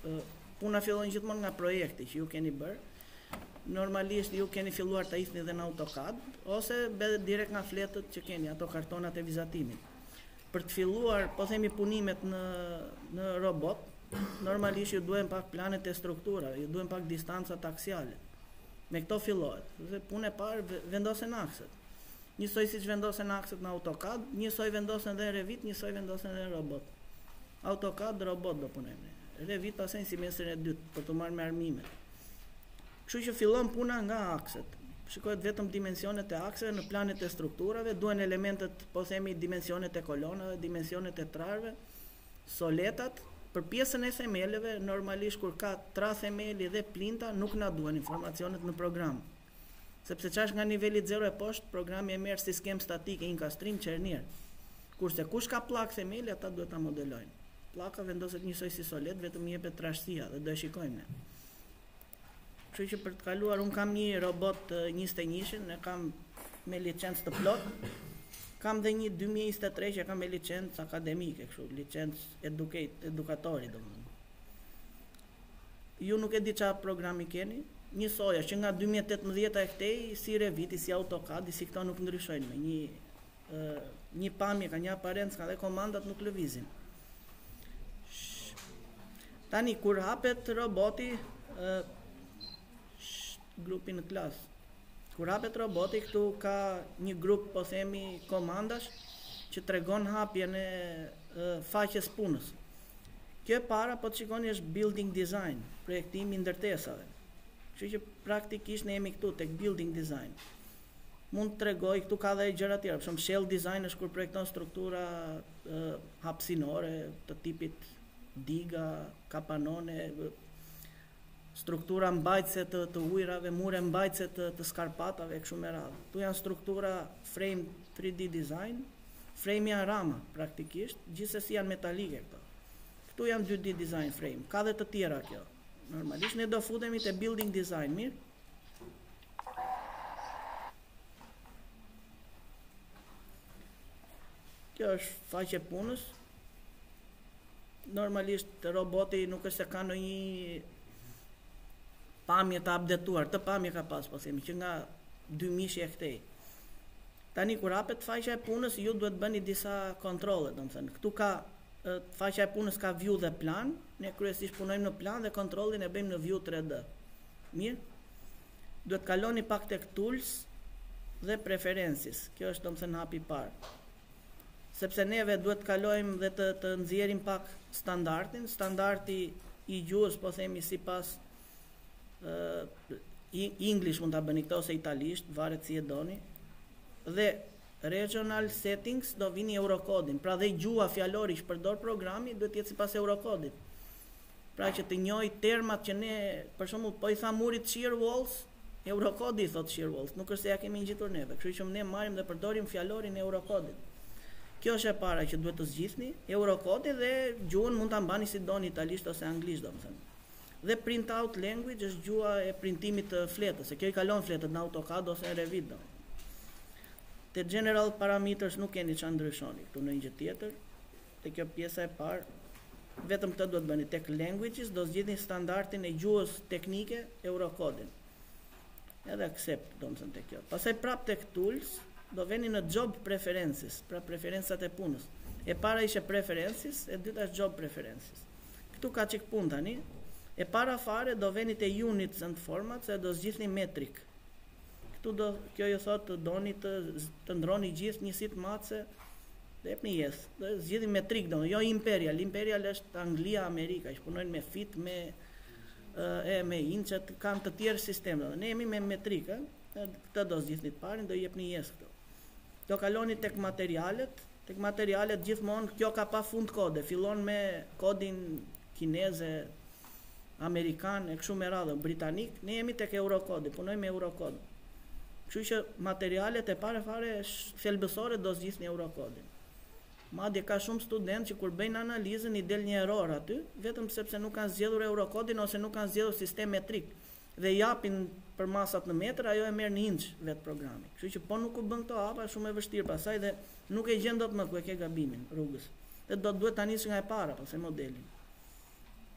puna fillon gjithmonë nga projekti që ju keni bërë. Normalisht ju keni filluar të isni dhe në AutoCAD, ose direkt nga fletët që keni, ato kartonat e vizatimit. Për të filluar, po themi punimet në robot, normalisht ju duhen pak planet e struktura, ju duhen pak distancat aksiale. Me këto fillohet, dhe punë e parë vendosen akset. Njësoj si që vendosen akset në AutoCAD, njësoj vendosen dhe në Revit, njësoj vendosen dhe në robot. AutoCAD, robot do punojmë. Revit pasaj si semestrin e dytë, për të marrë me armimet. Kështu që fillon puna nga akset. Shikohet vetëm dimensionet e akseve në planet e strukturave, duhen elementet, po themi dimensionet e kolonave, dimensionet e trarve, soletat. Për pjesën e themeleve, normalisht kur ka tra themeli dhe plinta, nuk na duhen informacionet në program. Sepse qash nga niveli 0 e poshtë, programi e merr si skem statike, inkastrim, çernier. Kurse kush ka pllak themeli, ata duhet ta modelojnë. Pllaka vendoset njësoj si solet, vetëm i jepet trashësia dhe do e shikojmë ne. Kështu që për të kaluar, unë kam një robot 21-shin, e kam me licencë të plot, kam dhe një 2023 që kam me licencë akademike, kështu, licencë edukatori, domethënë. Ju nuk e di çfarë programi keni, një soja që nga 2018 e këtej, si Revit, si AutoCAD, si këto nuk ndryshojnë me një pamje, ka një aparencë, ka dhe komandat nuk lëvizin. Tani, kur hapet roboti, grupi në klasë. Kur hapet roboti, këtu ka një grup, po themi, komandash që tregon hapjen e faqes punës. Kjo e para, po të shikoni, është building design, projektimi ndërtesave. Kështu që praktikisht ne jemi këtu tek building design. Mund të tregoj, këtu ka dhe gjëra tjera, për shembull shell design është kur projekton struktura hapësinore të tipit diga, kapanone, struktura mbajtëse të ujrave, mure mbajtëse të skarpatave, kështu me radhë. Tu janë struktura frame 3D design, frame janë rama, praktikisht, gjithsesi janë metalike këto. Këtu janë 2D design frame, ka dhe të tjera kjo. Normalisht ne do futemi te building design, mirë. Kjo është faqe punës. Normalisht roboti nuk është se ka ndonjë pamje të updetuar, të pamje ka pas, po themi, që nga 2000 e këtej. Tani kur hapet faqja e punës, ju duhet bëni disa kontrolle, domethënë. Këtu ka faqja e punës ka view dhe plan, ne kryesisht punojmë në plan dhe kontrollin e bëjmë në view 3D. Mirë? Duhet kaloni pak tek tools dhe preferences. Kjo është domethënë hapi i parë. Sepse neve duhet kalojmë dhe të nxjerrim pak standardin, standardi i gjuhës, po themi sipas English mund ta bëni këto ose italisht, varet si e doni. Dhe regional settings do vini Eurokodin. Pra dhe gjuha fjalori që përdor programi duhet jetë sipas Eurokodit. Pra që të njohë termat që ne, për shembull, po i tha murit shear walls, Eurokodi i thot shear walls, nuk është se ja kemi ngjitur neve. Kështu që ne marrim dhe përdorim fjalorin e Eurokodit. Kjo është e para që duhet të zgjidhni, Eurokodi dhe gjuhën mund ta mbani si doni, italisht ose anglisht, domethënë. Dhe print out language është gjuha e printimit të fletës, se kjo i kalon fletët në AutoCAD ose në Revit. Te general parameters nuk keni çfarë ndryshoni, këtu në një gjë tjetër, te kjo pjesa e parë, vetëm këtë duhet bëni tek languages, do zgjidhni standardin e gjuhës teknike Eurokodin. Edhe accept, domethënë tek kjo. Pastaj prap tek tools, do veni në job preferences, pra preferencat e punës. E para ishte preferences, e dyta është job preferences. Këtu ka çik punë tani. E para fare do veni te units and formats e do zgjidhni metric. Këtu kjo ju thot të doni të ndroni gjithë njësit matëse dhe jepni yes. Do zgjidhni metrik, jo imperial. Imperial është Anglia, Amerika, që punojnë me fit, me incet, kanë të tjerë sisteme. Ne jemi me metrik, këtë do zgjidhni të parin, do jepni yes këtu. Do kaloni tek materialet gjithmonë, kjo ka pa fund kode, fillon me kodin kineze, amerikan, e kështu me radhë, britanik, ne jemi tek Eurokodi, punojmë me Eurokod. Kështu që materialet e pare fare thelbësore do zgjidhni Eurokodin. Madje ka shumë student që kur bëjnë analizën i del një error aty, vetëm sepse nuk kanë zgjedhur Eurokodin ose nuk kanë zgjedhur sistem metrik dhe japin për masat në metër, ajo e merr në inç vet programi. Kështu që po nuk u bën këto hapa, shumë e vështirë pasaj dhe nuk e gjen dot më ku e ke gabimin rrugës. Dhe do duhet ta nisësh nga e para, pastaj modelin.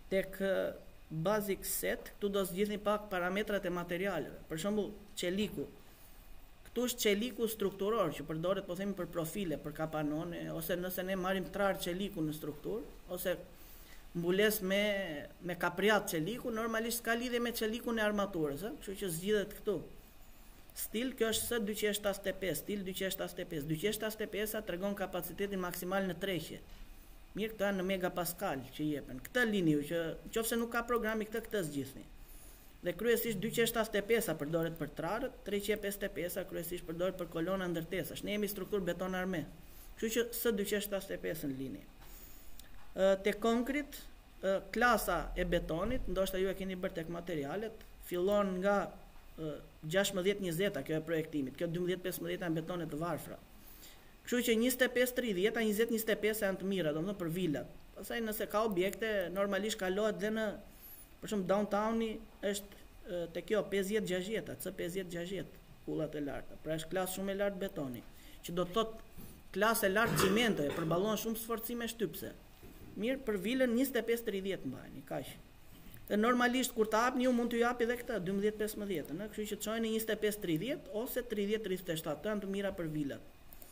tek basic set, këtu do zgjidhni pak parametrat e materialeve. Për shembull, qeliku. Këtu është qeliku strukturor që përdoret, po themi, për profile, për kapanone, ose nëse ne marrim trar qeliku në strukturë, ose mbules me kapriat qeliku, normalisht ka lidhje me qelikun e armaturës, kështu që zgjidhet këtu. Stil, kjo është S275, stil 275. 275 tregon kapacitetin maksimal në trekje. Mirë, këto janë në megapascal që jepen. Këtë liniju që qofse nuk ka programi këtë zgjidhni. Dhe kryesisht 275 përdoret për trarët, 355 kryesisht përdoret për kolona ndërtesash. Ne jemi strukturë beton arme. Kështu që S275 në linje. Te konkret, klasa e betonit, ndoshta ju e keni bërë tek materialet, fillon nga 16-20, kjo e projektimit, kjo 12-15 janë betonet të varfra. Kështu që 25-30, 20-25 janë të mira, domethënë për vilat. Pastaj nëse ka objekte, normalisht kalohet dhe në, për shembull, downtowni është te kjo 50-60, C50-60, kullat e larta. Pra është klasë shumë e lartë betoni, që do të thotë klasë e lartë cimentoje, përballon shumë sforcime shtypse. Mirë, për vilën 25-30 mbajeni, kaq. Dhe normalisht kur ta hapni ju mund t'ju japi edhe këtë 12-15, ëh, kështu që çojeni 25-30 ose 30-37, të janë të mira për vilat.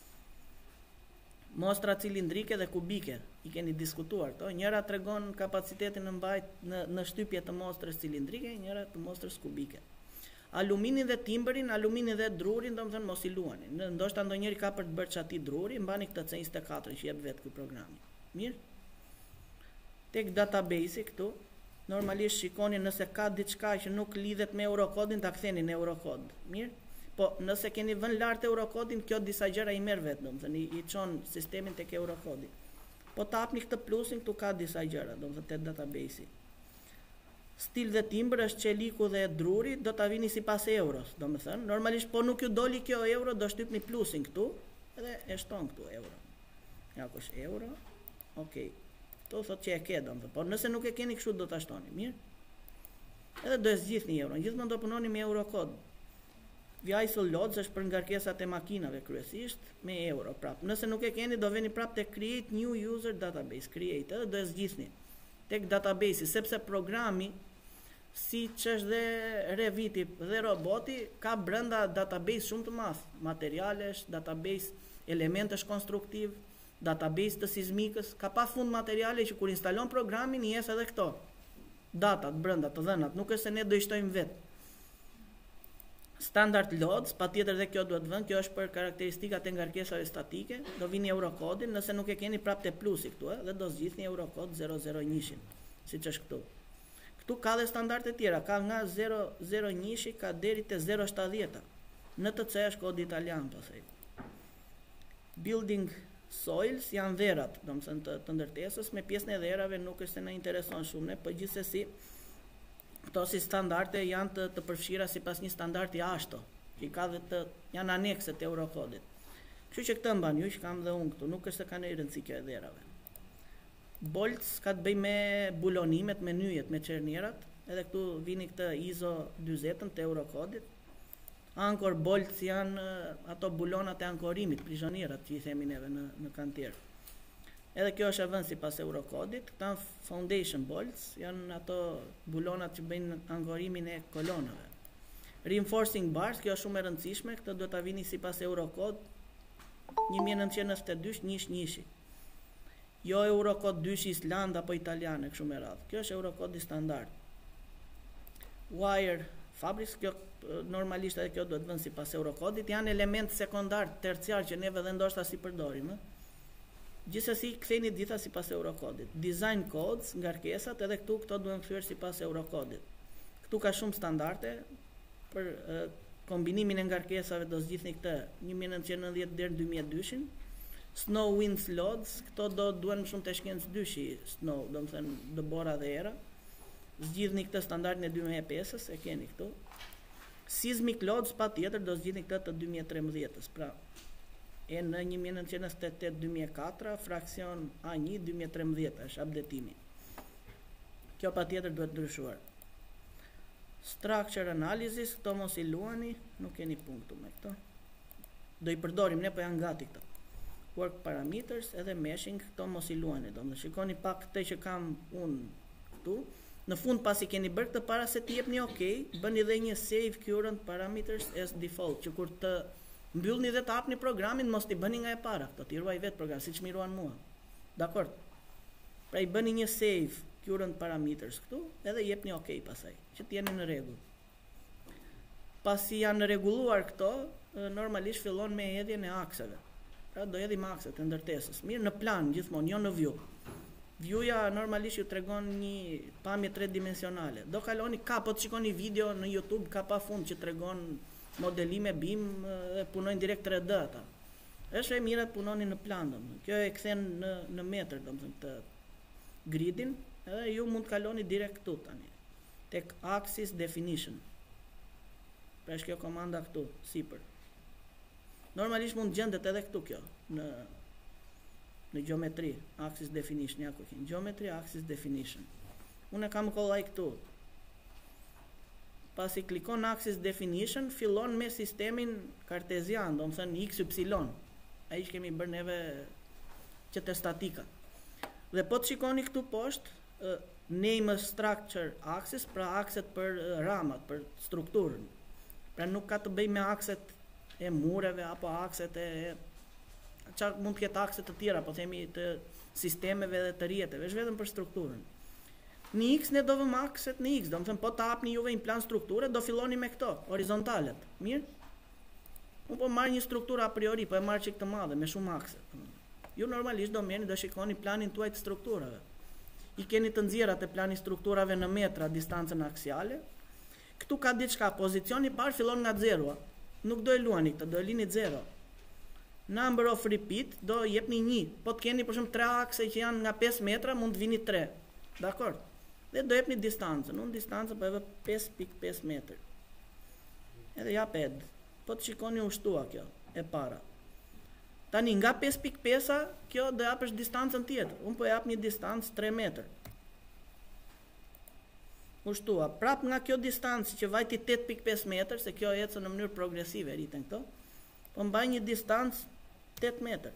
Mostra cilindrike dhe kubike, i keni diskutuar to, njëra tregon kapacitetin në shtypje të mostrës cilindrike, njëra të mostrës kubike. Aluminin dhe timbrin, aluminin dhe drurin, domethënë mos i luani. Ndoshta ndonjëri ka për të bërë çati druri, mbani këtë C24 që jep vetë ky programi. Mirë? Tek database këtu, normalisht shikoni nëse ka diçka që nuk lidhet me Eurokodin, ta ktheni në Eurokod. Mirë? Po nëse keni vënë lart Eurokodin, kjo disa gjëra i merr vetë, domethënë i çon sistemin tek Eurokodi. Po ta hapni këtë plusin, këtu ka disa gjëra, domethënë te database-i. Stil dhe timbër është qeliku dhe druri, do ta vini sipas euros, domethënë, normalisht po nuk ju doli kjo euro, do shtypni plusin këtu edhe e shton këtu euro. Ja kush euro. Okej. To thotë që e ke domethënë, por nëse nuk e keni kështu do ta shtoni, mirë? Edhe do e zgjidhni euron, gjithmonë do punoni me Eurocode. VISO Loads është për ngarkesat e makinave kryesisht me euro prap. Nëse nuk e keni do veni prap te Create New User Database, Create, edhe do e zgjidhni tek database, sepse programi si që është dhe Reviti dhe roboti ka brenda database shumë të madh, materialesh, database elementesh konstruktiv, database të sismikës, ka pa fund materiale që kur instalon programin i jes edhe këto datat brenda të dhënat, nuk është se ne do i shtojmë vetë. Standard loads, patjetër dhe kjo duhet vënë, kjo është për karakteristikat e ngarkesave statike, do vini Eurokodin, nëse nuk e keni prap te plusi këtu, dhe do zgjidhni Eurokod 001, siç është këtu. Këtu ka dhe standarde tjera, ka nga 001 ka deri te 070. Në të C është kod italian, po thej. Building soils janë dherat, domethënë të ndërtesës, me pjesën e dherave nuk është se na intereson shumë ne, po gjithsesi këto si standarde janë të përfshira sipas një standardi ashto, që ka dhe janë anekse të Eurokodit. Kështu që këtë mban ju, që kam dhe unë këtu, nuk është se ka në rëndësi kjo e dherave. Bolts ka të bëj me bulonimet, me nyjet, me çernierat, edhe këtu vini këtë ISO 40 të Eurokodit. Ankor bolts janë ato bulonat e ankorimit, prizonierat që i themi neve në kantier. Edhe kjo është e vënë sipas Eurokodit. Këta foundation bolts janë ato bulonat që bëjnë ankorimin e kolonave. Reinforcing bars, kjo është shumë e rëndësishme, këtë duhet ta vini sipas Eurokod 1992 Jo Eurokod 2 Island apo italiane kështu me radhë. Kjo është Eurokodi standard. Wire fabrics, kjo normalisht edhe kjo duhet vënë sipas Eurokodit, janë element sekondar, terciar që neve dhe ndoshta si përdorim, Gjithsesi ktheni gjitha sipas Eurokodit. Design codes, ngarkesat, edhe këto duhen kthyer sipas Eurokodit. Këtu ka shumë standarde për kombinimin e ngarkesave, do zgjidhni këtë 1990 deri në 2002. Snow winds loads, këto duhen më shumë të shkencë dyshi, snow, domethënë dëbora dhe era. Zgjidhni këtë standardin e 2005-s, e keni këtu. Seismic loads patjetër do zgjidhni këtë të 2013-s, pra e në 1998-2004, fraksion A1 2013 është updatimi. Kjo patjetër duhet ndryshuar. Structure analysis, këto mos i luani, nuk keni punktu me këto. Do i përdorim ne, po janë gati këto. Work parameters edhe meshing, këto mos i luani. Do më shikoni pak këtë që kam unë këtu. Në fund pasi keni bërë këtë para se t'jepni OK, bëni edhe një save current parameters as default, që kur të mbyllni dhe të hapni programin, mos t'i bëni nga e para, këto t'i ruaj vetë program, siç më ruan mua. Dakor? Pra i bëni një save current parameters këtu, edhe jepni OK pasaj, që t'jeni në rregull. Pasi janë rregulluar këto, normalisht fillon me hedhjen e akseve. Pra do hedhim akset e ndërtesës. Mirë, në plan gjithmonë, jo në view. View-ja normalisht ju tregon një pamje 3-dimensionale. Do kaloni ka, po të shikoni video në YouTube, ka pa fund që tregon modelime BIM dhe punojnë direkt 3D ata. Është e mirë të punoni në plan, domethënë. Kjo e kthen në metër, domethënë të gridin, edhe ju mund të kaloni direkt këtu tani. Tek axis definition. Pra është kjo komanda këtu, sipër. Normalisht mund gjendet edhe këtu kjo, në geometri, axis definition, ja ku keni, geometry, axis definition. Unë kam kollaj këtu. Pasi klikon axis definition, fillon me sistemin kartezian, do më thënë XY. Ai që kemi bërë neve që të statika. Dhe po të shikoni këtu poshtë, name structure axis, pra akset për ramat, për strukturën. Pra nuk ka të bëj me akset e mureve, apo akset e çfarë mund të ketë akse të tjera, po themi të sistemeve dhe të rrjeteve, është vetëm për strukturën. Në X ne do vëmë akset në X, do të thënë po të hapni juve një plan strukture, do filloni me këto, horizontalet. Mirë? Unë po marr një strukturë a priori, po e marr çik të madhe me shumë akse. Ju normalisht do merrni, do shikoni planin tuaj të strukturave. I keni të nxjerrat e plani strukturave në metra distancën aksiale. Këtu ka diçka, pozicioni i parë fillon nga 0. Nuk do e luani këtë, do e lini 0. Number of repeat do jepni 1. Po të keni për shembull 3 akse që janë nga 5 metra, mund të vini 3. Dakor? Dhe do jepni distancën. Unë distancën po e vë 5.5 metër. Edhe jap ed. Po të shikoni u shtua kjo e para. Tani nga 5.5-a kjo do japësh distancën tjetër. Unë po jap një distancë 3 metër. U shtua. Prap nga kjo distancë që vajti 8.5 metër, se kjo ecën në mënyrë progresive rriten këto. Po mbaj një distancë 8 metër.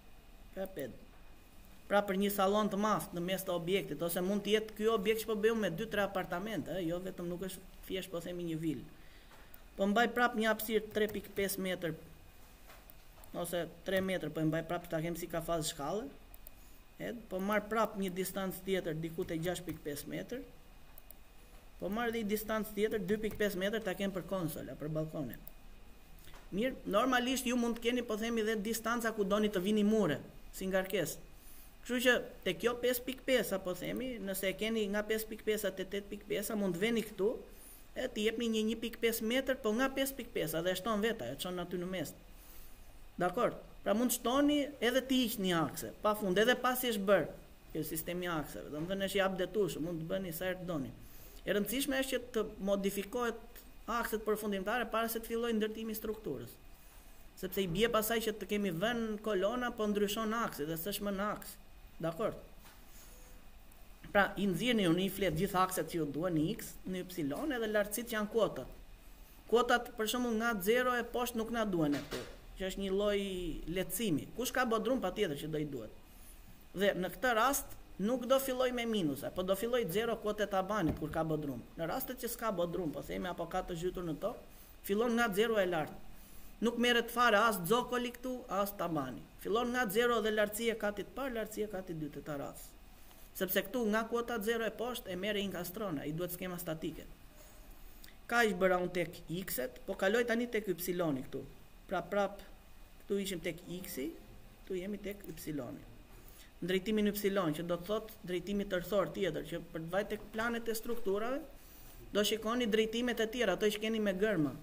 Pra për një sallon të madh në mes të objektit, ose mund të jetë ky objekt që po bëjmë me 2-3 apartamente, jo vetëm nuk është thjesht po themi një vilë. Po mbaj prap një hapësirë 3.5 metër ose 3 metër, po mbaj prap ta kem si ka fazë shkallë. Po marr prap një distancë tjetër diku te 6.5 metër. Po marr dhe një distancë tjetër 2.5 metër ta kem për konsola, për balkone. Mirë, normalisht ju mund të keni, po themi, dhe distanca ku doni të vini mure, si ngarkesë. Kështu që te kjo 5.5, po themi, nëse e keni nga 5.5 te 8.5, mund të veni këtu, e të jepni një 1.5 metër, po nga 5.5 dhe shton veta, e çon aty në mes. Dakor? Pra mund shtoni edhe të hiqni një akse, pafund, edhe pasi është bërë kjo sistemi akseve. Domethënë është i updetuar, mund të bëni sa herë doni. E rëndësishme është që të modifikohet akset përfundimtare para se të fillojë ndërtimi i strukturës. Sepse i bie pasaj që të kemi vënë kolona, po ndryshon aksi dhe s'është më në aks. Dakor? Pra, i nxjerrni unë i flet gjithë akset që ju duan në X, në Y, edhe lartësitë janë kuotat. Kuotat për shembull nga 0 e poshtë nuk na duan këtu, që është një lloj lehtësimi. Kush ka bodrum patjetër që do i duhet. Dhe në këtë rast nuk do filloj me minusa, po do filloj 0 kuotet tabanit kur ka bodrum. Në rastet që s'ka bodrum, po themi apo ka të zhytur në tokë, fillon nga 0 e lartë. Nuk merret fare as zokoli këtu, as tabani. Fillon nga 0 dhe lartësia katit parë, lartësia katit dytë të terrasës. Sepse këtu nga kuota 0 e poshtë e merr inkastrona, i duhet skema statike. Kaq bëra unë tek X-et, po kaloj tani tek Y-i këtu. Pra prap këtu ishim tek X-i, këtu jemi tek Y-i. Drejtimin Y, që do të thotë drejtimi tërthor tjetër, që për të vajtë tek planet e strukturave, do shikoni drejtimet e tjera, ato që keni me gërma.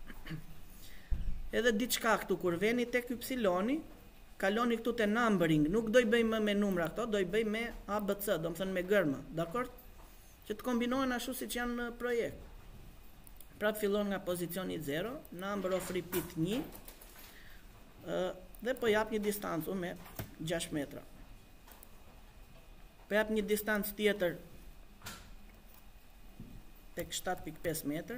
Edhe diçka këtu, kur veni tek Y, kaloni këtu te numbering, nuk do i bëj më me numra këto, do i bëj me ABC, do më thënë me gërma, dakord? Që të kombinohen ashtu siç janë në projekt. Pra të fillon nga pozicioni 0, number of repeat 1, dhe po jap një distancë me 6 metra. Po jap një distancë tjetër tek 7.5 metër,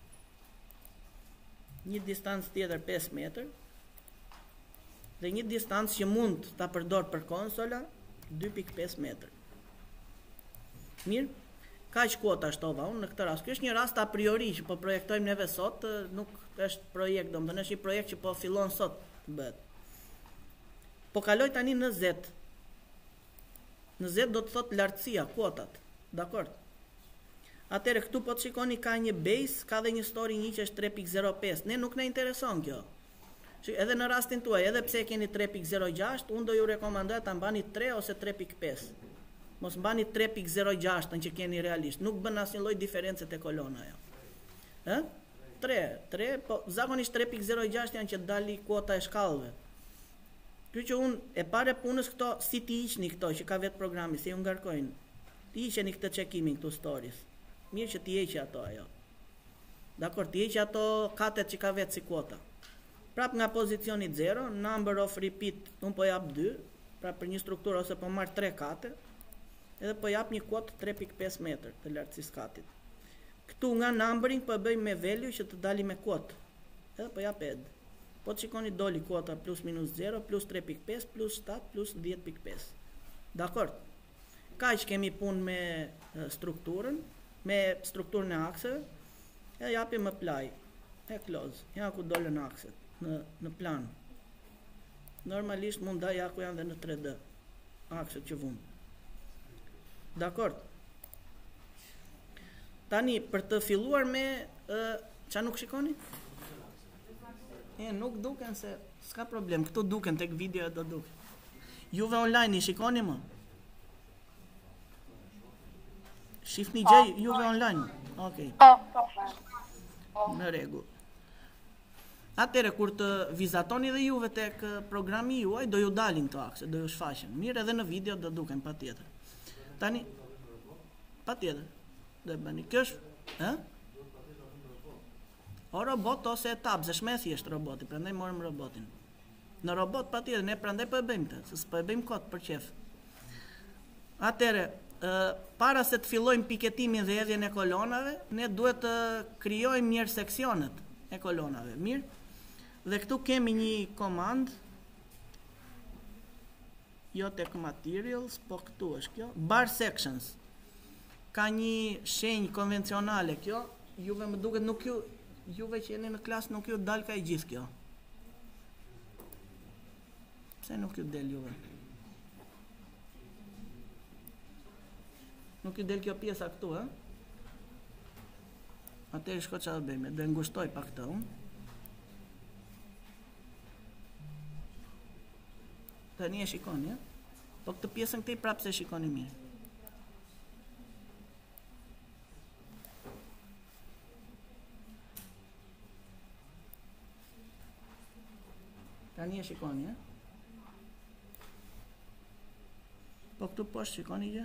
një distancë tjetër 5 metër, dhe një distancë që mund ta përdor për konsola 2.5 metër. Mirë? Kaq kuota shtova unë në këtë rast. Ky është një rast a priori që po projektojmë neve sot, nuk është projekt, domethënë është një projekt që po fillon sot të bëhet. Po kaloj tani në Z. Në Z do të thotë lartësia, kuotat. Dakor? Atëherë këtu po të shikoni ka një base, ka dhe një story 1 që është 3.05. Ne nuk na intereson kjo. Edhe në rastin tuaj, edhe pse keni 3.06, unë do ju rekomandoj ta mbani 3 ose 3.5. Mos mbani 3.06 që keni realisht. Nuk bën asnjë lloj diferencë te kolona ajo. Ë? 3, po zakonisht 3.06 janë që dali kuota e shkallëve. Kjo që unë e pare punës këto, si ti iqni këto që ka vetë programi, si ju ngarkojnë. Ti iqeni këtë checkimin këtu stories. Mirë që ti eqi ato ajo. Dakor, ti eqi ato katet që ka vetë si kuota. Prap nga pozicioni 0, number of repeat, unë po jap 2, pra për një strukturë ose po marr 3 kate, edhe po jap një kuotë 3.5 metër të lartësisë katit. Këtu nga numbering po bëjmë me value që të dali me kuotë. Edhe po jap add. Po të shikoni doli kuota plus minus 0, plus 3.5, plus 7, plus 10.5. Dakor? Kaq kemi punë me strukturën, me strukturën e akseve, edhe japim apply, e close. Ja ku dolën akset në plan. Normalisht mund da ja ku janë dhe në 3D akset që vum. Dakor? Tani për të filluar me ç'a nuk shikoni? Nuk duken se s'ka problem, këtu duken tek video do duken. Juve online i shikoni më? Shifni gjej juve online. Okej. Në rregull. Atëre kur të vizatoni dhe juve tek programi juaj do ju dalin këto akse, do ju shfaqen. Mirë, edhe në video do duken patjetër. Tani patjetër do e bëni. Kjo është, ë? O robot ose etap, se shme thjesht roboti, prandaj morëm robotin. Në robot patjetër, ne prandaj po e bëjmë këtë, se s'po e bëjmë kot për qef. Atëre, para se të fillojmë piketimin dhe hedhjen e kolonave, ne duhet të krijojmë mirë seksionet e kolonave, mirë? Dhe këtu kemi një komand, jo tek materials, po këtu është kjo, bar sections. Ka një shenjë konvencionale kjo, juve më duket nuk ju juve që jeni në klasë nuk ju dal ka i gjithë kjo. Pse nuk ju del juve? Nuk ju del kjo pjesa këtu, e? Atëherë shko çfarë do bëjmë? Do e ngushtoj pak këtë, Tani e shikoni, po këtë pjesën këtej prapë se shikoni mirë. Tani e shikoni, Po këtu poshtë shikoni gjë?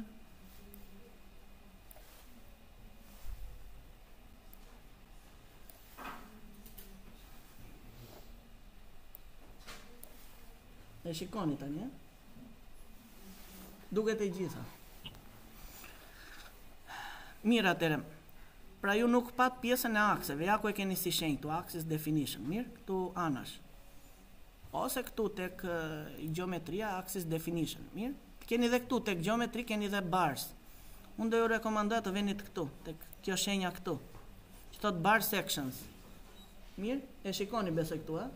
E shikoni tani, Duket e gjitha. Mirë atëre. Pra ju nuk pat pjesën e akseve, ja ku e keni si shenjë këtu, axis definition, mirë, këtu anash. Ose këtu tek geometria, axis definition, mirë. Keni dhe këtu tek geometri, keni dhe bars. Unë do ju rekomandoj të venit këtu, tek kjo shenja këtu. Që thot bar sections. Mirë, e shikoni besoj këtu,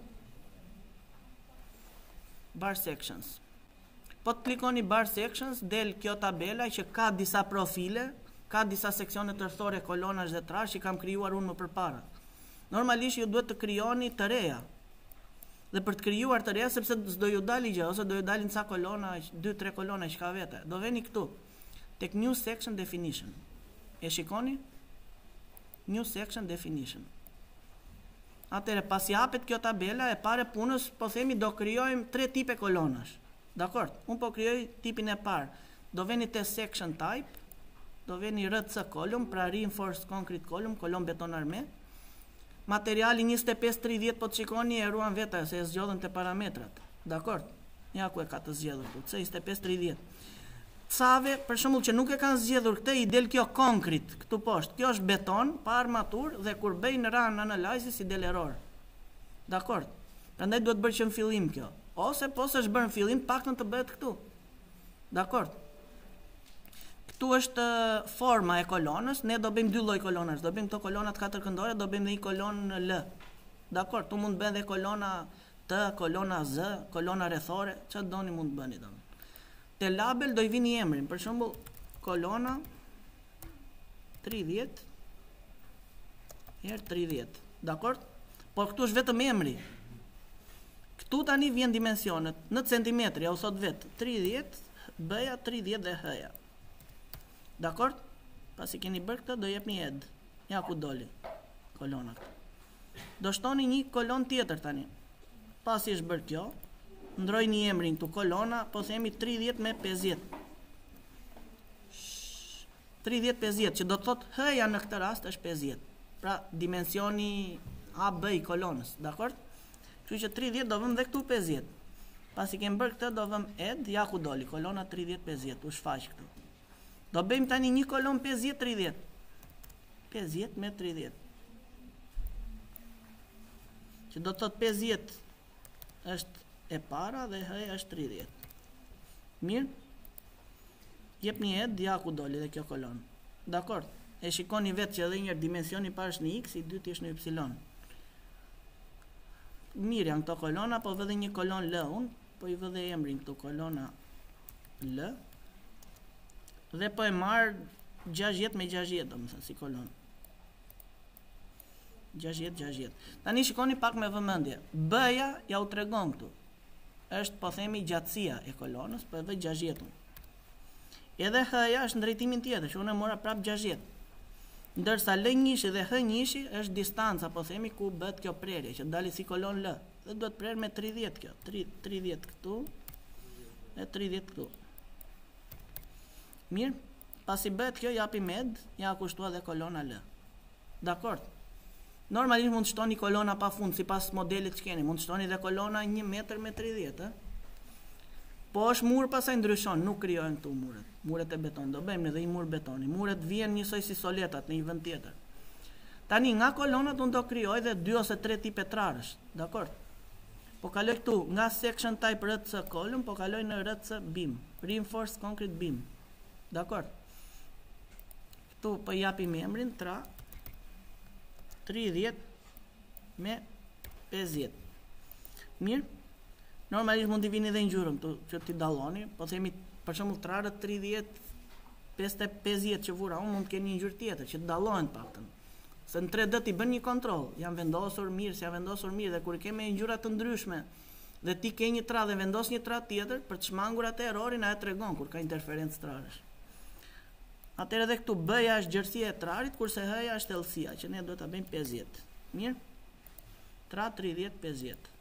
Bar sections. Po të klikoni bar sections, del kjo tabela që ka disa profile, ka disa seksione tërthore, kolonash dhe trash që kam krijuar unë më përpara. Normalisht ju duhet të krijoni të reja. Dhe për të krijuar të reja, sepse s'do ju dali gjë, ose do ju dalin ca kolona, 2-3 kolona që ka vete. Do veni këtu, tek new section definition. E shikoni? New section definition. Atëre, pas japet kjo tabela, e pare punës, po themi do krijojmë 3 tipe kolonash. Dakor? Unë po krijoj tipin e parë. Do veni te section type, do veni RC column, pra reinforced concrete column, kolon beton arme. Materiali 25-30 po të shikoni e ruan veta, se e zgjodhen te parametrat. Dakor? Ja ku e ka të zgjedhur këtu, C 25-30. Cave, për shembull që nuk e kanë zgjedhur këtë, i del kjo concrete këtu poshtë. Kjo është beton pa armaturë dhe kur bëjnë run analysis i del error. Dakor? Prandaj duhet bërë që në fillim kjo. Ose po s'është bërë në fillim, paktën të bëhet këtu. Dakor? Ktu është forma e kolonës, ne do bëjmë dy lloj kolonash, do bëjmë këto kolonat katërkëndore, do bëjmë dhe një kolonë L. Dakor, tu mund të bëhen dhe kolona T, kolona Z, kolona rrethore, çfarë doni mund të bëni domun. Te label do I vini emrin, për shembull, kolona 30 herë 30. Dakor? Por këtu është vetëm emri. Këtu tani vjen dimensionet në centimetri, ja u thot vet 30 B-ja, 30 dhe H-ja. Dakor? Pasi keni bërë këtë, do jepni ed. Ja ku doli kolona këtë. Do shtoni një kolon tjetër tani. Pasi është bërë kjo, ndrojni emrin këtu kolona, po themi 30 me 50. 30-50, që do të thot H-ja në këtë rast është 50. Pra dimensioni AB I kolonës, dakor? Kështu që 30 do vëm dhe këtu 50. Pasi kem bërë këtë, do vëm ed, ja ku doli kolona 30-50, u shfaq këtu. Do bëjmë tani një kolon 50-30. 50 me 30. Që do të thot 50 është e para dhe H është 30. Mirë? Jep një ed, ja ku doli dhe kjo kolon. Dakor? E shikoni vetë që edhe njërë dimensioni parë është në x, I dyti është në y. Mirë janë këto kolona, po vëdhe një kolon L unë, po I vëdhe emrin këtu kolona L. Dhe po e marr 60 me 60, domethënë si kolon. 60. Tani shikoni pak me vëmendje. B-ja ja u tregon këtu. Është po themi gjatësia e kolonës, po edhe 60. Edhe H-ja është në drejtimin tjetër, që unë e mora prap 60. Ndërsa L1 dhe H1 është distanca, po themi ku bëhet kjo prerje, që dali si kolon L. Dhe duhet prerë me 30 kjo. 30 këtu e 30 këtu. Mirë, pasi bëhet kjo japi med, ja kushtua dhe kolona L. Dakor? Normalisht mund të shtoni kolona pa fund, si pas modelit që keni, mund të shtoni dhe kolona 1 metër me 30, Po është mur pasaj ndryshon, nuk krijojnë këtu muret. Muret e beton, do bëjmë edhe një mur betoni. Muret vjen njësoj si soletat në një vend tjetër. Tani nga kolonat unë do krijoj dhe 2 ose 3 tipe trarësh, dakor? Po kaloj këtu, nga section type RC column, po kaloj në RC beam, reinforced concrete beam. Dakor? Këtu po japim emrin tra 30 me 50. Mirë? Normalisht mund t'i vini dhe ngjyrën këtu që t'i dalloni, po themi për shembull trarët 30 50 që vura unë mund të keni një ngjyrë tjetër që të dallohen paktën. Se në 3D t'i bën një kontroll, janë vendosur mirë, si janë vendosur mirë dhe kur I kemi ngjyra të ndryshme dhe ti ke një tra dhe vendos një tra tjetër për të shmangur atë errorin, ajo tregon kur ka interferencë trarësh. Atëherë edhe këtu B-ja është gjerësia e trarit, kurse H-ja është thellësia, që ne duhet ta bëjmë 50. Mirë? Tra 30 50.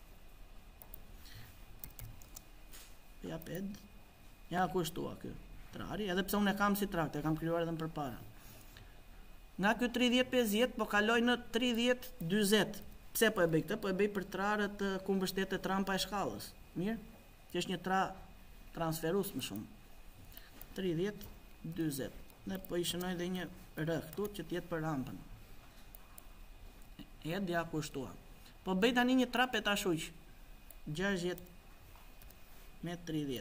Ja ped. Ja kushtua ky trari, edhe pse unë e kam si trakt, e kam krijuar edhe më përpara. Nga ky 30 50 po kaloj në 30 40. Pse po e bëj këtë? Po e bëj për trarët ku mbështetet rampa e shkallës. Mirë? Që është një tra transferues më shumë. 30 40. Ne po I shënoj dhe një R këtu që të jetë për rampën. Ed ja kushtua. Po bëj tani një tra petashuq. 60 me 30.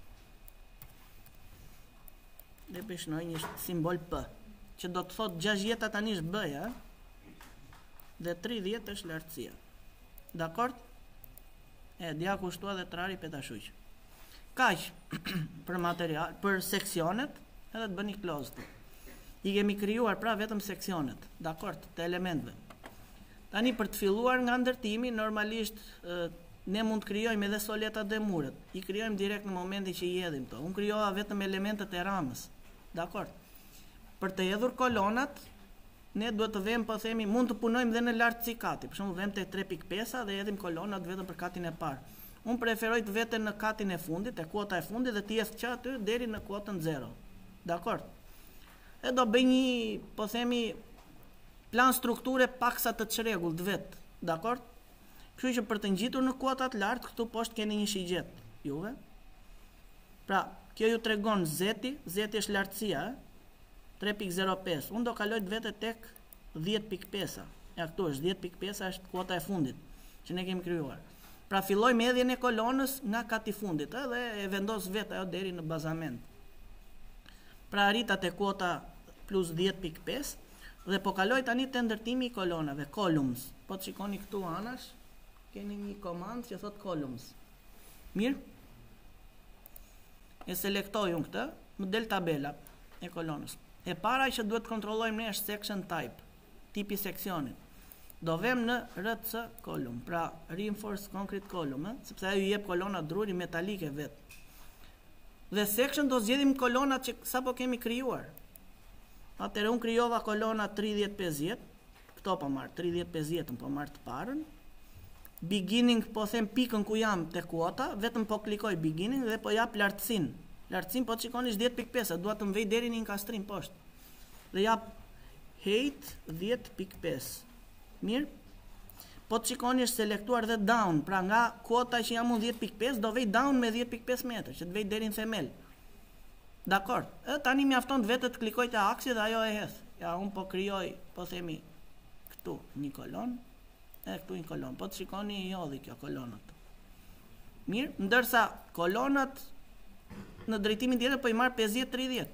Dhe peshnoj një simbol P, që do të thot 60 tani është B-ja dhe 30 është lartësia. Dakor? E dia kushtua dhe trari petashuq. Kaq për material, për seksionet, edhe të bëni closed. I kemi krijuar pra vetëm seksionet, dakor, të elementëve. Tani për të filluar nga ndërtimi, normalisht ne mund të krijojmë edhe soletat dhe muret. I krijojmë direkt në momentin që I hedhim këto. Unë krijova vetëm elementet e ramës. Dakor. Për të hedhur kolonat, ne duhet të vëmë, po themi, mund të punojmë dhe në lartësi kati. Për shembull, vëmë te 3.5 dhe hedhim kolonat vetëm për katin e parë. Unë preferoj të vete në katin e fundit, e kuota e fundit dhe të hedh që aty deri në kuotën 0. Dakor. E do bëj një, po themi, plan strukture paksa të çrregullt vet. Dakor? Kështu që për të ngjitur në kuotat lartë, këtu poshtë keni një shigjet, juve. Pra, kjo ju tregon zeti është lartësia, 3.05. Unë do kaloj të vete tek 10.5. Ja këtu është 10.5 është kuota e fundit që ne kemi krijuar. Pra filloj me hedhjen e kolonës nga kati fundit, dhe e vendos vetë ajo deri në bazament. Pra arrita te kuota plus 10.5 dhe po kaloj tani te ndërtimi i kolonave, columns. Po të shikoni këtu anash, keni një komand që thot columns. Mirë? E selektoj unë këtë, më del tabela e kolonës. E para që duhet kontrollojmë ne është section type, tipi seksionit. Do vem në RC column, pra reinforced concrete column, sepse ajo i jep kolona druri metalike vetë. Dhe section do zgjedhim kolonat që sapo kemi krijuar. Atëherë unë krijova kolona 30-50, këto po marr 30-50, po marr të parën. Beginning po them pikën ku jam te kuota, vetëm po klikoj beginning dhe po jap lartësinë. Lartësinë po të shikoni është 10.5, dua të mvej deri në inkastrim poshtë. Dhe jap height 10.5. Mirë? Po të shikoni është selektuar dhe down, pra nga kuota që jam unë 10.5 do vej down me 10.5 metra, që të vej deri në themel. Dakor. Tani mjafton vetë të klikoj te aksi dhe ajo e hedh. Ja, unë po krijoj, po themi këtu një kolon, këtu një kolon. Po të shikoni i jodhi kjo kolonat. Mirë, ndërsa kolonat në drejtimin tjetër po i marr 50-30.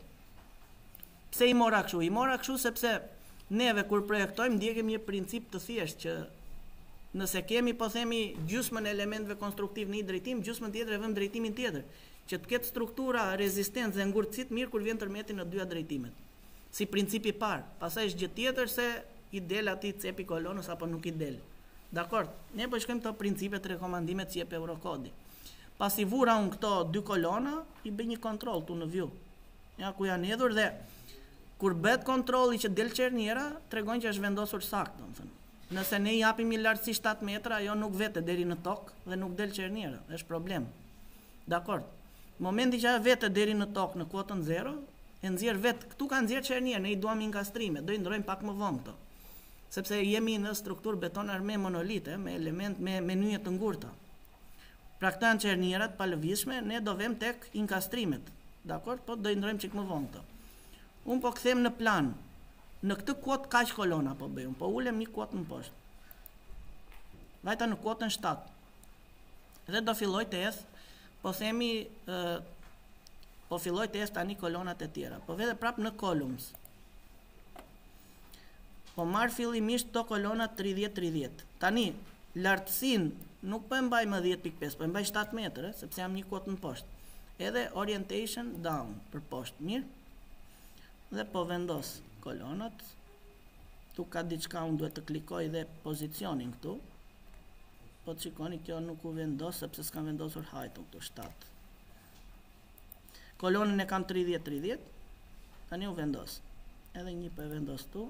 Pse i mora kështu? I mora kështu sepse neve kur projektojmë ndjekim një princip të thjeshtë që nëse kemi po themi gjysmën e elementëve konstruktiv në një drejtim, gjysmën tjetër e vëmë drejtimin tjetër, që të ketë struktura, rezistencë dhe ngurtësi mirë kur vjen tërmeti në dyja drejtimet. Si principi i parë, pastaj është gjë tjetër se i del aty cepi kolonës apo nuk i del. Dakor? Ne po shkojmë këto principe të rekomandimet që jep Eurocode. Pasi vura unë këto dy kolona, i bëj një kontroll tu në view. Ja ku janë hedhur dhe kur bëhet kontrolli që del çerniera, tregon që është vendosur saktë, domethënë. Nëse ne i japim një lartësi 7 metra, ajo nuk vete deri në tokë dhe nuk del çerniera, është problem. Dakor? Momenti që ajo vete deri në tokë në kuotën 0, e nxjerr vet, këtu ka nxjerr çerniera, ne i duam inkastrime, do i ndrojmë pak më vonë këto. Sepse jemi në strukturë beton arme monolite me element me nyje të ngurta. Pra këto janë çernierat pa lëvizshme, ne do vëm tek inkastrimet. Dakor? Po do i ndrojmë çik më vonë këto. Un po kthem në plan. Në këtë kuot kaq kolona po bëjmë, po ulem një kuot më poshtë. Vajta në kuotën 7. Dhe do filloj të hedh, po themi po filloj të hedh tani kolonat e tjera. Po vete prap në columns. Po marr fillimisht to kolonat 30-30. Tani lartësinë nuk po e mbaj më 10.5, po e mbaj 7 metra, sepse jam një kuot më poshtë. Edhe orientation down për poshtë, mirë. Dhe po vendos kolonat. Tu ka diçka, unë duhet të klikoj dhe pozicionin këtu. Po të shikoni kjo nuk u vendos sepse s'kam vendosur height-un këtu 7. Kolonën e kam 30-30. Tani u vendos. Edhe një po e vendos tu.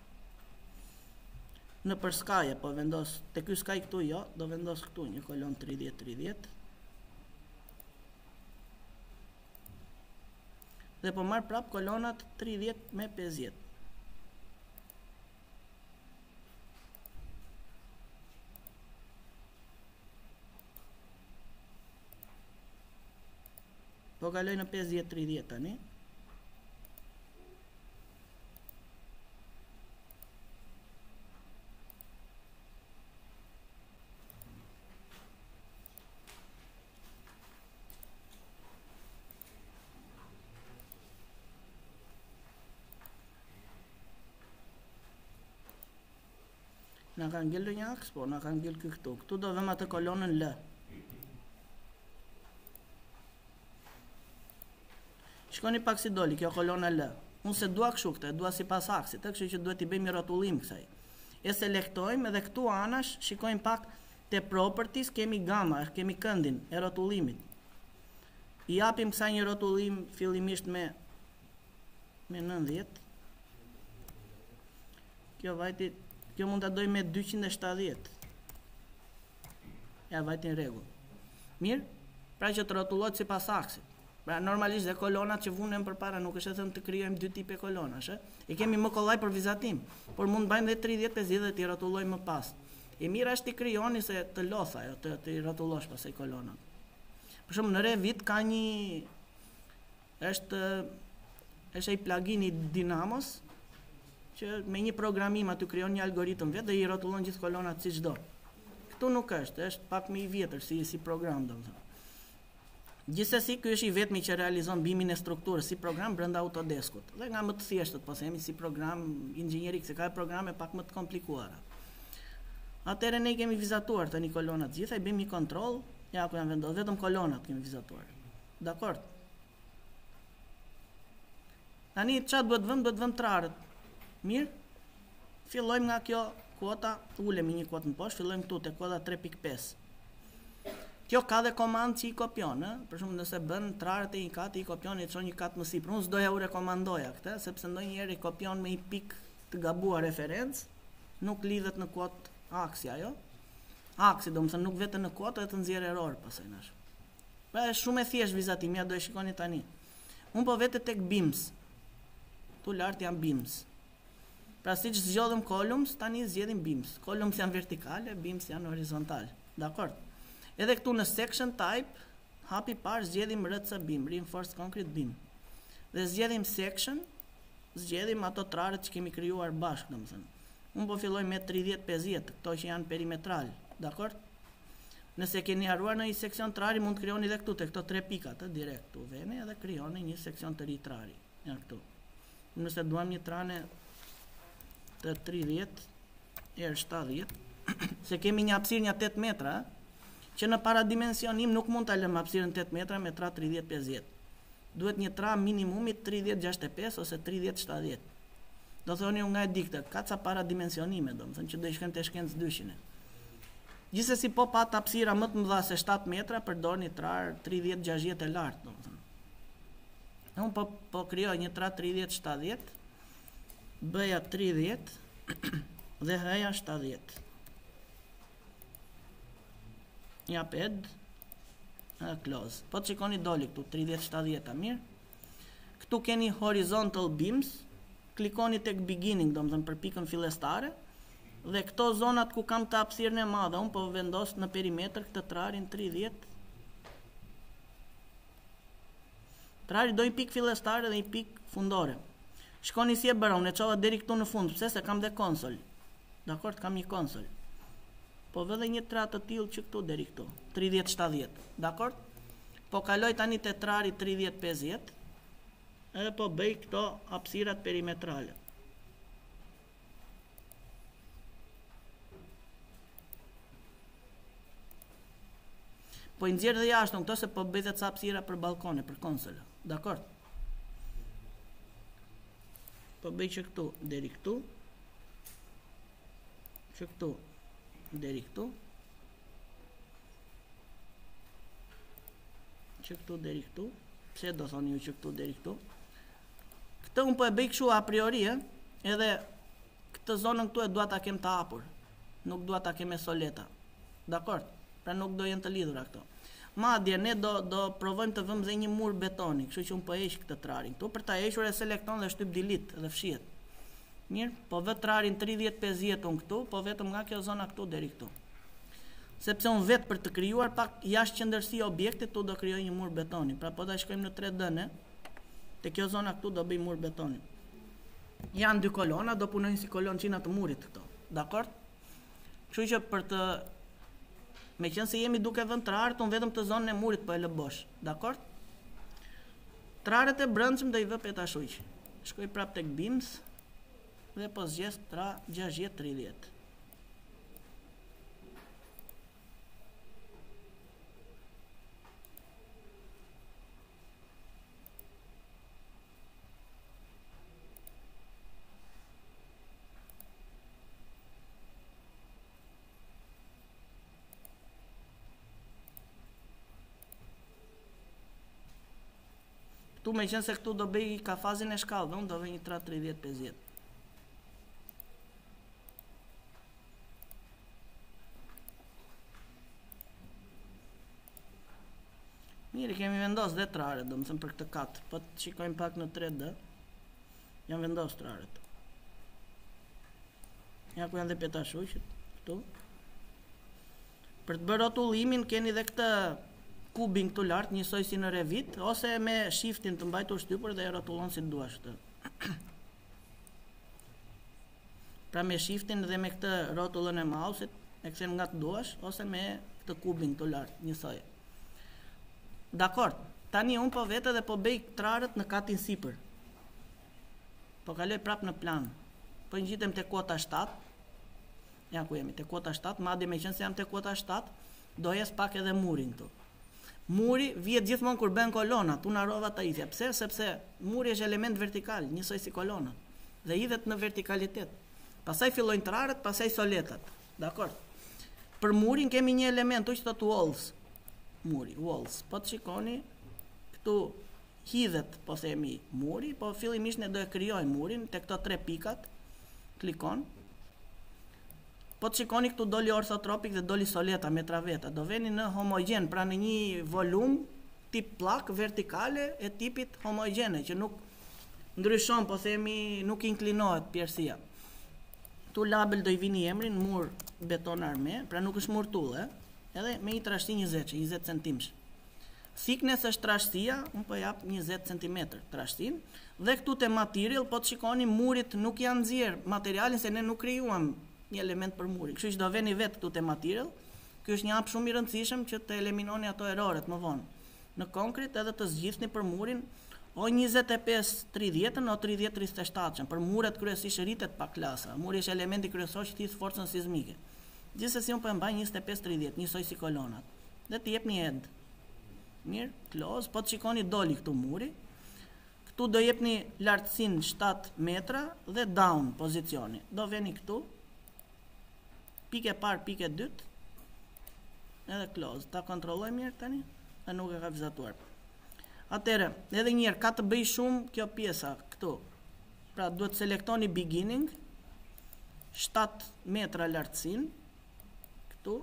Në për skaje po vendos, te ky skaj këtu jo, do vendos këtu një kolon 30-30. Dhe po marr prap kolonat 30 me 50. Po kaloj në 50-30 tani. Na ka ngel një aks, po na ka ngel këtu. Këtu do vëmë atë kolonën L. Shikoni pak si doli kjo kolona L. Unë se dua kështu këtë, dua sipas aksit, kështu që duhet i bëjmë një rrotullim kësaj. E selektojmë edhe këtu anash, shikojmë pak te properties, kemi gama, kemi këndin e rrotullimit. I japim kësaj një rrotullim fillimisht me 90. Kjo mund ta doj me 270. Ja vajti në rregull. Mirë? Pra që të rrotullohet sipas aksit. Pra normalisht dhe kolonat që vunem përpara nuk është e thënë të krijojmë dy tipe kolonash, e kemi më kollaj për vizatim, por mund bëjmë dhe 30-50 dhe t'i rrotullojmë më pas. E mira është t'i krijoni se të lotha, jo të rrotullosh pasaj kolonat. Për shumë në Revit ka një është ai plugini Dynamos që me një programim aty krijon një algoritëm vetë dhe i rrotullon gjithë kolonat siç do. Këtu nuk është pak më i vjetër si program domethënë. Gjithsesi, ky është i vetmi që realizon bimin e strukturës si program brenda Autodesk-ut. Dhe nga më të thjeshtë, po themi si program inxhinierik, se ka programe pak më të komplikuara. Atëherë ne kemi vizatuar tani kolonat gjitha, i bëjmë një kontroll, ja ku janë vendosur, vetëm kolonat kemi vizatuar. Dakor? Tani çfarë duhet vëmë trarët? Mirë? Fillojmë nga kjo kuota, ulemi një kuotë në poshtë, fillojmë këtu te kuota 3.5. Kjo ka dhe komandë që i kopjon, për shumë nëse bën trarët e një katë, i kopjon e çon një katë më sipër. Unë s'doja u rekomandoja këtë, sepse ndonjëherë i kopjon me një pikë të gabuar referencë, nuk lidhet në kuotë aksi ajo. Aksi, domethënë nuk vete në kuotë dhe të nxjerr error pastaj nash. Pra është shumë e thjeshtë vizatimi, ja do e shikoni tani. Unë po vete tek BIMS. Tu lart janë BIMS. Pra siç zgjodhëm columns, tani zgjedhim BIMS. Columns janë vertikale, BIMS janë horizontale. Dakor? Edhe këtu në section type, hapi parë zgjedhim RC BIM, Reinforced Concrete BIM. Dhe zgjedhim section, zgjedhim ato trarët që kemi krijuar bashkë, domethënë. Unë po filloj me 30-50, këto që janë perimetral, dakor? Nëse keni haruar në një seksion trari, mund të krijoni edhe këtu te këto 3 pikat, direkt këtu veni edhe krijoni një seksion të ri trari. Janë këtu. Nëse duam një trane të 30 herë 70, se kemi një hapësirë një 8 metra, që në paradimensionim nuk mund ta lëm hapësirën 8 metra me tra 30-50. Duhet një tra minimumi 30-65 ose 30-70. Do thoni unë nga e dikte, ka ca paradimensionime, domethënë që do i shkojmë te shkencë dyshin. Gjithsesi po pat hapësira më të mëdha se 7 metra, përdorni trar 30-60 e lartë, domethënë. Unë po krijoj një tra 30-70, bëja 30 dhe hëja 70. Një ped, close. Po të shikoni doli këtu, 30-70, mirë. Këtu keni horizontal beams, klikoni tek beginning, domethënë për pikën fillestare, dhe këto zonat ku kam të hapësirën e madhe, unë po vendos në perimetër këtë trarin 30. Trari do një pikë fillestare dhe një pikë fundore. Shkoni si e bëra, unë e çova deri këtu në fund, pse se kam dhe konsol. Dakor, kam një konsol. Po vë dhe një tra të tillë që këtu deri këtu, 30-70, dakor? Po kaloj tani te trari 30-50, edhe po bëj këto hapësirat perimetrale. Po i nxjerr dhe jashtë këto se po bëj dhe ca hapësira për balkone, për konsola, dakor? Po bëj që këtu deri këtu, që këtu deri këtu, që këtu deri këtu, pse do thoni ju që këtu deri këtu? Këtë unë po e bëj kështu a priori, edhe këtë zonën këtu e dua ta kem të hapur, nuk dua ta kem me soleta, dakor? Pra nuk do jenë të lidhura këto. Madje ne do provojmë të vëmë dhe një mur betoni, kështu që unë po heq këtë trarin këtu, për ta hequr e selekton dhe shtyp delete dhe fshihet. Mirë, po vë trarin 30-50 unë këtu, po vetëm nga kjo zona këtu deri këtu. Sepse unë vetë për të krijuar pak jashtë qendërsi objektit, tu do krijoj një mur betoni. Pra po ta shkojmë në 3D, ne, te kjo zona këtu do bëj mur betoni. Janë dy kolona, do punojnë si kolonçina të murit këto. Dakor? Kështu që për të meqense se jemi duke vënë trarët, unë vetëm të zonën e murit po e lë bosh. Dakor? Trarët e brendshëm do i vë petashujq. Shkoj prap tek BIMS dhe po zgjes tra 60-30. Këtu me qenë se këtu do bëj ka fazin e shkallëve, unë do bëj një tra 30-50. Mirë, kemi vendos dhe trarët, do më thëmë për këtë katë, po të shikojmë pak në 3D, jam vendos trarët. Ja ku janë dhe petashuqët, këtu. Për të bërë rotullimin, keni dhe këtë kubin këtu lartë, njësoj si në Revit, ose me shiftin të mbajtur shtypur dhe e rotullon si të duash të. Pra me shiftin dhe me këtë rotullën e mouse-it, e kthen nga të duash, ose me këtë kubin këtu lartë, njësoj. Dakord. Tani unë po vete dhe po bëj trarët në katin sipër. Po kaloj prap në plan. Po ngjitem te kota 7. Ja ku jemi, te kota 7, madje me qenë se jam te kota 7, do jes pak edhe murin këtu. Muri vjet gjithmonë kur bën kolonat, unë harrova ta isja. Pse? Sepse muri është element vertikal, njësoj si kolona. Dhe hidhet në vertikalitet. Pastaj fillojnë trarët, pastaj soletat. Dakor. Për murin kemi një element, që thot walls. Muri, walls. Po të shikoni, këtu hidhet, po themi, muri, po fillimisht ne do e krijojmë murin te këto 3 pikat. Klikon. Po të shikoni këtu doli orthotropik dhe doli soleta me traveta. Do veni në homogjen, pra në një volum tip plak vertikale e tipit homogjene, që nuk ndryshon, po themi, nuk inklinohet pjerësia. Tu label do I vini emrin mur beton arme, pra nuk është mur tull, edhe me një trashësi 20 cm. Thickness është trashësia, unë po jap 20 cm trashësin, dhe këtu te material, po të shikoni murit nuk janë nxjerr materialin se ne nuk krijuam një element për murin. Kështu që do veni vetë këtu te material. Ky është një hap shumë I rëndësishëm që të eliminoni ato eroret më vonë. Në konkret edhe të zgjidhni për murin o 25-30 o 30-37, për muret kryesisht rritet pa klasa. Muri është elementi kryesor që thith forcën sismike. Gjithsesi unë po e mbaj 25-30, njësoj si kolonat. Dhe t'i jep një end. Mirë, close, po të shikoni doli këtu muri. Këtu do jepni lartësinë 7 metra dhe down pozicioni. Do veni këtu. Pike parë, pike dytë. Edhe close. Ta kontrolloj mirë tani, e nuk e ka vizatuar. Atëre, edhe njëherë ka të bëj shumë kjo pjesa këtu. Pra duhet selektoni beginning, 7 metra lartësinë, këtu,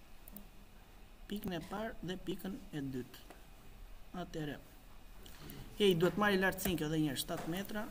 pikën e parë dhe pikën e dytë. Atëre, duhet marri lartësinë kjo dhe njëherë, 7 metra.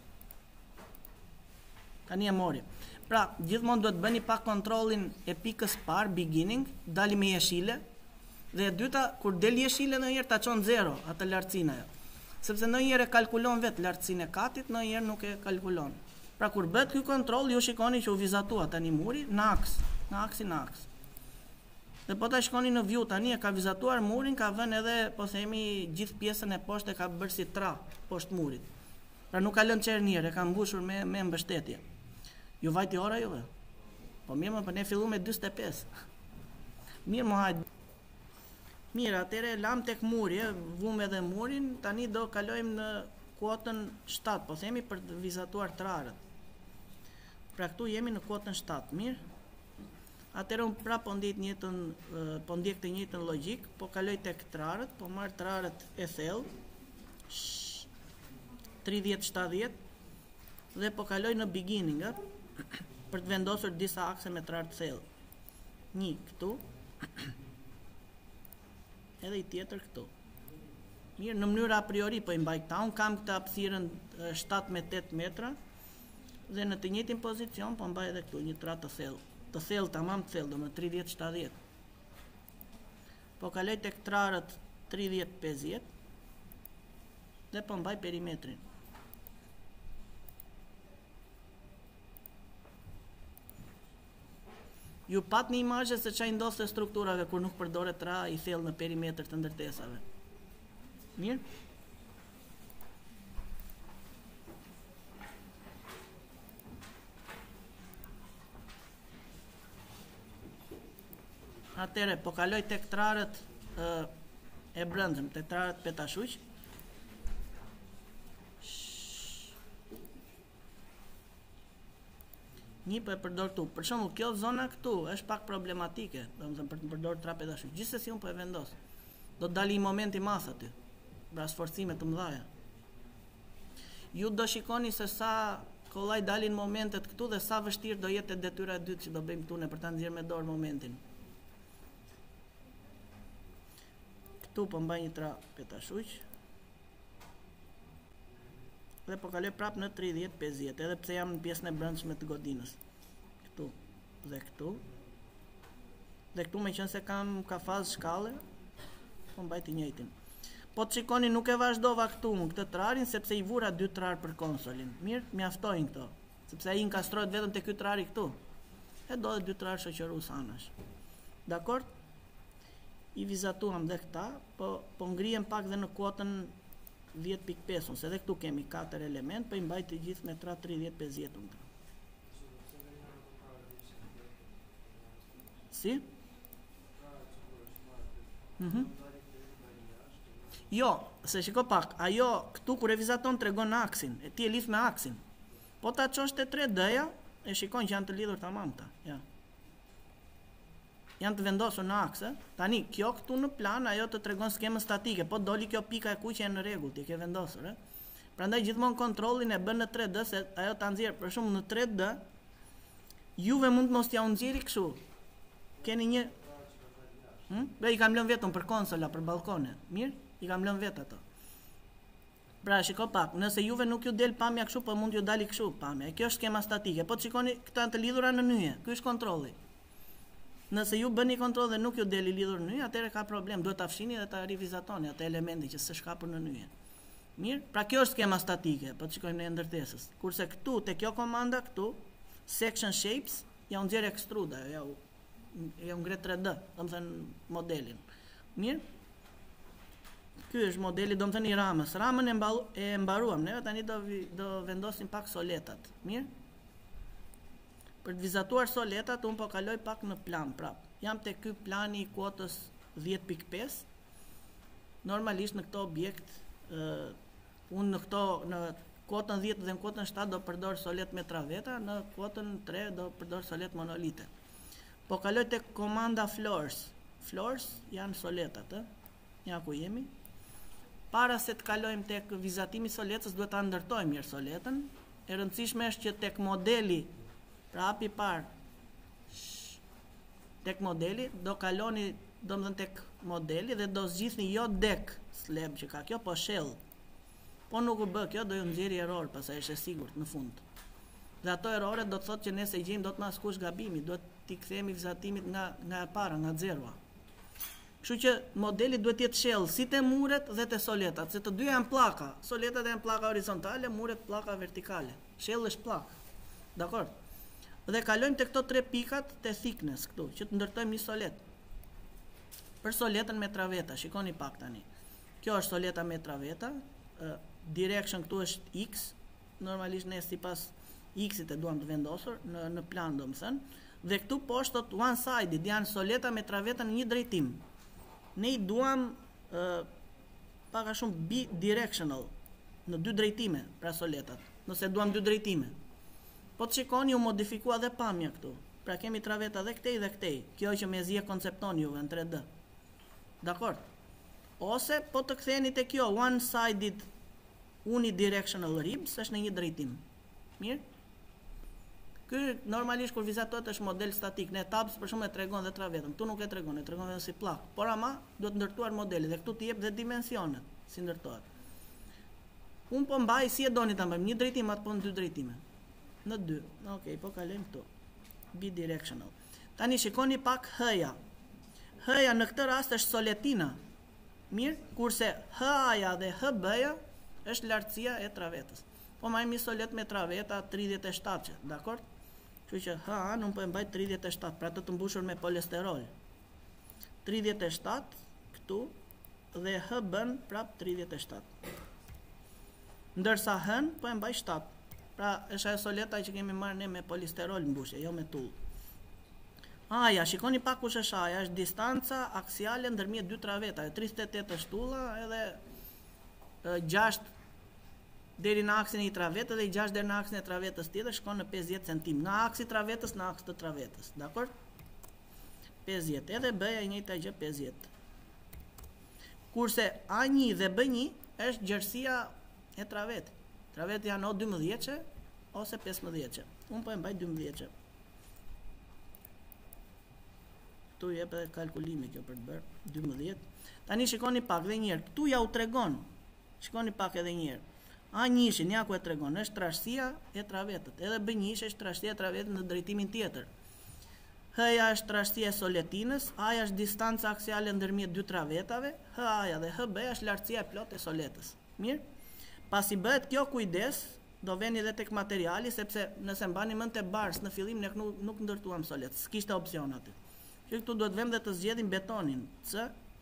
Tani e mori. Pra, gjithmonë duhet bëni pak kontrollin e pikës parë, beginning, dali me jeshile, dhe e dyta, kur del jeshile në njërë ta qonë 0, atë lartësina jo. Sepse në njërë e kalkulon vetë lartësin e katit, në njërë nuk e kalkulon. Pra, kur bët kjo kontrol, ju shikoni që u vizatua tani muri në aks, në aks. Dhe po ta shikoni në view tani e ka vizatuar murin, ka vën edhe, po themi, gjithë pjesën e poshtë e ka bërë si tra poshtë murit. Pra, nuk ka lënë qerë njërë, e ka mbushur me mbështetje. Ju vajti ora juve? Po mirë më për ne fillu me 45. Mirë më hajtë. Mirë, atëre lam tek muri, vum edhe murin, tani do kalojmë në kuotën 7, po themi për të vizatuar trarët. Pra këtu jemi në kuotën 7, mirë. Atëre unë pra po ndjek të njëjtën logjik, po kaloj tek trarët, po marr trarët e thellë, 30-70, dhe po kaloj në beginning, për të vendosur disa akse me trarë thellë. Një këtu, edhe I tjetër këtu. Mirë, në mënyrë a priori po I mbaj këta, unë kam këtë hapësirën 7 me 8 metra, dhe në të njëjtin pozicion po mbaj edhe këtu një trarë të thellë, tamam të thellë, do më 30-70. Po kaloj tek trarët 30-50 dhe po mbaj perimetrin. Ju pat një imazhe se çfarë ndodh te strukturave kur nuk përdoret tra I thellë në perimetër të ndërtesave. Mirë? Atëre, po kaloj tek trarët e brendshëm, tek trarët petashuq. Një po e përdor këtu. Për shembull, kjo zona këtu është pak problematike, domethënë për të përdorur trapë tash. Gjithsesi unë po e vendos. Do të dalë një moment I madh aty. Pra sforcime të mëdha. Ju do shikoni se sa kollaj dalin momentet këtu dhe sa vështirë do jetë detyra e dytë që do bëjmë këtu ne për ta nxjerrë me dorë momentin. Këtu po mbaj një trapë tashuq. Dhe po kaloj prap në 30-50, edhe pse jam në pjesën e brendshme të godinës. Këtu dhe këtu. Dhe këtu me qenë se kam ka fazë shkalle, po mbaj të njëjtin. Po të shikoni nuk e vazhdova këtu më këtë trarin, sepse I vura 2 trar për konsolin. Mirë, mjaftojnë këto, sepse ai inkastrohet vetëm te ky trari këtu. E do dhe 2 trar shoqërues anash. Dakor? I vizatuam dhe këta, po ngrihem pak dhe në kuotën 10.5, se dhe këtu kemi 4 element, po I mbaj të gjithë me 30-50. Si? Jo, se shiko pak, ajo këtu kur e vizaton tregon aksin, e ti e lidh me aksin. Po ta çosh te 3D-ja, e shikon që janë të lidhur tamam ta. Ja. Janë të vendosur në aks, Tani kjo këtu në plan ajo të tregon skemën statike, po doli kjo pika e kuqe në rregull, ti ke vendosur, Prandaj gjithmonë kontrollin e bën në 3D se ajo ta nxjerr, për shembull në 3D juve mund mos t'ja nxjerrë kështu. Keni një I kam lënë vetëm për konsola, për balkone. Mirë? I kam lënë vetë ato. Pra, shiko pak, nëse juve nuk ju del pamja kështu, po mund ju dali kështu pamja. Kjo është skema statike. Po të shikoni këta të lidhura në nyje. Ky është kontrolli. Nëse ju bëni kontroll dhe nuk ju deli lidhur në nyje, atëherë ka problem. Duhet ta fshini dhe ta rivizatoni atë elementi që s'e shkapur në nyje. Mirë? Pra kjo është skema statike, po të shikojmë në ndërtesës. Kurse këtu te kjo komanda këtu, section shapes, ja u nxjerr extrude, ja u ngre 3D, domethënë modelin. Mirë? Ky është modeli, domethënë I ramës. Ramën e mbaruam, neve tani do vendosim pak soletat. Mirë? Për të vizatuar soletat, unë po kaloj pak në plan prap. Jam te ky plani I kuotës 10.5. Normalisht në këto objekt, unë në kuotën 10 dhe në kuotën 7 do përdor solet me traveta, në kuotën 3 do përdor solet monolite. Po kaloj tek komanda floors. Floors janë soletat, Ja ku jemi. Para se të kalojmë tek vizatimi I soletës, duhet ta ndërtojmë mirë soletën. E rëndësishme është që tek modeli, pra hapi parë, tek modeli do kaloni, domethënë tek modeli dhe do zgjidhni jo deck slab që ka kjo, po shell. Po nuk u bë kjo, do ju nxjerrë error, pastaj është e sigurt në fund. Dhe ato errore do të thotë që nëse I gjejmë do të na skush gabimi, do t'i kthehemi vizatimit nga e para, nga zerua. Kështu që modeli duhet të jetë shell si te muret dhe te soletat, se të dyja janë pllaka. Soletat janë pllaka horizontale, muret pllaka vertikale. Shell është pllak. Dakor? Dhe kalojmë te këto 3 pikat te thickness këtu, që të ndërtojmë një solet. Për soletën me traveta, shikoni pak tani. Kjo është soleta me traveta, direction këtu është X, normalisht ne sipas X-it e duam të vendosur në plan domethënë, dhe këtu poshtë thot one sided, janë soleta me traveta në një drejtim. Ne I duam pak a shumë bidirectional, në 2 drejtime, pra soletat, nëse duam 2 drejtime. Po të shikoni, u modifikua dhe pamja këtu. Pra kemi traveta dhe këtej dhe këtej. Kjo që me zje koncepton juve në 3D. Dakor? Ose po të ktheni te kjo one-sided unidirectional ribs, është në një drejtim. Mirë? Ky normalisht kur vizatohet është model statik. Në tabs për shkak e tregon dhe travetën. Ktu nuk e tregon vetëm si pllak. Por ama duhet ndërtuar modeli dhe këtu të jep dhe dimensionet si ndërtohet. Un po mbaj si e doni ta mbajmë, një drejtim apo në 2 drejtime. Në 2. Okej, po kalojmë këtu. Bidirectional. Tani shikoni pak H-ja. H-ja në këtë rast është soletina. Mirë, kurse H-ja dhe H-B-ja është lartësia e travetës. Po marrim një solet me traveta 37, dakor? Kështu që H-a nuk po e mbaj 37, pra të mbushur me polesterol. 37 këtu dhe H-bën prap 37. Ndërsa H-n po e mbaj 7. Pra është ajo soleta që kemi marrë ne me polisterol mbushje, jo me tull. Aja, shikoni pak kush është aja, është distanca aksiale ndërmjet 2 travetave, 38 është tulla edhe 6 deri në aksin e travetës dhe 6 deri në aksin e travetës tjetër shkon në 50 cm. Nga aksi i travetës në aks të travetës, dakor? 50, edhe B-ja e njëjta gjë 50. Kurse A1 dhe B1 është gjerësia e travetit. Traveti janë o 12 ose 15. Unë po e mbaj 12. Këtu jep edhe kalkulimi kjo për të bërë 12. Tani shikoni pak edhe një herë. Këtu ja u tregon. Shikoni pak edhe një herë. A1 ja ku e tregon, është trashësia e travetët. Edhe B1 është trashësia e travetët në drejtimin tjetër. H-ja është trashësia e soletinës, A-ja është distanca aksiale ndërmjet 2 travetave, H-ja dhe H-B-ja është lartësia e plotë e soletës. Mirë? Pasi bëhet kjo kujdes, do veni edhe tek materiali, sepse nëse mbani mend te bars në fillim ne nuk ndërtuam solet, s'kishte opsion aty. Që këtu duhet vëmë dhe të zgjedhim betonin, C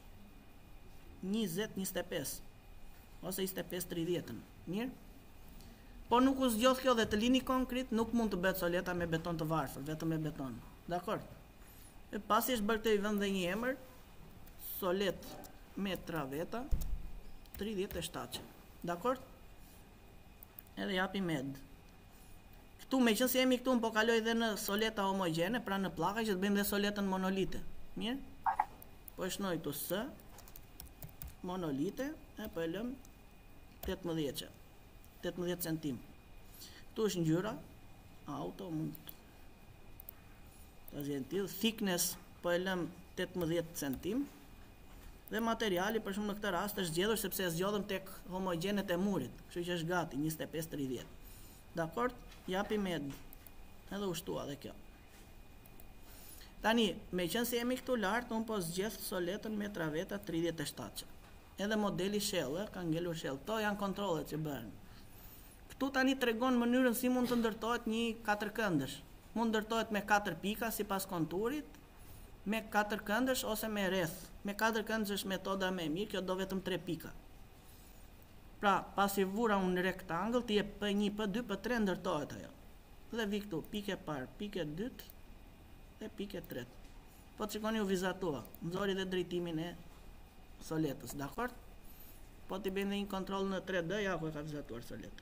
20-25 ose 25-30. Mirë? Po nuk u zgjodh kjo dhe të lini konkret, nuk mund të bëhet soleta me beton të varfër, vetëm me beton. Dakor? E pasi është bërë këtë vend dhe një emër, solet me traveta 37. Dakor? Edhe japi med. Këtu me qënë si jemi këtu, më po kaloj dhe në soleta homogjene, pra në plaka që të bëjmë dhe soletën monolite. Mirë? Po e shnoj të së, monolite, e po e lëm 18 centim. Këtu është ngjyra, auto, mund të zhjentil, thickness, po e lëm 18 centim, dhe materiali, për shumë në këtë rast, është zgjedhur sepse e zgjodhëm tek homogenet e murit, kështu që është gati, 25-30. Dakor? Japi med, edhe ushtua dhe kjo. Tani, me qenë se jemi këtu lartë, unë po zgjedh soletën me traveta 37. Edhe modeli shell, ka ngelur shell. Këto janë kontrollet që bëhen. Këtu tani tregon mënyrën si mund të ndërtohet një katërkëndësh. Mund ndërtohet me 4 pika sipas konturit, me 4 këndësh ose me rreth. Me 4 këndësh është metoda më e mirë, kjo do vetëm 3 pika. Pra, pasi vura unë rektangël, ti e P1, P2, P3 ndërtohet ajo. Dhe vi këtu, pike parë, pike dytë dhe pike tretë. Po të shikoni u vizatua, nxori dhe drejtimin e soletës, dakor? Po t'i bëjmë dhe një kontroll në 3D, ja ku e ka vizatuar soletë.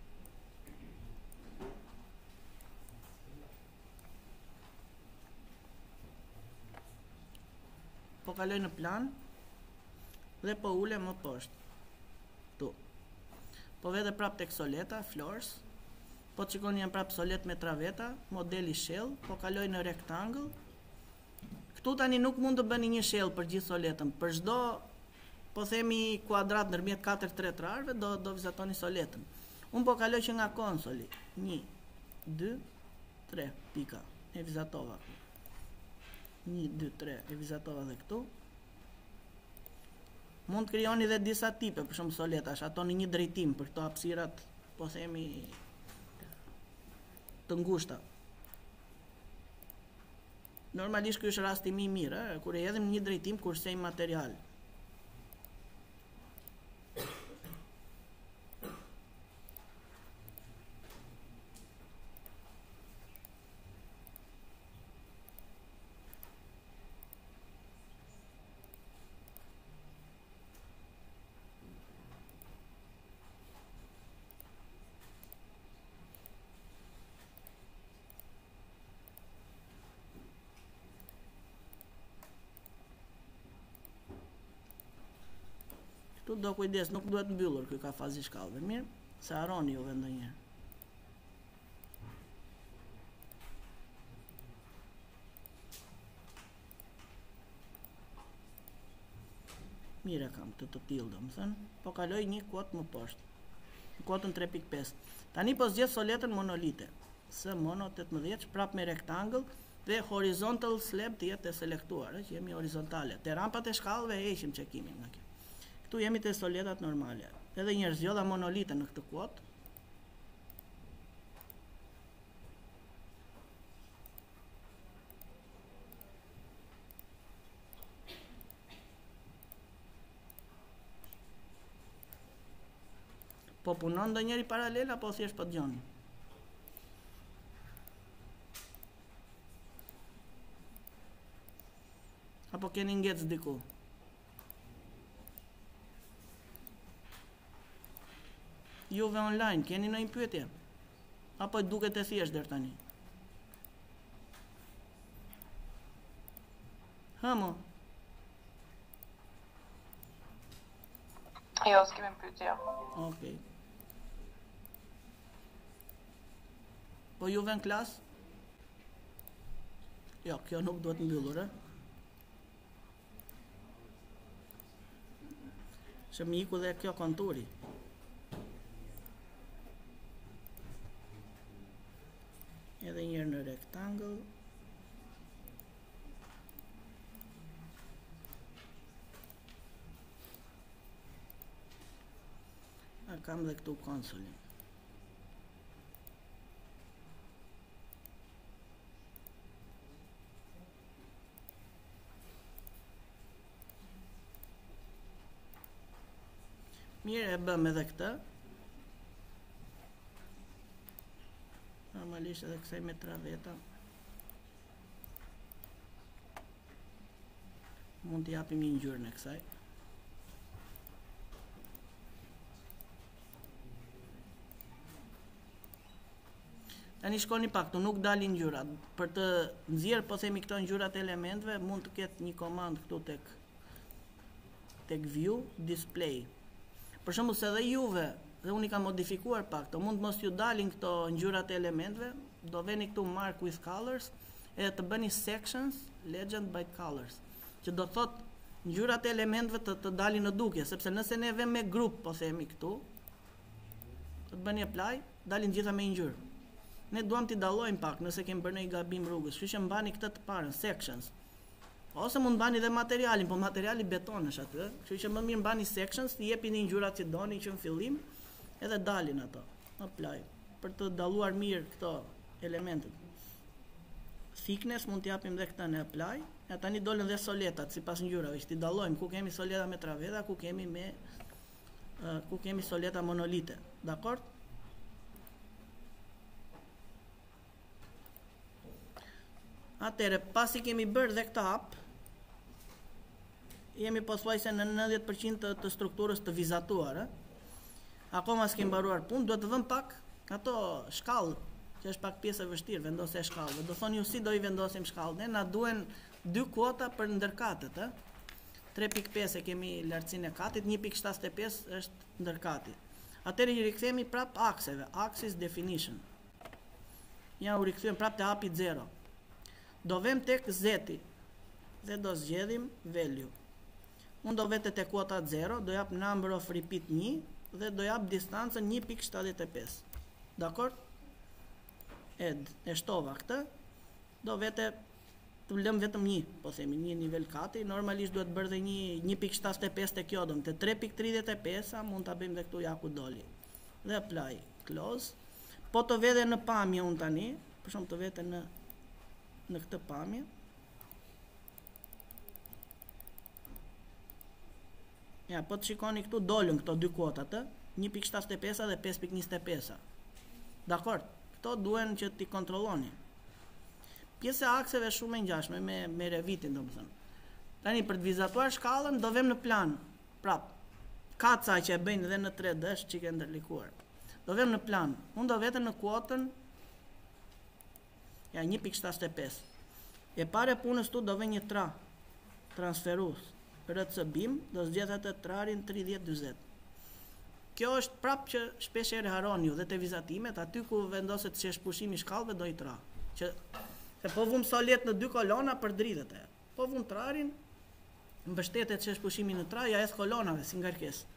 Po kaloj në plan dhe po ule më poshtë. Tu. Po vede prap tek soleta, floors. Po të shikoni janë prap solet me traveta, modeli shell, po kaloj në rectangle. Këtu tani nuk mund të bëni një shell për gjithë soletën. Për çdo, po themi kuadrat ndërmjet 4 tretrarëve, do vizatoni soletën. Unë po kaloj që nga konsoli. 1, 2, 3 pika. E vizatova. 1, 2, 3 e vizatova dhe këtu. Mund të krijoni dhe disa tipe për shumë soletash, ato në një drejtim për këto hapësirat, po themi të ngushta. Normalisht ky është rasti më i mirë, kur e hedhim në një drejtim kur sejm material. Tu do kujdes, nuk duhet mbyllur ky ka fazi shkallëve, mirë? Se harroni juve ndonjëherë. Mire kam të tillë, domethënë, po kaloj një kot më poshtë. Kotën 3.5. Tani po zgjedh soletën monolite. S mono 18 prap me rectangle dhe horizontal slab të jetë e selektuar, që jemi horizontale. Te rampat e shkallëve heqim çekimin nga kjo. Këtu jemi te soletat normale. Edhe një zgjodha monolite në këtë kuot. Po punon ndonjëri paralel apo thjesht po dëgjoni? Apo keni ngec diku? Juve online, keni ndonjë pyetje? Apo duket e thjesht deri tani? Hamo. Jo, s'kemi pyetje. Okej. Po juve në klas? Jo, kjo nuk duhet mbyllur, Që më iku dhe kjo konturi. Edhe njërë në rectangle. A kam dhe këtu konsolin. Mirë, e bëm edhe këtë. Normalisht edhe kësaj me traveta. Mund t'i japim një ngjyrë në kësaj. Tani shkoni pak, tu nuk dalin ngjyrat. Për të nxjerr, po themi këto ngjyrat e elementeve, mund të ketë një komand këtu tek view, display. Për shembull, se dhe juve, dhe unë i kam modifikuar pak, to mund mos ju dalin këto ngjyrat e elementeve, do veni këtu mark with colors, edhe të bëni sections, legend by colors, që do thot ngjyrat e elementeve të dalin në dukje, sepse nëse ne vëmë me grup, po themi këtu, të bëni apply, dalin gjitha me ngjyrë. Ne duam t'i dallojmë pak nëse kemi bërë një gabim rrugës, kështu që mbani këtë të parën, sections. Ose mund mbani dhe materialin, po materiali beton është aty, kështu që më mirë mbani sections, t'i jepini ngjyrat që doni që në fillim, edhe dalin ato. Apply, për të dalluar mirë këto elementet. Thickness mund t'i japim dhe këta në apply, e tani dolën dhe soletat sipas ngjyrave, që t'i dallojmë ku kemi soleta me traveta, ku kemi soleta monolite. Dakor? Atëre, pasi kemi bërë dhe këta hap, jemi pothuajse në 90% të strukturës të vizatuar. Akoma s'kem mbaruar punë, duhet të vëm pak ato shkallë, që është pak pjesë e vështirë, vendosja e shkallëve. Do thoni ju si do i vendosim shkallën, na duhen 2 kuota për ndërkatet. 3.5 e kemi lartësinë e katit, 1.75 është ndërkati. Atëre i rikthemi prap akseve, axis definition. Ja u rikthyem prap te hapi 0. Do vem tek zeti dhe do zgjedhim value. Unë do vete tek kuota 0, do jap number of repeat 1 dhe do jap distancën 1.75. Dakor? Add, e shtova këtë. Do vete të lëm vetëm 1, po themi, një nivel kati. Normalisht duhet bërë dhe 1.75 te kjo dom, te 3.35 mund ta bëjmë dhe këtu ja ku doli. Dhe apply, close. Po të vete në pamje unë tani, për shembull të vete në këtë pamje. Ja, po të shikoni këtu dolën këto 2 kuotat, 1.75 dhe 5.25. Dakor? Këto duhen që t'i kontrolloni. Pjesa e akseve shumë e ngjashme me Revitin, domethënë. Tani për të vizatuar shkallën do vëm në plan. Prap. Kaca që e bëjnë edhe në 3D është çike ndërlikuar. Do vëm në plan. Unë do vete në kuotën 1.75. E pare punës tu do vë një tra transferues rëtës bim, do zgjedh atë trarin 30-40. Kjo është prap që shpesh herë haroni ju dhe te vizatimet, aty ku vendoset çesh pushimi shkallëve do i tra. Se po vum solet në 2 kolona për dritët e. Po vum trarin, mbështetet çesh pushimi në tra, ja eth kolonave si ngarkesë.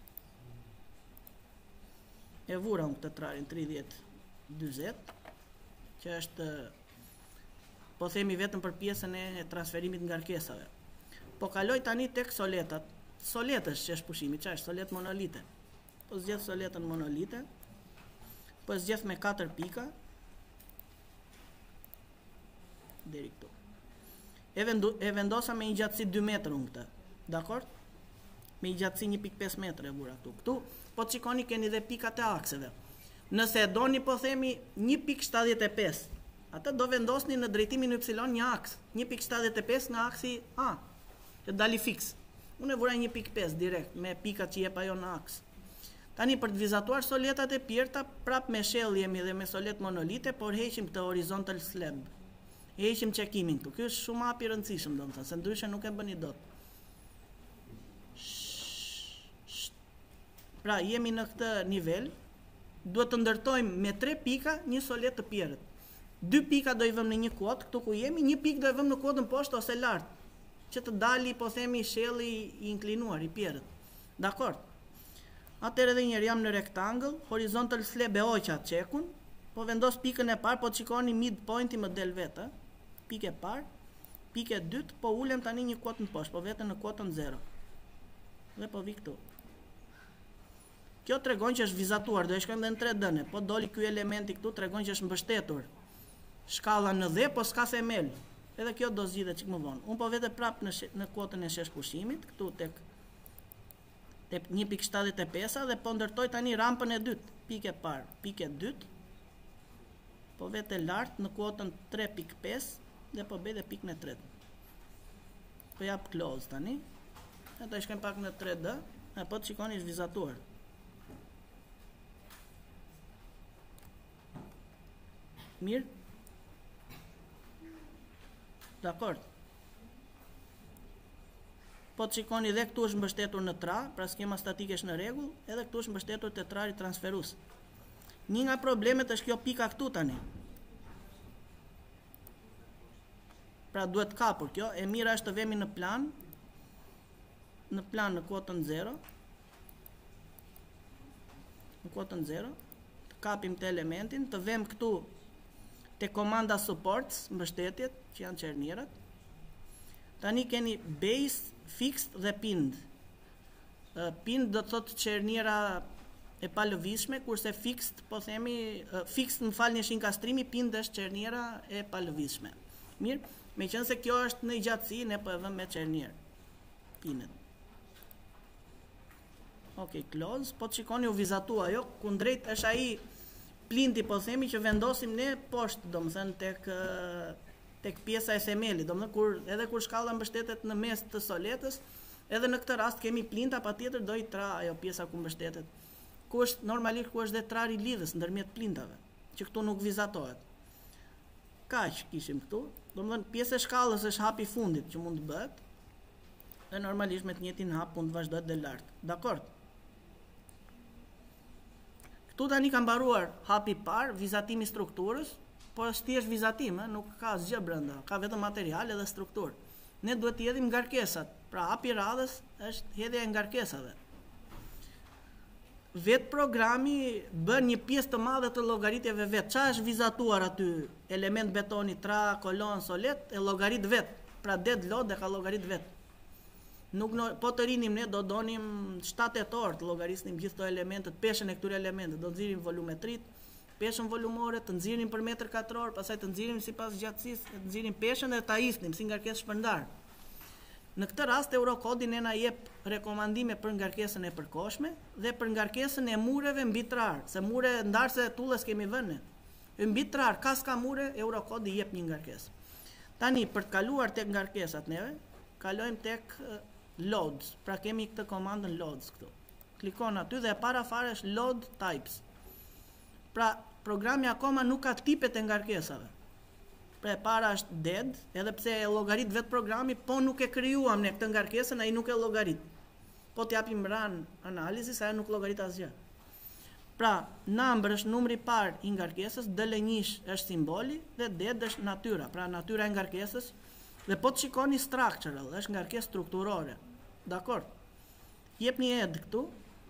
E vura unë këtë trarin 30-40. Që është, po themi vetëm për pjesën e transferimit ngarkesave. Po kaloj tani tek soletat. Soletës që është pushimi, që është solet monolite. Po zgjedh soletën monolite. Po zgjedh me 4 pika. Deri këtu. E vendosa me një gjatësi 2 metrë unë këtë. Dakor? Me një gjatësi 1.5 metrë e vura këtu. Këtu, po të shikoni keni dhe pikat e akseve. Nëse doni po themi 1.75, atë do vendosni në drejtimin y një aks, 1.75 nga aksi A, që dali fix. Unë e vura 1.5 direkt me pikat që jep ajo në aks. Tani për të vizatuar soletat e pjerta, prap me shell jemi dhe me solet monolite, por heqim këtë horizontal slab. Heqim çekimin këtu. Ky është shumë hap i rëndësishëm, domethënë, se ndryshe nuk e bëni dot. Pra jemi në këtë nivel. Duhet të ndërtojmë me 3 pika një solet të pjerët. 2 pika do i vëmë në një kuotë, këtu ku jemi, 1 pik do i vëmë në kuotën poshtë ose lart, që të dali, po themi, shelli i inklinuar i pjerët. Dakor? Atëherë edhe njëherë jam në rectangle, horizontal slab e hoqa çekun, po vendos pikën e parë, po shikoni midpointi më del vetë, pikë e parë, pikë e dytë, po ulem tani një kuotë në poshtë, po vete në kuotën 0. Dhe po vi këtu. Kjo tregon që është vizatuar, do e shkojmë dhe në 3D, po doli ky elementi këtu tregon që është mbështetur. Shkalla në dhe, po s'ka themel. Edhe kjo do zgjidhet çik më vonë. Unë po vete prap në kuotën e shesh pushimit, këtu tek te 1.75 dhe po ndërtoj tani rampën e dytë, pikë e parë, pikë e dytë, po vete lartë në kuotën 3.5 dhe po bëj dhe pikën e tretë. Po jap close tani. E do shkem pak në 3D, e po të shikoni është vizatuar. Mirë? Dakord. Po të shikoni dhe këtu është mbështetur në tra, pra skema statike është në rregull, edhe këtu është mbështetur te trari transferues. Një nga problemet është kjo pika këtu tani. Pra duhet kapur kjo, e mira është të vemi në plan në kuotën 0. Në kuotën 0, të kapim të elementin, të vem këtu te komanda supports, mbështetjet, që janë çernierat. Tani keni base, fixed dhe pinned. Pinned do të thotë çerniera e palëvizshme, kurse fixed, po themi, fixed më falni është inkastrimi, pinned është çerniera e palëvizshme. Mirë, meqense kjo është në gjatësi, ne po e vëmë me çernierë. Pinned. Ok, close, po të shikoni u vizatua, jo, kundrejt është ai plinti, po themi, që vendosim ne poshtë, do më thënë, tek pjesa e themelit, do më thënë, edhe kur shkalla mbështetet në mes të soletës, edhe në këtë rast kemi plinta, patjetër do i tra ajo pjesa ku mbështetet. Ku është, normalisht ku është dhe trari lidhës ndërmjet plintave, që këtu nuk vizatohet. Kaq kishim këtu, do më thënë, pjesë e shkallës është hapi fundit që mund të bëhet, dhe normalisht me të njëjtin hap mund të vazhdojë dhe lartë. Dakord? Këtu tani ka mbaruar hapi parë, vizatimi strukturës, po është thjesht vizatim, nuk ka asgjë brenda, ka vetëm material edhe strukturë. Ne duhet të hedhim ngarkesat, pra hapi i radhës është hedhja e ngarkesave. Vetë programi bën një pjesë të madhe të llogaritjeve vet. Çfarë është vizatuar aty? Element betoni, tra, kolon, solet, e llogarit vet. Pra det lot dhe ka llogarit vet. Nuk po të rinim ne do donim 7-8 orë të llogarisnim gjithë këto elementet, peshën e këtyre elementeve, do nxjerrim volumetrit, peshën volumore, të nxjerrim për metër katror, pastaj të nxjerrim sipas gjatësisë, të nxjerrim peshën dhe ta isnim si ngarkesë shpërndar. Në këtë rast Eurocodi ne na jep rekomandime për ngarkesën e përkohshme dhe për ngarkesën e mureve mbi trar, se mure ndarse tullës kemi vënë. Mbi trar, ka s'ka mure, Eurocodi jep një ngarkesë. Tani për të kaluar tek ngarkesat neve, kalojmë tek loads, pra kemi këtë komandën loads këtu. Klikon aty dhe e para fare është load types. Pra programi akoma nuk ka tipet e ngarkesave. Pra e para është dead, edhe pse e llogarit vet programi, po nuk e krijuam ne këtë ngarkesën, ai nuk e llogarit. Po t'japim run analizis, ajo nuk llogarit asgjë. Pra number është numri i parë i ngarkesës, DL1 është simboli dhe dead është natyra, pra natyra e ngarkesës. Dhe po të shikoni structural, është ngarkesë strukturore. Dakord? Jep një add këtu.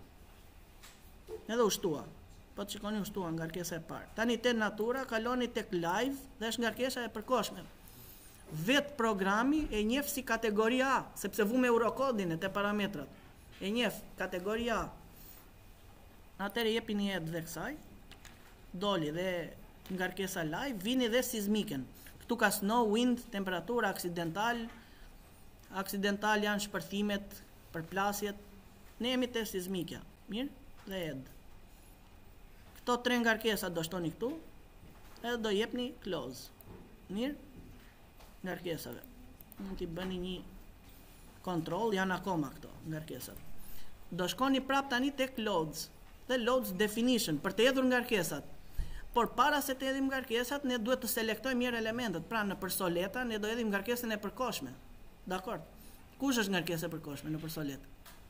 Edhe ushtua. Po të shikoni ushtua ngarkesa e parë. Tani te natura kaloni tek live dhe është ngarkesa e përkohshme. Vet programi e njeh si kategori A, sepse vu me Eurokodin e te parametrat. E njeh kategori A. Atëherë jepi një add dhe kësaj. Doli dhe ngarkesa live, vini dhe sismiken. Këtu ka snow, wind, temperatura, aksidental janë shpërthimet, përplasjet. Ne jemi te sismikja. Mirë? Dhe add. Këto 3 ngarkesa do shtoni këtu, edhe do jepni close. Mirë? Ngarkesave. Mund t'i bëni një kontroll, janë akoma këto ngarkesat. Do shkoni prap tani tek loads. Dhe loads definition, për të hedhur ngarkesat. Por para se të hedhim ngarkesat, ne duhet të selektojmë mirë elementet. Pra në përsoleta, ne do hedhim ngarkesën e përkohshme. Dakord? Kush është ngarkesa e përkohshme në përsolet?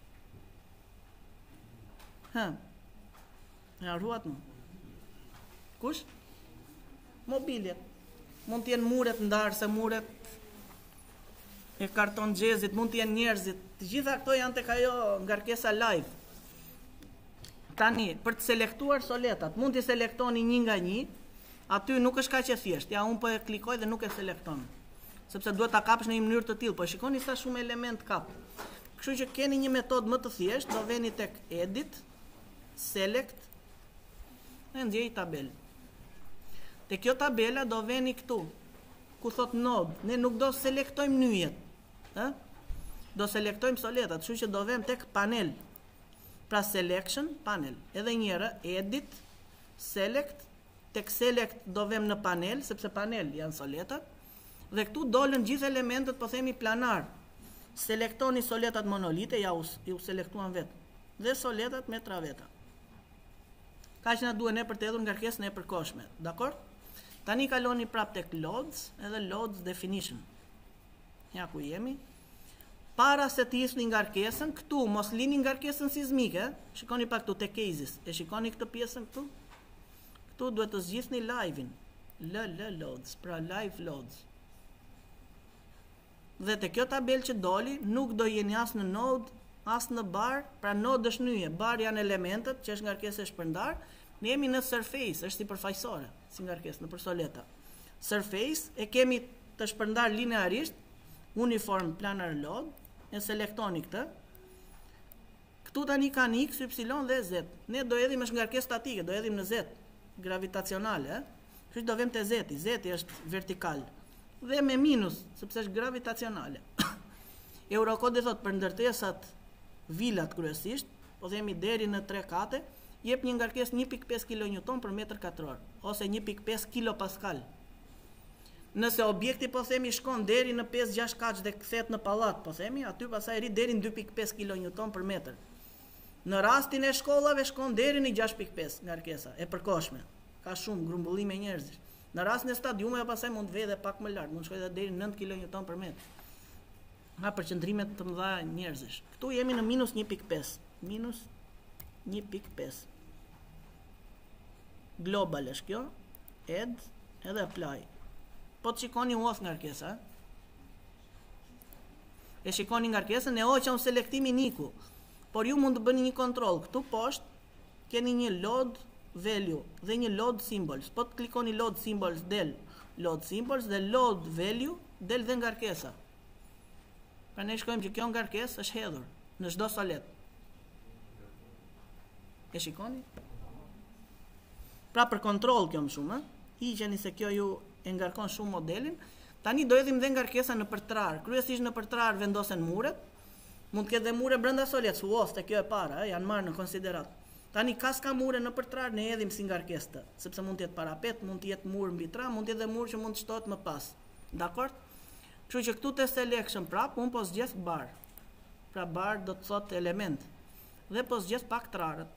E harruat më? Kush? Mobiljet. Mund t'jenë muret ndarse, muret e karton xhezit, mund t'jenë njerëzit. Të gjitha këto janë tek ajo ngarkesa live. Tani, për të selektuar soletat, mund t'i selektoni një nga një, aty nuk është kaq e thjeshtë. Ja, unë po e klikoj dhe nuk e selekton. Sepse duhet ta kapësh në një mënyrë të tillë, po shikoni sa shumë element kap. Kështu që keni një metodë më të thjeshtë, do veni tek edit, select, dhe nxjerrni tabelë. Te kjo tabela do veni këtu, ku thot node, ne nuk do selektojmë nyjet, do selektojmë soletat, kështu që do vem tek panel. Pra selection, panel. Edhe njëra, edit, select, tek select do vem në panel, sepse panel janë soletat, dhe këtu dolën gjithë elementet, po themi planar. Selektoni soletat monolite, ja u selektuan vetë, dhe soletat me traveta. Ka që na duhen ne për të hedhur ngarkesën e përkohshme, dakor? Tani kaloni prap tek loads, edhe loads definition. Ja ku jemi. Para se të hisni ngarkesën, këtu mos lini ngarkesën sismike, shikoni pak këtu te cases, e shikoni këtë pjesën këtu? Këtu duhet të zgjidhni live-in. Loads, pra live loads. Dhe te kjo tabel që doli, nuk do jeni as në node, as në bar, pra node është nyje, bar janë elementet, që është ngarkesë e shpërndar, ne jemi në surface, është si përfaqësore, si ngarkesë në përsoleta. Surface e kemi të shpërndar linearisht, uniform planar load, e selektoni këtë. Këtu tani kanë x, y dhe z. Ne do hedhim është ngarkesë statike, do hedhim në z, gravitacionale, kështu do vëm te z, z është vertikal. Dhe me minus, sepse është gravitacionale. Eurocode thot për ndërtesat vilat kryesisht, po themi deri në 3 kate, jep një ngarkesë 1.5 kN për metër katror, ose 1.5 kilopascal. Nëse objekti po themi shkon deri në 5-6 kaq dhe kthehet në pallat, po themi, aty pastaj rrit deri në 2.5 kN për metër. Në rastin e shkollave shkon deri në 6.5 ngarkesa e përkohshme. Ka shumë grumbullime njerëzish. Në rastin e stadiumeve pastaj mund të vjedhë pak më lart, mund shkojë deri në 9 kN për metër. Nga përqendrime të mëdha njerëzish. Këtu jemi në minus 1.5. Minus 1.5. Global është kjo. Add edhe apply. Po të shikoni uoth ngarkesa. E shikoni ngarkesën, e hoqa unë selektimin iku. Por ju mund të bëni një kontroll. Këtu poshtë keni një load value dhe një load symbols. Po të klikoni load symbols, del load symbols dhe load value, del dhe ngarkesa. Pra ne shkojmë që kjo ngarkesë është hedhur në çdo solet. E shikoni? Pra për kontroll kjo më shumë, hiqeni se kjo ju e ngarkon shumë modelin. Tani do hedhim dhe ngarkesa në përtrar. Kryesisht në përtrar vendosen muret. Mund të ketë dhe mure brenda solet, suoste kjo e para, janë marrë në konsiderat. Tani ka s'ka mure në përtrar, ne hedhim si ngarkesë, sepse mund të jetë parapet, mund të jetë mur mbi tra, mund të jetë dhe mur që mund të shtohet më pas. Dakor? Kështu që këtu te selection prap, unë po zgjedh bar. Pra bar do të thotë element. Dhe po zgjedh pak trarët.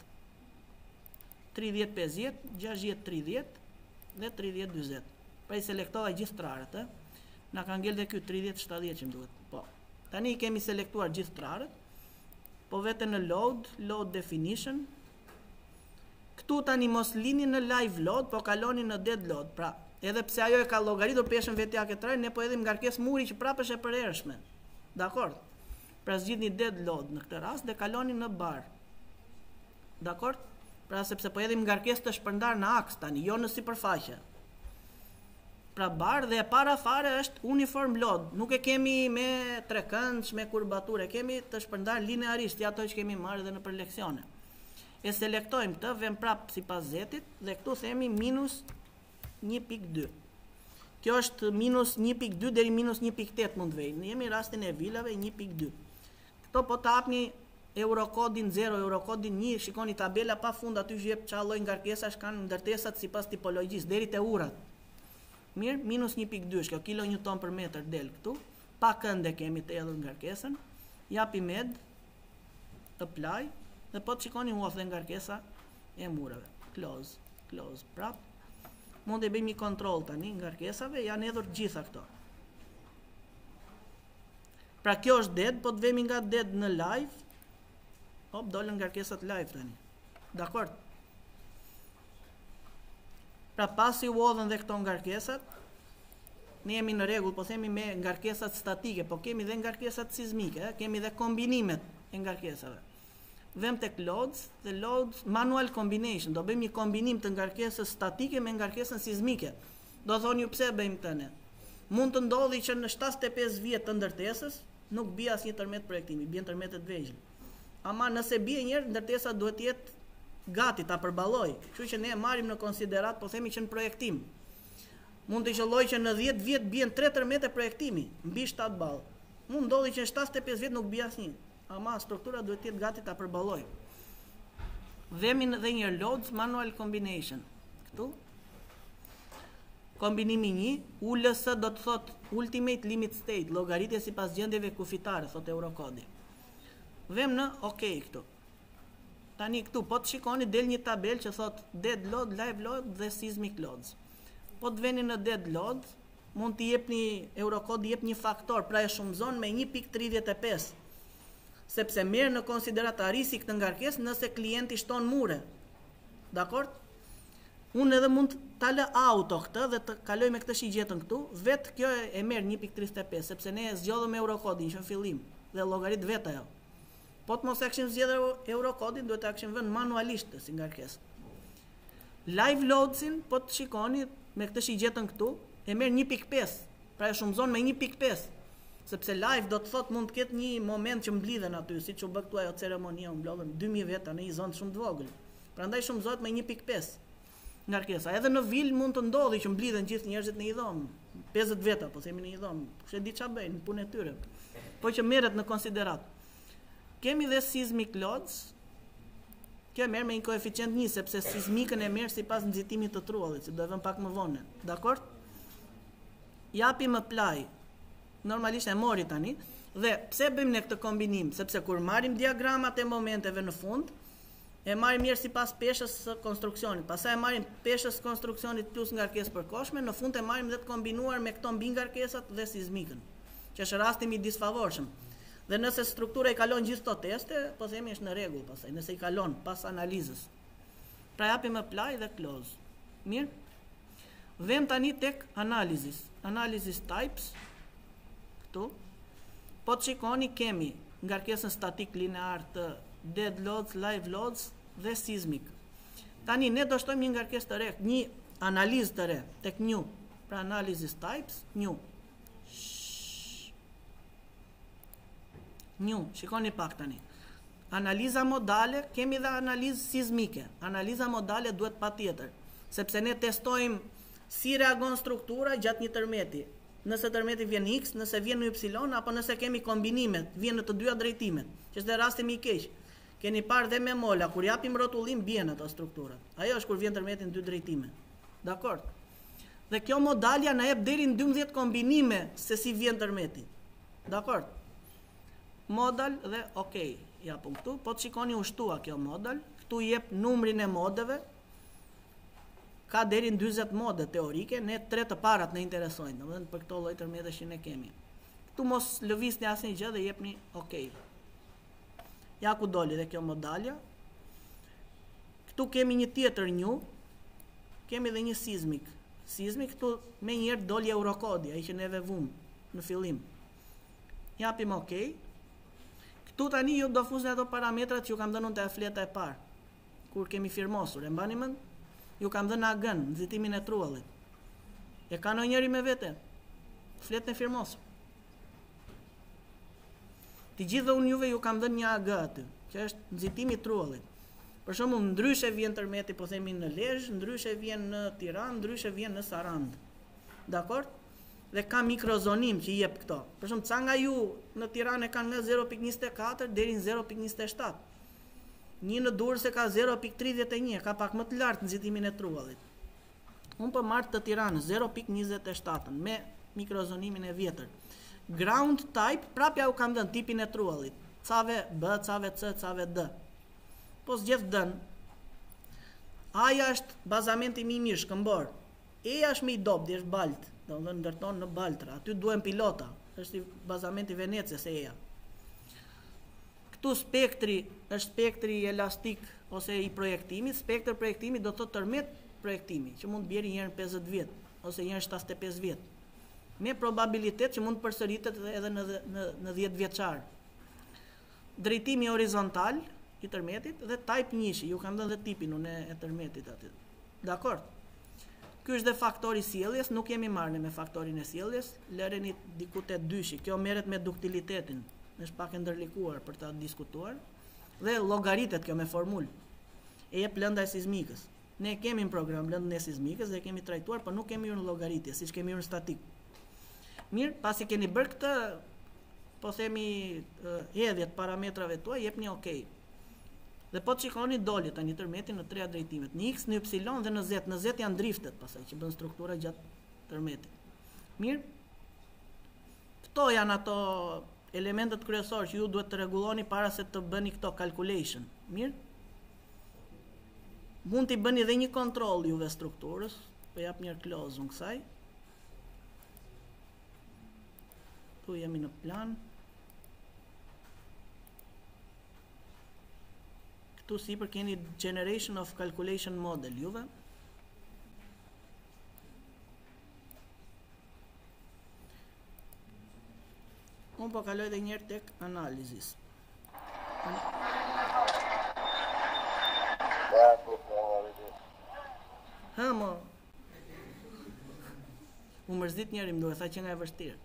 30-50, 60-30 dhe 30-20. Pra i selektova gjithë trarët, na ka ngel dhe ky 30-70 që më duhet. Po. Tani i kemi selektuar gjithë trarët. Po vete në load definition. Këtu tani mos lini në live load, po kaloni në dead load. Pra, edhe pse ajo e ka llogaritur peshën vetja ke trajnë, ne po hedhim ngarkesë muri që prapë është e përhershme. Dakor? Pra zgjidhni dead load në këtë rast dhe kaloni në bar. Dakor? Pra sepse po hedhim ngarkesë të shpërndar në aks tani, jo në sipërfaqe. Pra bar dhe e para fare është uniform load. Nuk e kemi me trekëndsh, me kurbaturë, e kemi të shpërndar linearisht, ja ato që kemi marrë edhe në për leksione. E selektojmë këtë, vem prap sipas zetit dhe këtu themi minus 1.2. Kjo është minus 1.2 deri minus 1.8 mund të vej. Ne jemi rastin e vilave 1.2. Këto po të hapni Eurokodin 0, Eurokodin 1, shikoni tabela pa fund aty jep çfarë lloj ngarkesash kanë ndërtesat sipas tipologjisë deri te urat. Mirë, minus 1.2, kjo kilonewton për metër del këtu. Pa kënde kemi të hedhur ngarkesën. Japim add, apply, dhe po të shikoni u ofë ngarkesa e mureve. Close, prap. Mund të bëjmë një kontroll tani ngarkesave, janë hedhur gjitha këto. Pra kjo është dead, po të vemi nga dead në live. Hop, dolën ngarkesat live tani. Dakor? Pra pasi u hodhën dhe këto ngarkesat, ne jemi në rregull, po themi me ngarkesat statike, po kemi dhe ngarkesat sismike, kemi dhe kombinimet e ngarkesave. Vëm tek loads dhe loads manual combination, do bëjmë një kombinim të ngarkesës statike me ngarkesën sismike. Do thoni ju pse bëjmë këtë ne? Mund të ndodhi që në 75 vjet të ndërtesës nuk bie asnjë tërmet projektimi, bien tërmetet vegjël. Ama nëse bie një herë, ndërtesa duhet të jetë gati ta përballoj. Kështu që ne e marrim në konsiderat, po themi që në projektim. Mund të qelloj që në 10 vjet bien 3 tërmete projektimi, mbi 7 ball. Mund ndodhi që në 75 vjet nuk bie asnjë. Ama struktura duhet të jetë gati ta përballoj. Vemi dhe një loads manual combination. Këtu. Kombinimi 1, ULS do të thot Ultimate Limit State, llogaritje sipas gjendjeve kufitare, thot Eurocode. Vem në OK këtu. Tani këtu, po të shikoni, del një tabel që thot dead load, live load dhe seismic loads. Po të veni në dead load, mund t'i jep një Eurocode jep një faktor, pra e shumëzon me 1.35, sepse merr në konsiderat rizik të ngarkesë nëse klienti shton mure. Dakord? Unë edhe mund ta lë auto këtë dhe të kaloj me këtë shigjetën këtu, vetë kjo e merr 1.35, sepse ne zgjodhëm Eurokodin që në fillim dhe llogarit vetë ajo. Po të mos e kishim zgjedhur Eurokodin, duhet ta kishim vënë manualisht si ngarkesë. Live loadsin, po të shikoni me këtë shigjetën këtu, e merr 1.5, pra e shumëzon me 1.5, sepse live do të thot mund të ketë një moment që mblidhen aty, siç u bë këtu ajo ceremonia, u mblodhen 2000 veta në një zonë shumë të vogël. Prandaj shumëzohet me 1.5. Ngarkesa. Edhe në vil mund të ndodhi që mblidhen gjithë njerëzit në një dhomë, 50 veta, po themi në një dhomë, kush e di ç'a bëjnë, punë e tyre. Po që merret në konsiderat. Kemi dhe seismic loads. Kjo merr me një koeficient 1, sepse seismikën e merr sipas nxitimit të trullit, që do e vëm pak më vonë. Dakor? Japim apply. Normalisht e mori tani. Dhe pse bëjmë ne këtë kombinim? Sepse kur marrim diagramat e momenteve në fund, e marrim mirë sipas peshës së konstruksionit. Pastaj e marrim peshës së konstruksionit plus ngarkesë përkohshme, në fund e marrim dhe të kombinuar me këto mbi ngarkesat dhe seizmikën, që është rasti i disfavorshëm. Dhe nëse struktura i kalon gjithë këto teste, po themi është në rregull pastaj, nëse i kalon pas analizës. Pra japim apply dhe close. Mirë? Vem tani tek analysis. Analysis types. Këtu. Po të shikoni kemi ngarkesën statik linear të dead loads, live loads dhe seismic. Tani ne do shtojmë një ngarkesë të re, një analizë të re tek new. Pra analysis types, new. New, shikoni pak tani. Analiza modale, kemi dhe analizë seismike. Analiza modale duhet patjetër, sepse ne testojmë si reagon struktura gjatë një tërmeti. Nëse tërmeti vjen X, nëse vjen në Y, apo nëse kemi kombinimet, vjen në të dyja drejtimet, që është dhe rasti më i keq. Keni parë dhe me mola, kur japim rrotullim bjen ato struktura. Ajo është kur vjen tërmeti në dy drejtime. Dakor? Dhe kjo modalja na jep deri në 12 kombinime se si vjen tërmeti. Dakor? Modal dhe OK, japum këtu, po të shikoni u shtua kjo modal, këtu jep numrin e modeve. Ka deri në 40 mode teorike, ne 3 të parat ne interesojnë, domethënë për këto lloj tërmetesh që ne kemi. Këtu mos lëvisni asnjë gjë dhe jepni OK. Ja ku doli dhe kjo modalja. Këtu kemi një tjetër new, kemi dhe një seismic. Seismic këtu me njëherë doli Eurocode, ai që neve vum në fillim. Japim OK. Këtu tani ju do fusni ato parametrat që ju kam dhënë unë te fleta e parë, kur kemi firmosur, e mbani mend? Ju kam dhënë AG-n, nxitimin e trullit. E ka ndonjëri me vete? Fletën e firmosur. Të gjithë unë juve ju kam dhënë një AG aty, që është nxitimi i trullit. Për shembull, ndryshe vjen tërmeti, po themi në Lezhë, ndryshe vjen në Tiranë, ndryshe vjen në Sarandë. Dakor? Dhe ka mikrozonim që i jep këto. Për shembull, ca nga ju në Tiranë kanë nga 0.24 deri në 0.27. Një në Durrës ka 0.31, ka pak më të lartë nxitimin e trullit. Unë po marr të Tiranës 0.27 me mikrozonimin e vjetër. Ground type, prapja u kam dhënë tipin e trullit. Cave B, cave C, cave D. Po zgjedh D-n. A-ja është bazamenti më i mirë shkëmbor. E-ja është më i dobët, është balt, domethënë ndërton në baltra. Aty duhen pilota. Është bazamenti i Venecës E-ja. Këtu spektri është spektri elastik ose i projektimit. Spektri projektimit do të thotë tërmet projektimi, që mund të bjerë një herë në 50 vjet ose një herë në 75 vjet. Me probabilitet që mund të përsëritet edhe në 10 vjeçar. Drejtimi horizontal i tërmetit dhe type 1, ju kam dhënë dhe tipin unë e tërmetit aty. Dakor? Ky është dhe faktori sjelljes, nuk jemi marrë me faktorin e sjelljes, lëreni diku te 2. Kjo merret me duktilitetin. Është pak e ndërlikuar për ta diskutuar. Dhe llogaritet kjo me formulë. E jep lënda e seizmikës. Ne kemi në program lëndën e seizmikës dhe kemi trajtuar, por nuk kemi në llogaritje, siç kemi në statik. Mirë, pasi keni bërë këtë, po themi hedhjet parametrave tuaj, jepni OK. Dhe po të shikoni doli tani tërmeti në 3 drejtimet, në x, në y dhe në z. Në z janë driftet pastaj që bën struktura gjatë tërmetit. Mirë? Këto janë ato elementet kryesorë që ju duhet të rregulloni para se të bëni këto calculation. Mirë? Mund t'i bëni edhe një kontroll juve strukturës, po jap një close unë kësaj. Tu jemi në plan. Këtu sipër keni generation of calculation model juve. Unë po kaloj dhe njerë tek analizis. Mo. U mërzit njeri më duhet, tha që nga e vështirë.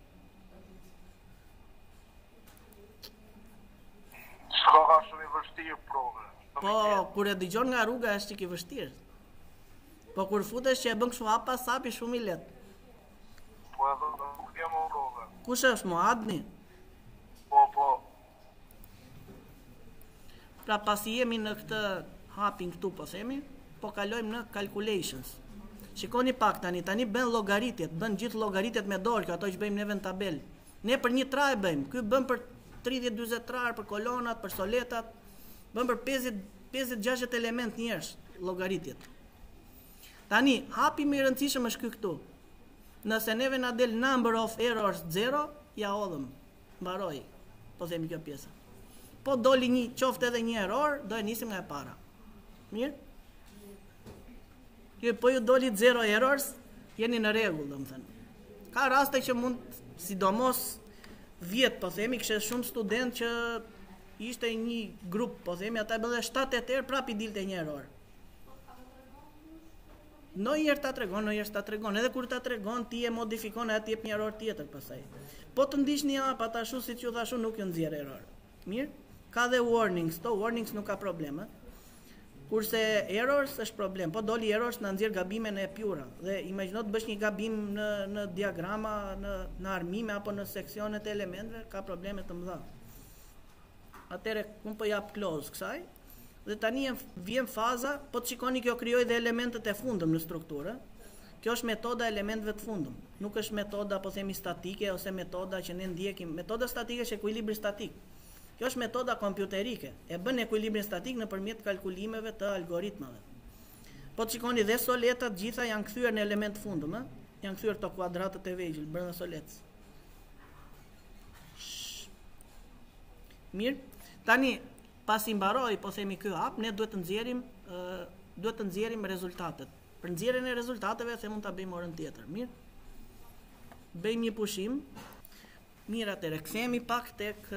Shko ka shumë i vështirë prove. Po, kur e dëgjon nga rruga është që i vështirë. Po kur futesh që e bën kështu hap pas hapi shumë i lehtë. Po edhe nuk jem o prove. Kush është mo Adni? Po. Pra pasi jemi në këtë hapin këtu po themi, po kalojmë në calculations. Shikoni pak tani bën llogaritjet, bën gjithë llogaritjet me dorë, ato që bëjmë neve në tabel. Ne për një tra e bëjmë, ky bën për 30-40 trar, për kolonat, për soletat, bën për 50-60 element njerëz llogaritjet. Tani, hapi më i rëndësishëm është ky këtu. Nëse neve na del number of errors 0, ja hodhëm, mbaroi. Po themi kjo pjesa. Po doli një qoftë edhe një error, do e nisim nga e para. Mirë? Po ju doli 0 errors, jeni në rregull, domethënë. Ka raste që mund, sidomos 10, po themi, kishte shumë student që ishte një grup, po themi, ata bëllë 7-8 herë prapë i dilte një error. Ndonjëherë ta tregon, edhe kur ta tregon ti e modifikon atë jep një error tjetër pastaj. Po të ndiqni hap ashtu siç ju thashu nuk ju nxjerr error. Mirë? Ka dhe warnings, warnings nuk ka probleme. Kurse errors është problem, po doli errors na nxjerr gabime në epjura. Dhe imagjino të bësh një gabim në diagrama, në armime apo në seksionet e elementeve, ka probleme të mëdha. Atëre unë po jap close kësaj. Dhe tani vjen faza, po të shikoni kjo krijoi dhe elementet e fundëm në strukturë. Kjo është metoda e elementeve të fundëm. Nuk është metoda, po themi, statike ose metoda që ne ndjekim. Metoda statike është ekuilibri statik. Kjo është metoda kompjuterike. E bën ekuilibrin statik nëpërmjet kalkulimeve të algoritmave. Po të shikoni dhe soletat gjitha janë kthyer në element fundëm, janë kthyer këto kuadratët e vegjël brenda soletës. Mirë. Tani pasi mbaroi, po themi ky hap, ne duhet të nxjerrim rezultatet. Për nxjerrjen e rezultateve se mund ta bëjmë orën tjetër. Mirë. Bëjmë një pushim. Mirë, atëherë kthehemi pak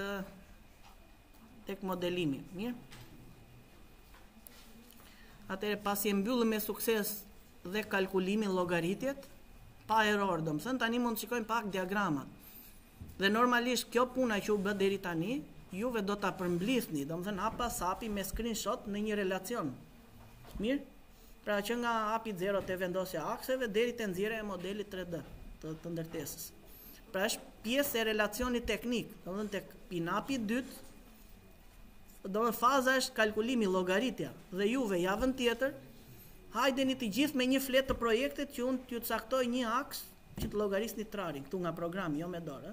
tek modelimi. Mirë. Atëherë pasi e mbyllëm me sukses dhe kalkulimin llogaritjet pa error, domethënë tani mund të shikojmë pak diagramat. Dhe normalisht kjo puna që u bë deri tani, juve do ta përmblisni, domethënë hap pas hapi me screenshot në një relacion. Mirë? Pra që nga hapi 0 të vendosja akseve deri te nxjerrja e modelit 3D të ndërtesës. Pra është pjesë e relacionit teknik, domethënë tek pinapi 2, domethënë faza është kalkulimi, llogaritja. Dhe juve javën tjetër, hajdeni të gjithë me një fletë të projektit që unë t'ju caktoj një aks që të llogarisni trarin, këtu nga programi, jo me dorë.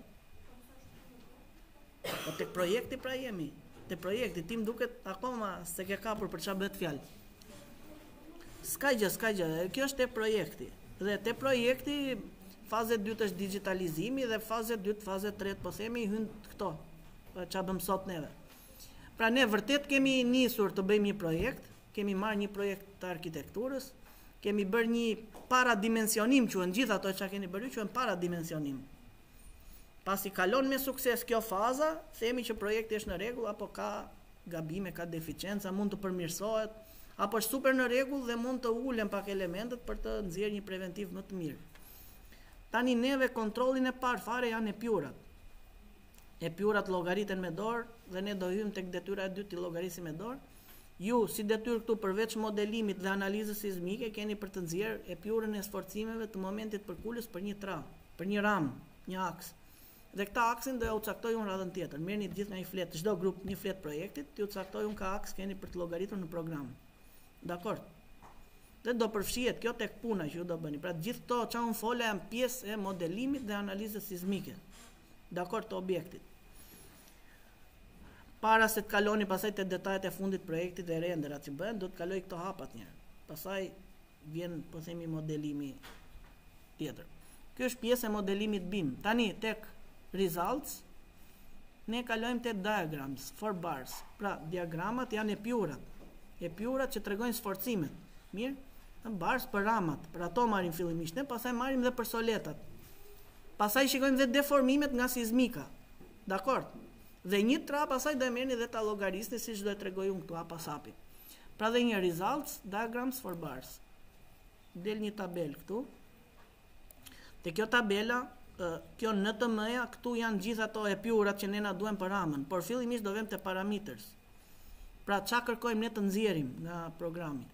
Po tek projekti pra jemi. Te projekti tim duket akoma se ke kapur për çfarë bëhet fjalë. S'ka gjë, kjo është te projekti. Dhe te projekti faza e dytë është digitalizimi dhe faza e dytë, faza e tretë, po themi hyn këto. Çfarë bëm sot neve. Pra ne vërtet kemi nisur të bëjmë një projekt, kemi marrë një projekt të arkitekturës, kemi bërë një paradimensionim, quhen gjithë ato që keni bërë, quhen paradimensionim. Pasi kalon me sukses kjo faza, themi që projekti është në rregull apo ka gabime, ka deficienca, mund të përmirësohet, apo është super në rregull dhe mund të ulen pak elementet për të nxjerrë një preventiv më të mirë. Tani neve kontrollin e parë fare janë epjurat. Epjurat llogariten me dorë dhe ne do hyjmë tek detyra e dytë të llogarisë me dorë. Ju si detyrë këtu përveç modelimit dhe analizës sismike keni për të nxjerrë epjurën e sforcimeve të momentit përkulës për një tra, për një ram, një aks. Dhe këta aksin do ja u caktoj unë radhën tjetër. Merrni të gjithë nga një flet, çdo grup një flet projektit, t'ju caktoj unë ka aks keni për të llogaritur në program. Dakor? Dhe do përfshihet kjo tek puna që ju do bëni. Pra të gjithë këto çka unë fola janë pjesë e modelimit dhe analizës sismike. Dakor, të objektit. Para se të kaloni pasaj te detajet e fundit projektit e renderat që bëhen, do të kaloj këto hapat një. Pasaj vjen, po themi, modelimi tjetër. Kjo është pjesë e modelimit BIM. Tani tek results ne kalojmë te diagrams, for bars. Pra diagramat janë epjurat që tregojnë sforcimet. Mirë? Në bars për ramat, për ato marrim fillimisht ne, pastaj marrim dhe për soletat. Pastaj shikojmë dhe deformimet nga sismika. Dakor? Dhe një tra pastaj do e merrni dhe ta llogarisni siç do e tregoj unë këtu pas hapi. Pra dhe një results diagrams for bars. Del një tabel këtu. Te kjo tabela, kjo NTM-ja, këtu janë gjithë ato epjurat që ne na duhen për ramën, por fillimisht do vëm te parameters. Pra çka kërkojmë ne të nxjerrim nga programi.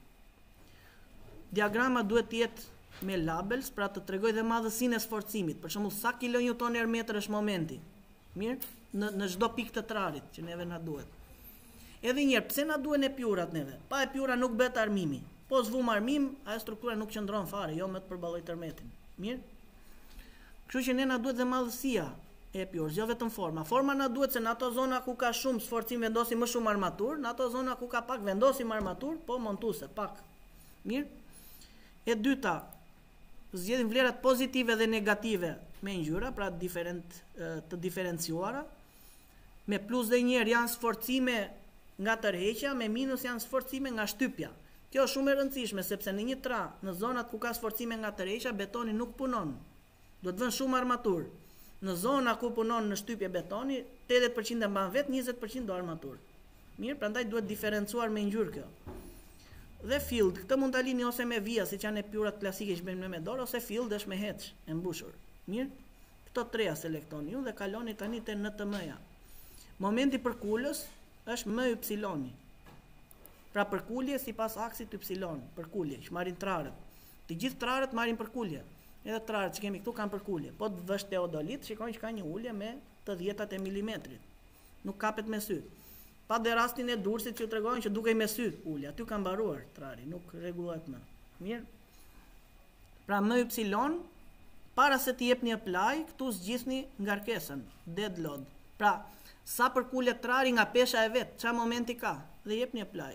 Diagrama duhet të jetë me labels, pra të tregoj dhe madhësinë e sforcimit. Për shembull, sa kilonewton/metër është momenti. Mirë? Në çdo pikë të trarit që neve na duhet. Edhe një herë, pse na duhen epjurat neve? Pa epjura nuk bëhet armimi. Po zvum armim, ajo struktura nuk qëndron fare, jo me të përballoj tërmetin. Mirë? Kështu që ne na duhet dhe madhësia e epjurës, jo vetëm forma. Forma na duhet se në ato zona ku ka shumë sforcim vendosim më shumë armaturë, në ato zona ku ka pak vendosim armaturë, po montuese pak. Mirë? E dyta, zgjedhim vlerat pozitive dhe negative me ngjyra, pra të diferenciuara. Me plus dhe njerë janë sforcime nga tërheqja, me minus janë sforcime nga shtypja. Kjo është shumë e rëndësishme, sepse në një tra, në zonat ku ka sforcime nga tërheqja, betoni nuk punon. Do të vën shumë armaturë. Në zona ku punon në shtypje betoni, 80% e mban vet, 20% do armaturë. Mirë, prandaj duhet diferencuar me ngjyrë kjo. Dhe field, këtë mund ta lini ose me vija, siç janë epjurat klasike që bëjmë me dorë, ose field është me heç, e mbushur. Mirë? Këto treja selektoni ju dhe kaloni tani te NTM-ja. Momenti përkulës është MY. Pra përkulje sipas aksit Y, përkulje, që marrin trarët. Të gjithë trarët marrin përkulje. Edhe trarët që kemi këtu kanë përkulje. Po të vësh teodolit, shikojnë që ka një ulje me të 10 e milimetrit. Nuk kapet me sy. Pa dhe rastin e dursit që ju tregojnë që dukej me sy ulja, aty ka mbaruar trari, nuk rregullohet më. Mirë? Pra MY, para se t'i jepni apply, këtu zgjidhni ngarkesën, dead load. Pra, sa përkullet trari nga pesha e vet, çfarë momenti ka, dhe jepni apply.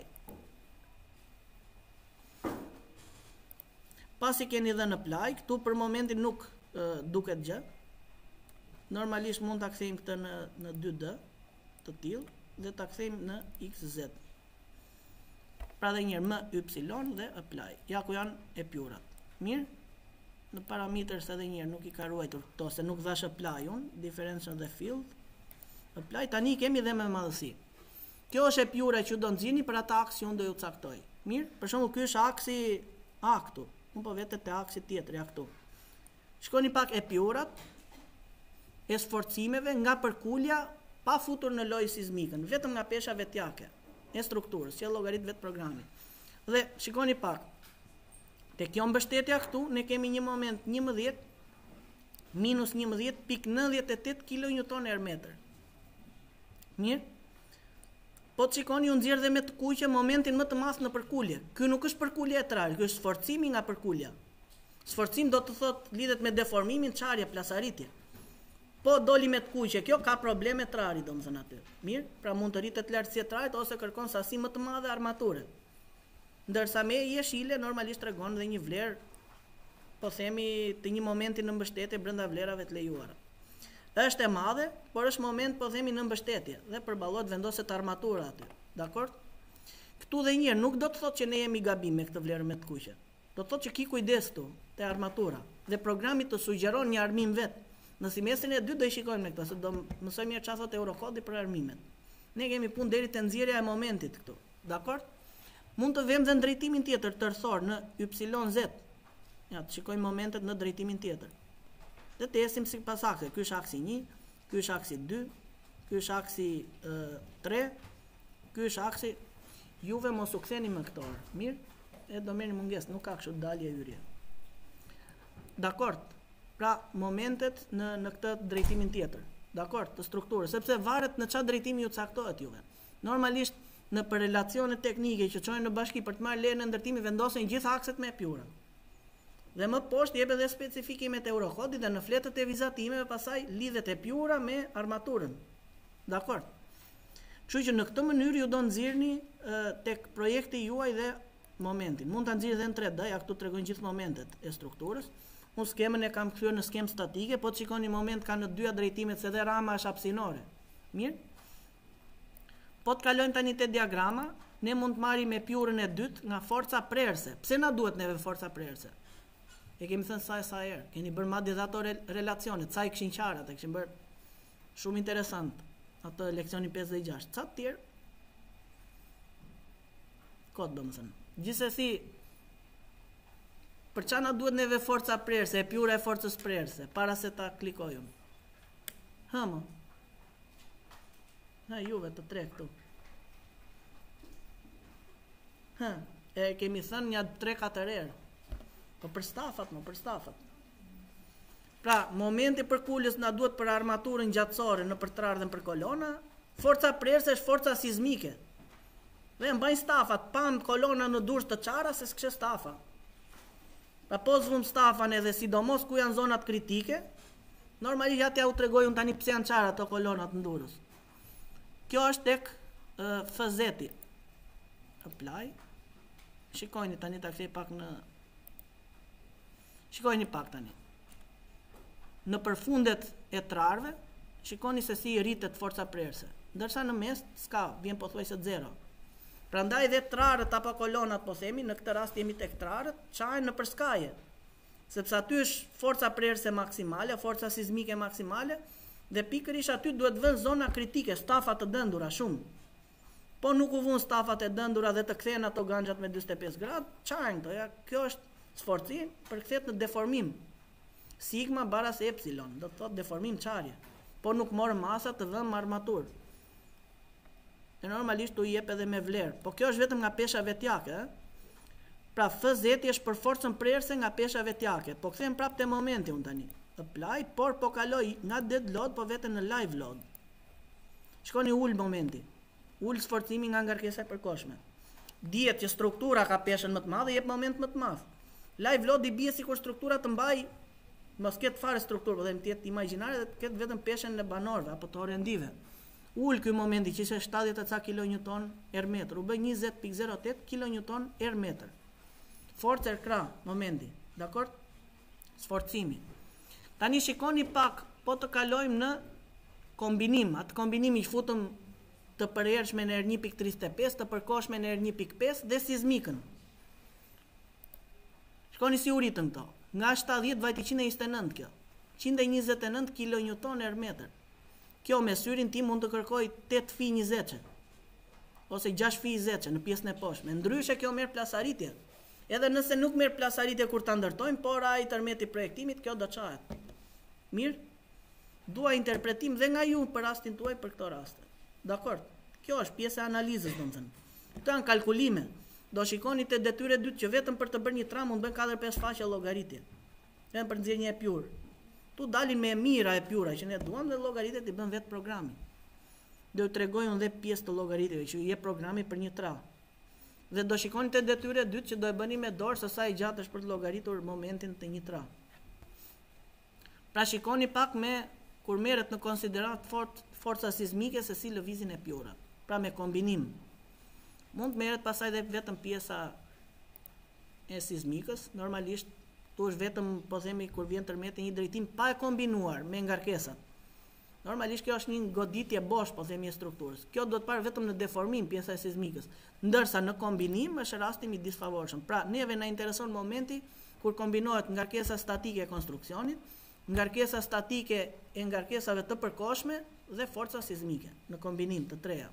Pasi keni dhënë apply, këtu për momentin nuk duket gjë. Normalisht mund ta kthejmë këtë në 2D të tillë dhe ta kthejmë në XZ. Pra dhe njërë MY dhe apply. Ja ku janë epjurat. Mirë? Në parameters edhe njërë nuk i ka ruajtur këto, se nuk dhash apply unë, differential dhe field. Apply tani kemi dhe me madhësi. Kjo është epjura që do nxjini për ata aksi unë do ju caktoj. Mirë? Për shembull ky është aksi A këtu. Unë po vete te aksi tjetër ja këtu. Shkoni pak epjurat e sforcimeve nga përkulja pa futur në lojë sismikën, vetëm nga pesha vetjake e strukturës, që e llogarit vetë programi. Dhe shikoni pak. Te kjo mbështetja këtu ne kemi një moment 11 minus 11.98 kN/m. Mirë? Po të shikoni unë nxjerr dhe me të kuqe momentin më të madh në përkulje. Ky nuk është përkulje e trarit, ky është sforcimi nga përkulja. Sforcim do të thotë lidhet me deformimin, çarje, plasaritje. Po doli me të kuqe, kjo ka probleme trari, domethënë aty. Mirë? Pra mund të rritet lartësia e trarit ose kërkon sasi më të madhe armature. Ndërsa me jeshile normalisht tregon dhe një vlerë, po themi të një momenti në mbështetje brenda vlerave të lejuara. Është e madhe, por është moment po themi në mbështetje dhe përballohet vendoset armatura aty. Dakor? Këtu dhe një nuk do të thotë që ne jemi gabim me këtë vlerë me të kuqe. Do të thotë që ki kujdes këtu te armatura dhe programi të sugjeron një armim vet. Në semestrin e dytë do i shikojmë me këtë, se do mësojmë mirë çfarë thotë Eurocode për armimet. Ne kemi punë deri te nxjerrja e momentit këtu. Dakor? Mund të vëmë dhe në drejtimin tjetër tërthor në YZ. Ja, të shikojmë momentet në drejtimin tjetër. Dhe të esim si pas akse. Ky është aksi 1, ky është aksi 2, ky është aksi 3, ky është aksi. Juve mos u ktheni më këto. Mirë? E do merrni mungesë, nuk ka kështu dalje hyrje. Dakor? Pra momentet në këtë drejtimin tjetër. dakor, të strukturës, sepse varet në çfarë drejtimi ju caktohet juve. Normalisht në për relacione teknike që çojnë në bashki për të marrë lejen e ndërtimit vendosen gjithë akset me pyra. Dhe më poshtë jep edhe specifikimet e Eurokodit dhe në fletët e vizatimeve pastaj lidhet e pyra me armaturën. Dakor. Kështu që në këtë mënyrë ju do nxirrni tek projekti juaj dhe momentin. Mund ta nxirrni edhe në 3D, ja këtu tregojnë gjithë momentet e strukturës. Unë skemën e kam kryer në skemë statike, po të shikoni moment ka në dyja drejtimet se dhe rama është hapësinore. Mirë? Po të kalojmë tani te diagrama, ne mund të marrim me pjurën e dytë nga forca prerëse. Pse na duhet neve forca prerëse? E kemi thënë sa herë, keni bërë madje dhe ato relacione, ca i kishin qarat, e kishin bërë shumë interesant, ato leksionin 56. Ca të tjerë, kod do më thënë. Gjithsesi, për çfarë na duhet neve forca prerëse, e pjura e forcës prerëse, para se ta klikojmë. Hëmë. Juve të tre këtu. E kemi thënë një 3-4 herë. Po për stafat. Pra, momenti për kulës na duhet për armaturën gjatësore në për trardhen për kolona, forca prerëse është forca sismike. Dhe mbajnë stafat, pam kolona në durës të çara se s'kishte stafa. Pra po zvum stafan edhe sidomos ku janë zonat kritike, normalisht atja u tregoj unë tani pse janë çara ato kolonat në durës. Kjo është tek FZ-i. Apply. Shikojni tani ta kthej pak në Shikojni pak tani. Në përfundet e trarve, shikoni se si rritet forca prerëse. Ndërsa në mes s'ka, vjen pothuajse 0. Prandaj dhe trarët apo kolonat po themi, në këtë rast jemi tek trarët, çajnë në përskaje. Sepse aty është forca prerëse maksimale, forca sismike maksimale, dhe pikërisht aty duhet vënë zona kritike, stafa të dëndura shumë. Po nuk u vun stafat e dëndura dhe të kthehen ato ganxhat me 45 gradë, çajnë këto, ja, kjo është sforci përkthehet në deformim. Sigma baras epsilon, do të thotë deformim çarje. Po nuk morë masa të vëmë armaturë. E normalisht u jep edhe me vlerë. Po kjo është vetëm nga pesha vetjake, Pra FZ është për forcën prerëse nga pesha vetjake. Po kthehem prapë te momenti unë tani. Apply, por po kaloj nga dead load po vetëm në live load. Shkoni ul momenti. Ul sforcimi nga ngarkesa e përkohshme. Dihet që struktura ka peshën më të madhe, jep moment më të madh. Live load i bie sikur struktura të mbaj mos ketë fare strukturë, po them të jetë imagjinare dhe të ketë vetëm peshën e banorëve apo të rendive. Ul ky momenti që ishte 70 ca kilonewton er metër, u bë 20.08 kilonewton er metër. Forcë er krah momenti, dakor? Sforcimi. Tani shikoni pak, po të kalojmë në kombinim. Atë kombinimi që futëm të përhershme në R1.35, të përkohshme në R1.5 dhe sismikën. Shikoni si u ritën këto. Nga 70 vajti 129 kjo. 129 kilonewton er metër. Kjo me syrin tim mund të kërkoj 8 fi 20 ose 6 fi 20 në pjesën e poshtme. Ndryshe kjo merr plasaritje. Edhe nëse nuk merr plasaritje kur ta ndërtojmë, por ai tërmeti projektimit kjo do çahet. Mirë? Dua interpretim dhe nga ju për rastin tuaj për këto raste. Dakor? Kjo është pjesë e analizës, domethënë. Këto janë kalkulime. Do shikoni te detyra e dytë që vetëm për të bërë një tram mund bën 4-5 faqe llogaritje. Vetëm për nxjerrje e pyr. Tu dalin me mira e pyra që ne duam dhe llogaritet i bën vetë programi. Do t'ju tregoj unë dhe pjesë të llogaritjeve që i jep programi për një tra. Dhe do shikoni te detyra e dytë që do e bëni me dorë se sa i gjatë është për të llogaritur momentin të një tra. Pra shikoni pak me kur merret në konsiderat forca sismike se si lëvizin e pyra. Pra me kombinim. Mund merret pasaj dhe vetëm pjesa e sismikës, normalisht tu është vetëm, po themi, kur vjen tërmeti një drejtim pa e kombinuar me ngarkesat. Normalisht kjo është një goditje bosh, po themi, e strukturës. Kjo do të parë vetëm në deformim pjesa e sismikës, ndërsa në kombinim është rasti i disfavorshëm. Pra, neve na intereson momenti kur kombinohet ngarkesa statike e konstruksionit, ngarkesa statike e ngarkesave të përkohshme dhe forca sismike në kombinim të treja.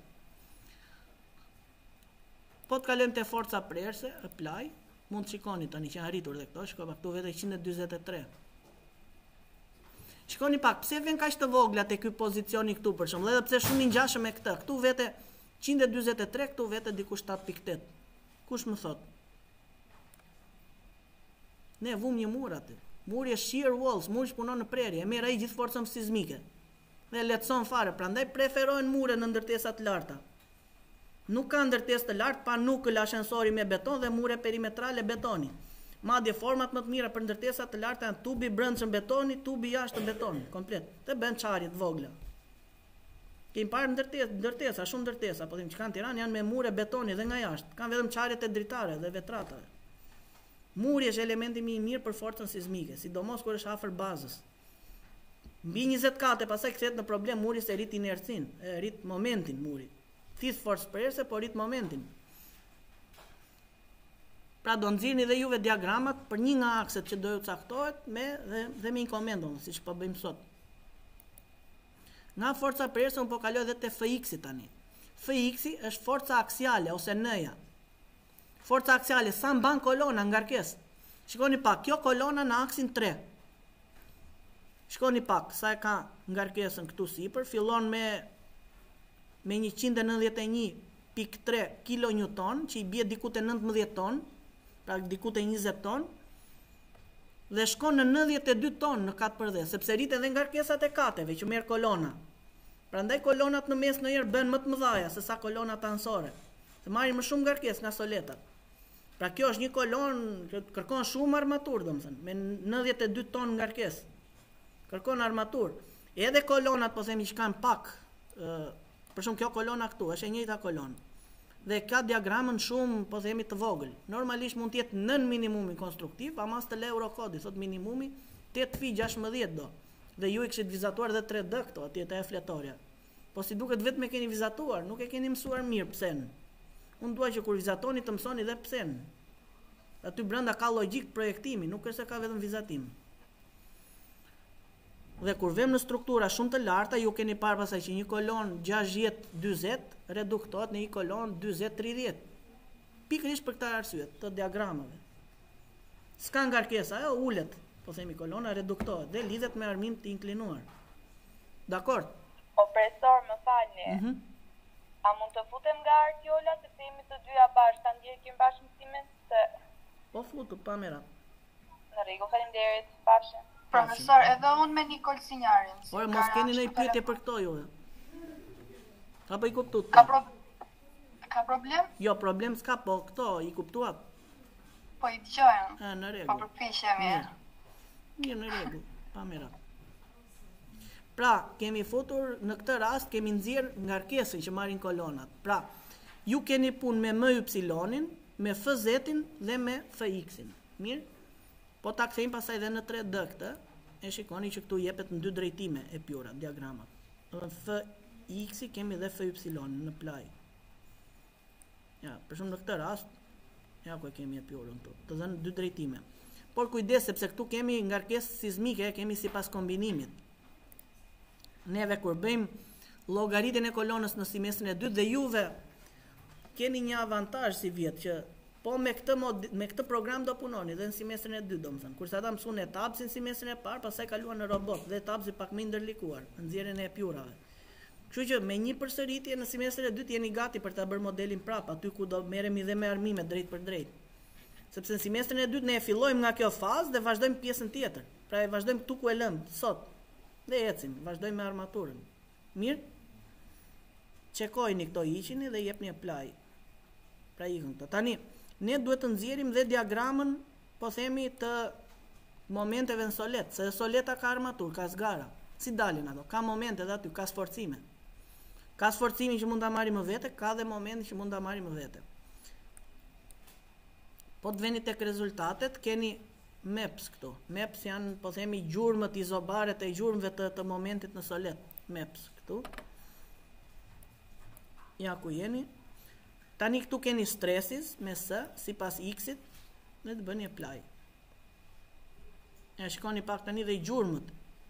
Po të kalojmë te forca prerëse, apply, mund të shikoni tani që janë arritur dhe këto, shikoj pak këtu vete 143. Shikoni pak, pse vjen kaq të vogla te ky pozicioni këtu për shembull, edhe pse shumë i ngjashëm me këtë. Këtu vete 143, këtu vete diku 7.8. Kush më thot? Ne vum një mur aty. Muri është shear walls, muri që punon në prerje, e merr ai gjithë forcën sismike. dhe lehtëson fare. Prandaj preferojnë mure në ndërtesa të larta. Nuk ka ndërtesë të lartë pa nukël ashensori me beton dhe mure perimetrale betoni. Madje format më të mira për ndërtesa të larta janë tubi brendshëm betoni, tubi jashtë betoni, komplet. Dhe bën çarje të vogla. Kemi parë ndërtesa, shumë ndërtesa, po them që kanë Tiranë janë me mure betoni dhe nga jashtë. Kanë vetëm çarjet e dritare dhe vetratave. Muri është elementi më i mirë për forcën sismike, sidomos kur është afër bazës. Mbi 20 kate, pastaj kthehet në problem muri se rrit inercin, rrit momentin muri. Thith forcë prerëse, por rrit momentin. Pra do nxirrni dhe juve diagramat për një nga akset që do ju caktohet dhe me një komendon, siç po bëjmë sot. Nga forca prerëse un po kaloj edhe te Fx-i tani. Fx-i është forca aksiale ose n-ja. Forca aksiale sa mban kolona ngarkesë. Shikoni pak, kjo kolona në aksin 3. Shikoni pak, sa e ka ngarkesën këtu sipër, fillon me 191.3 kN, që i bie diku te 19 ton, pra diku te 20 ton, dhe shkon në 92 ton në katë përdhe, sepse rrit edhe ngarkesat e kateve që merr kolona. Prandaj kolonat në mes ndonjëherë bën më të mëdha se sa kolonat anësore, se marrin më shumë ngarkesë nga soletat. Pra kjo është një kolon që kërkon shumë armaturë, domethënë, me 92 ton ngarkesë. Kërkon armaturë. Edhe kolonat, po themi që kanë pak, për shumë kjo kolona këtu, është e njëjta kolonë. Dhe ka diagramën shumë, po themi, të vogël. Normalisht mund të jetë nën minimumin konstruktiv, ama të le Eurocode, thot minimumi 8 fi 16 do. Dhe ju i kishit vizatuar dhe 3D këto, atje te fletorja. Po si duket vetëm e keni vizatuar, nuk e keni mësuar mirë psen. Unë dua që kur vizatoni të mësoni dhe psen. Aty brenda ka logjik projektimi, nuk është se ka vetëm vizatim. Dhe kur vem në struktura shumë të larta, ju keni parë pasaj që një kolon 60-40 reduktohet në një kolon 40-30. Pikërisht për këtë arsye të diagramave. S'ka ngarkesa, ajo ulet, po themi kolona reduktohet dhe lidhet me armim të inklinuar. Dakor? Opresor, më falni. A mund të futem nga Artiola se jemi të dyja bashkë, ta ndjekim bashkë mësimin se po futu pa merat. Në rregull, faleminderit, pafshim. Profesor, edhe unë me Nikol Sinjarin. Ore, mos keni ndonjë pyetje për këto juve. Apo i kuptuat? Ka problem? Jo, problem s'ka, po këto i kuptuat? Po i dëgjojmë. Në rregull. Po përpiqemi. Mirë, në rregull, pa merat. Pra, kemi futur, në këtë rast, kemi nxjerr ngarkesën që marrin kolonat. Pra, ju keni punë me MY-in, me FZ-in dhe me FX-in. Mirë? Po ta kthejmë pasaj dhe në 3D këtë, e shikoni që këtu jepet në dy drejtime e pjura, diagramat. FX-i kemi dhe FY-in në plaj. Ja, për shumë në këtë rast, ja ku e kemi e pjurën këtu, të dhe në dy drejtime. Por kujdes, sepse këtu kemi ngarkesë sismike, kemi sipas kombinimit. Neve kur bëjmë llogaritjen e kolonës në semestrin e dytë dhe juve keni një avantazh si vjet që po me këtë program do punoni dhe në semestrin e dytë, domethënë. Kurse ata mësuan etapsin në semestrin e parë, pastaj kaluan në robot dhe etapsi pak më ndërlikuar, në nxjerrjen e pjurave. Kështu që me një përsëritje në semestrin e dytë jeni gati për ta bërë modelin prapë, aty ku do merremi dhe me armime drejt për drejt. Sepse në semestrin e dytë ne e fillojmë nga kjo fazë dhe vazhdojmë pjesën tjetër. Pra e vazhdojmë këtu ku e lëm sot. Dhe ecim, vazhdojmë me armaturën. Mirë? Çekojini këto hiqini dhe jepni apply. Pra ikën këto. Tani, ne duhet të nxjerrim dhe diagramën, po themi të momenteve në solet, se soleta ka armaturë, ka zgara. Si dalin ato? Ka momente dhe aty, ka sforcime. Ka sforcimi që mund ta marrim më vete, ka dhe momente që mund ta marrim më vete. Po të veni tek rezultatet, keni MEPS këtu. MEPS janë, po themi, gjurmët izobaret e gjurmëve të momentit në solet. MEPS këtu. Ja ku jeni. Tani këtu keni stresis me S, sipas X-it, dhe të bëni apply. Ja shikoni pak tani dhe i gjurmët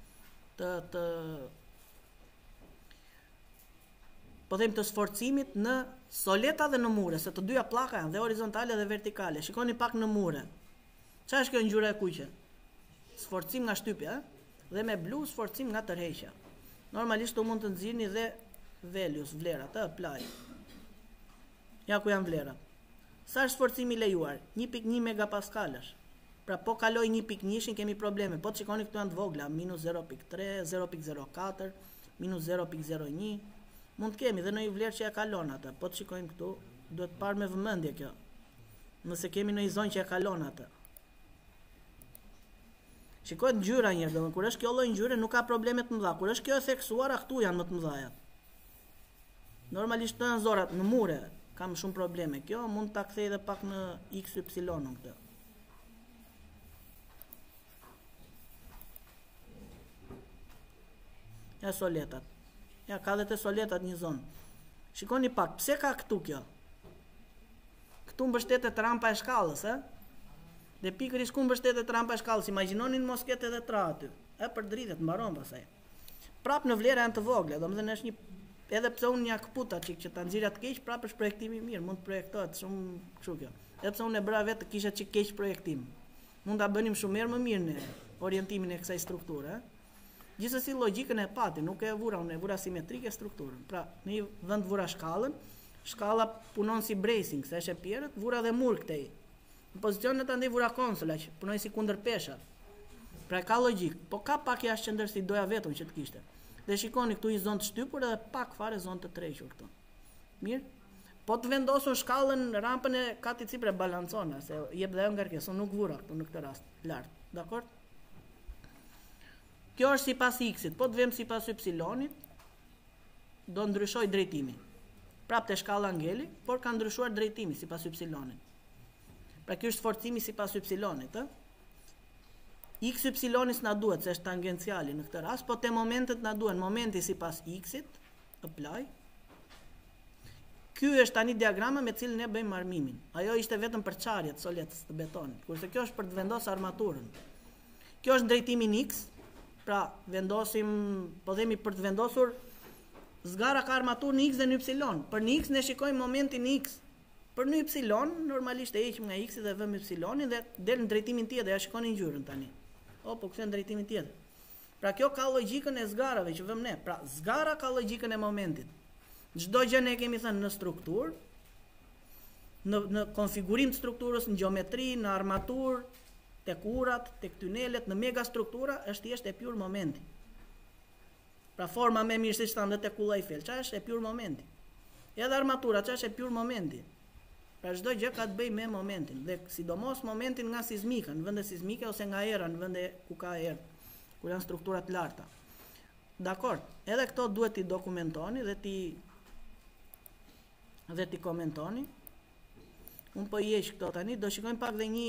po them të sforcimit në soleta dhe në mure, se të dyja pllaka janë dhe horizontale dhe vertikale. Shikoni pak në mure. Çfarë është kjo ngjyra e kuqe? Sforcim nga shtypja, dhe me blu sforcim nga tërheqja. Normalisht u mund të nxirrni dhe values, vlerat, apply. Ja ku janë vlerat. Sa është sforcimi lejuar? 1.1 megapascalash. Pra po kaloj 1.1-shin kemi probleme. Po të shikoni këtu janë të vogla, minus 0.3, 0.04, minus 0.01, mund të kemi dhe në një vlerë që e kalon atë, po të shikojmë këtu, duhet parë me vëmendje kjo, nëse kemi në një zonë që e kalon atë. Shikojt ngjyra njërë, dhe kur është kjo lloj ngjyre nuk ka probleme të mëdha, kur është kjo e theksuara, këtu janë më të mëdhaja. Normalisht të janë zorat në mure, kam shumë probleme, kjo mund ta kthej edhe pak në XY-në këtë. Ja soletat. Ja, ka dhe të soletat një zonë. Shikoni pak, pse ka këtu kjo? Këtu mbështetet rampa e shkallës, Dhe pikërisht ku mbështetet rampa e shkallës, imagjinonin mos ketë edhe tra aty. Për dritet, mbaron pastaj. Prap në vlera janë të vogla, domethënë është një edhe pse unë ja kputa çik që ta nxjerrja të keq, prap është projektimi i mirë, mund të projektohet shumë kështu kjo. Edhe pse unë e bëra vetë kisha çik keq projektim. Mund ta bënim shumë më mirë në orientimin e kësaj strukture, Gjithsesi logjikën e pati, nuk e vura, unë e vura simetrike strukturën. Pra, në një vend vura shkallën, shkalla punon si bracing, se është e pjerët, vura dhe mur këtej. Në pozicionet andaj vura konsola, që punoj si kundër pesha. Pra ka logjik, po ka pak jashtë qendër si doja vetëm që të kishte. Dhe shikoni këtu një zonë të shtypur edhe pak fare zonë të trequr këtu. Mirë? Po të vendosun shkallën, rampën e katit sipër e balancon, se jep dhe ajo ngarkesë, nuk vura këtu në këtë rast, lart. Dakor? Kjo është sipas x-it, po të vëm sipas y-it, do ndryshoj drejtimi. Prapë te shkalla ngeli, por ka ndryshuar drejtimi sipas y-it. Pra kjo është forcimi sipas y-it, X-y-s na duhet, se është tangenciali në këtë rast, po te momentet na duhen momenti sipas x-it, apply. Ky është tani diagrama me cilën ne bëjmë armimin. Ajo ishte vetëm për çarjet soletës të betonit, kurse kjo është për të vendosur armaturën. Kjo është drejtimi në x, pra vendosim, po themi për të vendosur zgara ka armaturë në x dhe në y. Për në x ne shikojmë momentin në x. Për në y normalisht e heqim nga x dhe vëmë y-in dhe del në drejtimin tjetër, ja shikoni ngjyrën tani. Po kthen në drejtimin tjetër. Pra kjo ka logjikën e zgarave që vëmë ne. Pra zgara ka logjikën e momentit. Çdo gjë ne kemi thënë në strukturë, në konfigurim të strukturës, në gjeometri, në armaturë, tek urat, tek tunelet, në megastruktura është thjesht e pjur momenti. Pra forma më mirë siç thanë tek kulla Eiffel, çfarë është e pjur momenti. Edhe armatura çfarë është e pjur momenti. Pra çdo gjë ka të bëjë me momentin, dhe sidomos momentin nga sismika, në vende sismike ose nga era, në vende ku ka erë, ku janë struktura të larta. Dakor, edhe këto duhet t'i dokumentoni dhe t'i komentoni. Unë po i heq këto tani, do shikojmë pak dhe një,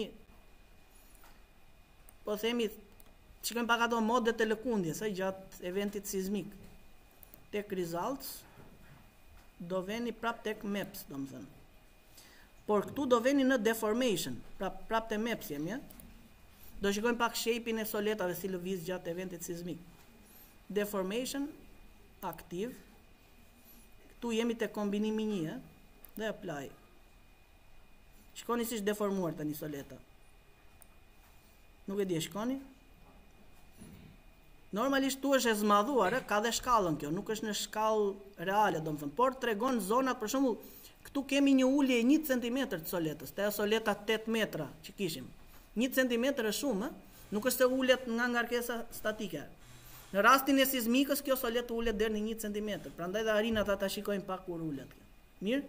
po themi, shikojmë pak ato modet e lëkundjes, gjatë eventit sismik. Tek results, do veni prap tek maps, do më thënë. Por këtu do veni në deformation, prap te maps jemi, do shikojmë pak shape-in e soletave si lëviz gjatë eventit sismik. Deformation, aktiv, këtu jemi te kombinimi 1, dhe apply. Shikoni si është deformuar tani soleta. Nuk e di, shikoni? Normalisht tu është e zmadhuar, ka dhe shkallën kjo, nuk është në shkallë reale, do më thënë, por tregon zonat, për shembull, këtu kemi një ulje 1 cm të soletës, te soleta 8 metra që kishim. 1 cm është shumë, nuk është se ullet nga ngarkesa statike. Në rastin e sismikës, kjo soletë ullet deri në 1 cm, prandaj dhe arinat ata shikojnë pak kur ullet. Mirë?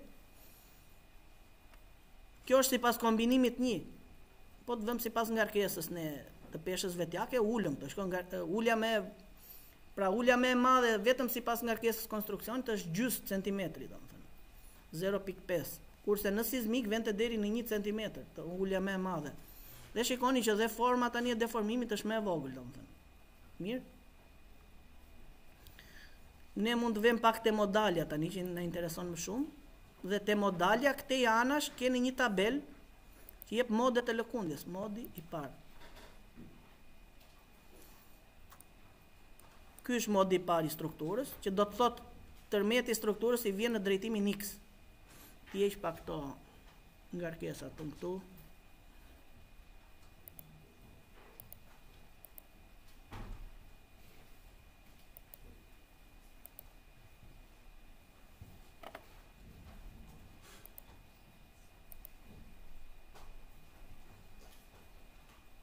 Kjo është sipas kombinimit 1. Po të vëmë sipas ngarkesës të peshës vetjake, ulëm të shkon ulja më e madhe vetëm sipas ngarkesës konstruksionit është gjysmë centimetri, domethënë 0.5, kurse në sismik vente deri në 1 cm, të ulja më e madhe. Dhe shikoni që dhe forma tani e deformimit është më e vogël, domethënë. Mirë? Ne mund të vëmë pak te modalja tani që na intereson më shumë, dhe te modalja këtej anash keni një tabel që jep modet e lëkundjes, modi i parë. Ky është modi i parë i strukturës, që do të thotë tërmeti i strukturës i vjen në drejtimin x. Ti heq pak këto ngarkesat këtu.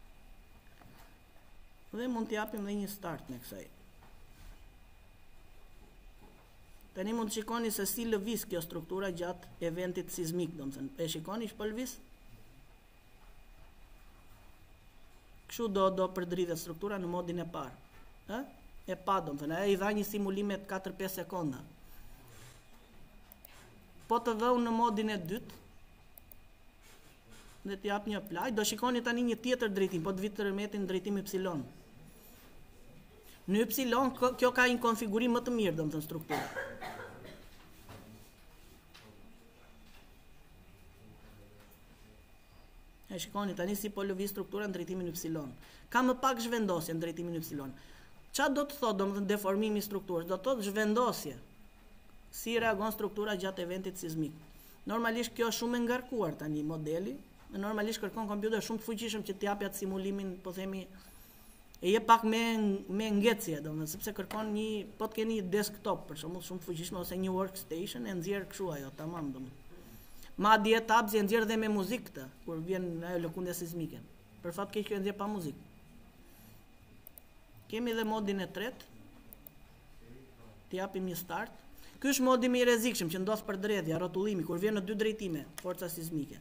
Dhe mund t'japim dhe një start në kësaj. Tani mund të shikoni se si lëviz kjo struktura gjatë eventit sismik, domethënë. E shikoni që po lëviz? Kështu do përdridhet struktura në modin e parë. Ë? E pa domethënë, ai i dha një simulim me 4-5 sekonda. Po të dheu në modin e dytë, dhe t'jap një plaj, do shikoni tani një tjetër drejtim, po të vitë të rëmetin drejtim y. Në y, kjo ka një konfigurim më të mirë, domethënë struktura. E shikoni tani si po lëviz struktura në drejtimin y. Ka më pak zhvendosje në drejtimin y. Qa do të thotë, domethënë deformimi i strukturës? Do të thotë zhvendosje. Si reagon struktura gjatë eventit sismik. Normalisht kjo është shumë e ngarkuar tani modeli, dhe normalisht kërkon kompjuter shumë të fuqishëm që t'japi atë simulimin, po themi, e jep pak me ngjecje, domethënë sepse kërkon po të keni një desktop për shembull shumë të fuqishëm ose një workstation e nxjerr kështu ajo, tamam domethënë. Madje tabs e nxjerr dhe me muzikë këtë, kur vjen ajo lëkundja sismike. Për fat keq që e nxjerr pa muzikë. Kemi dhe modin e tretë. T'japim një start. Ky është modi më i rrezikshëm që ndodh për dredhja, rrotullimi, kur vjen në dy drejtime, forca sismike.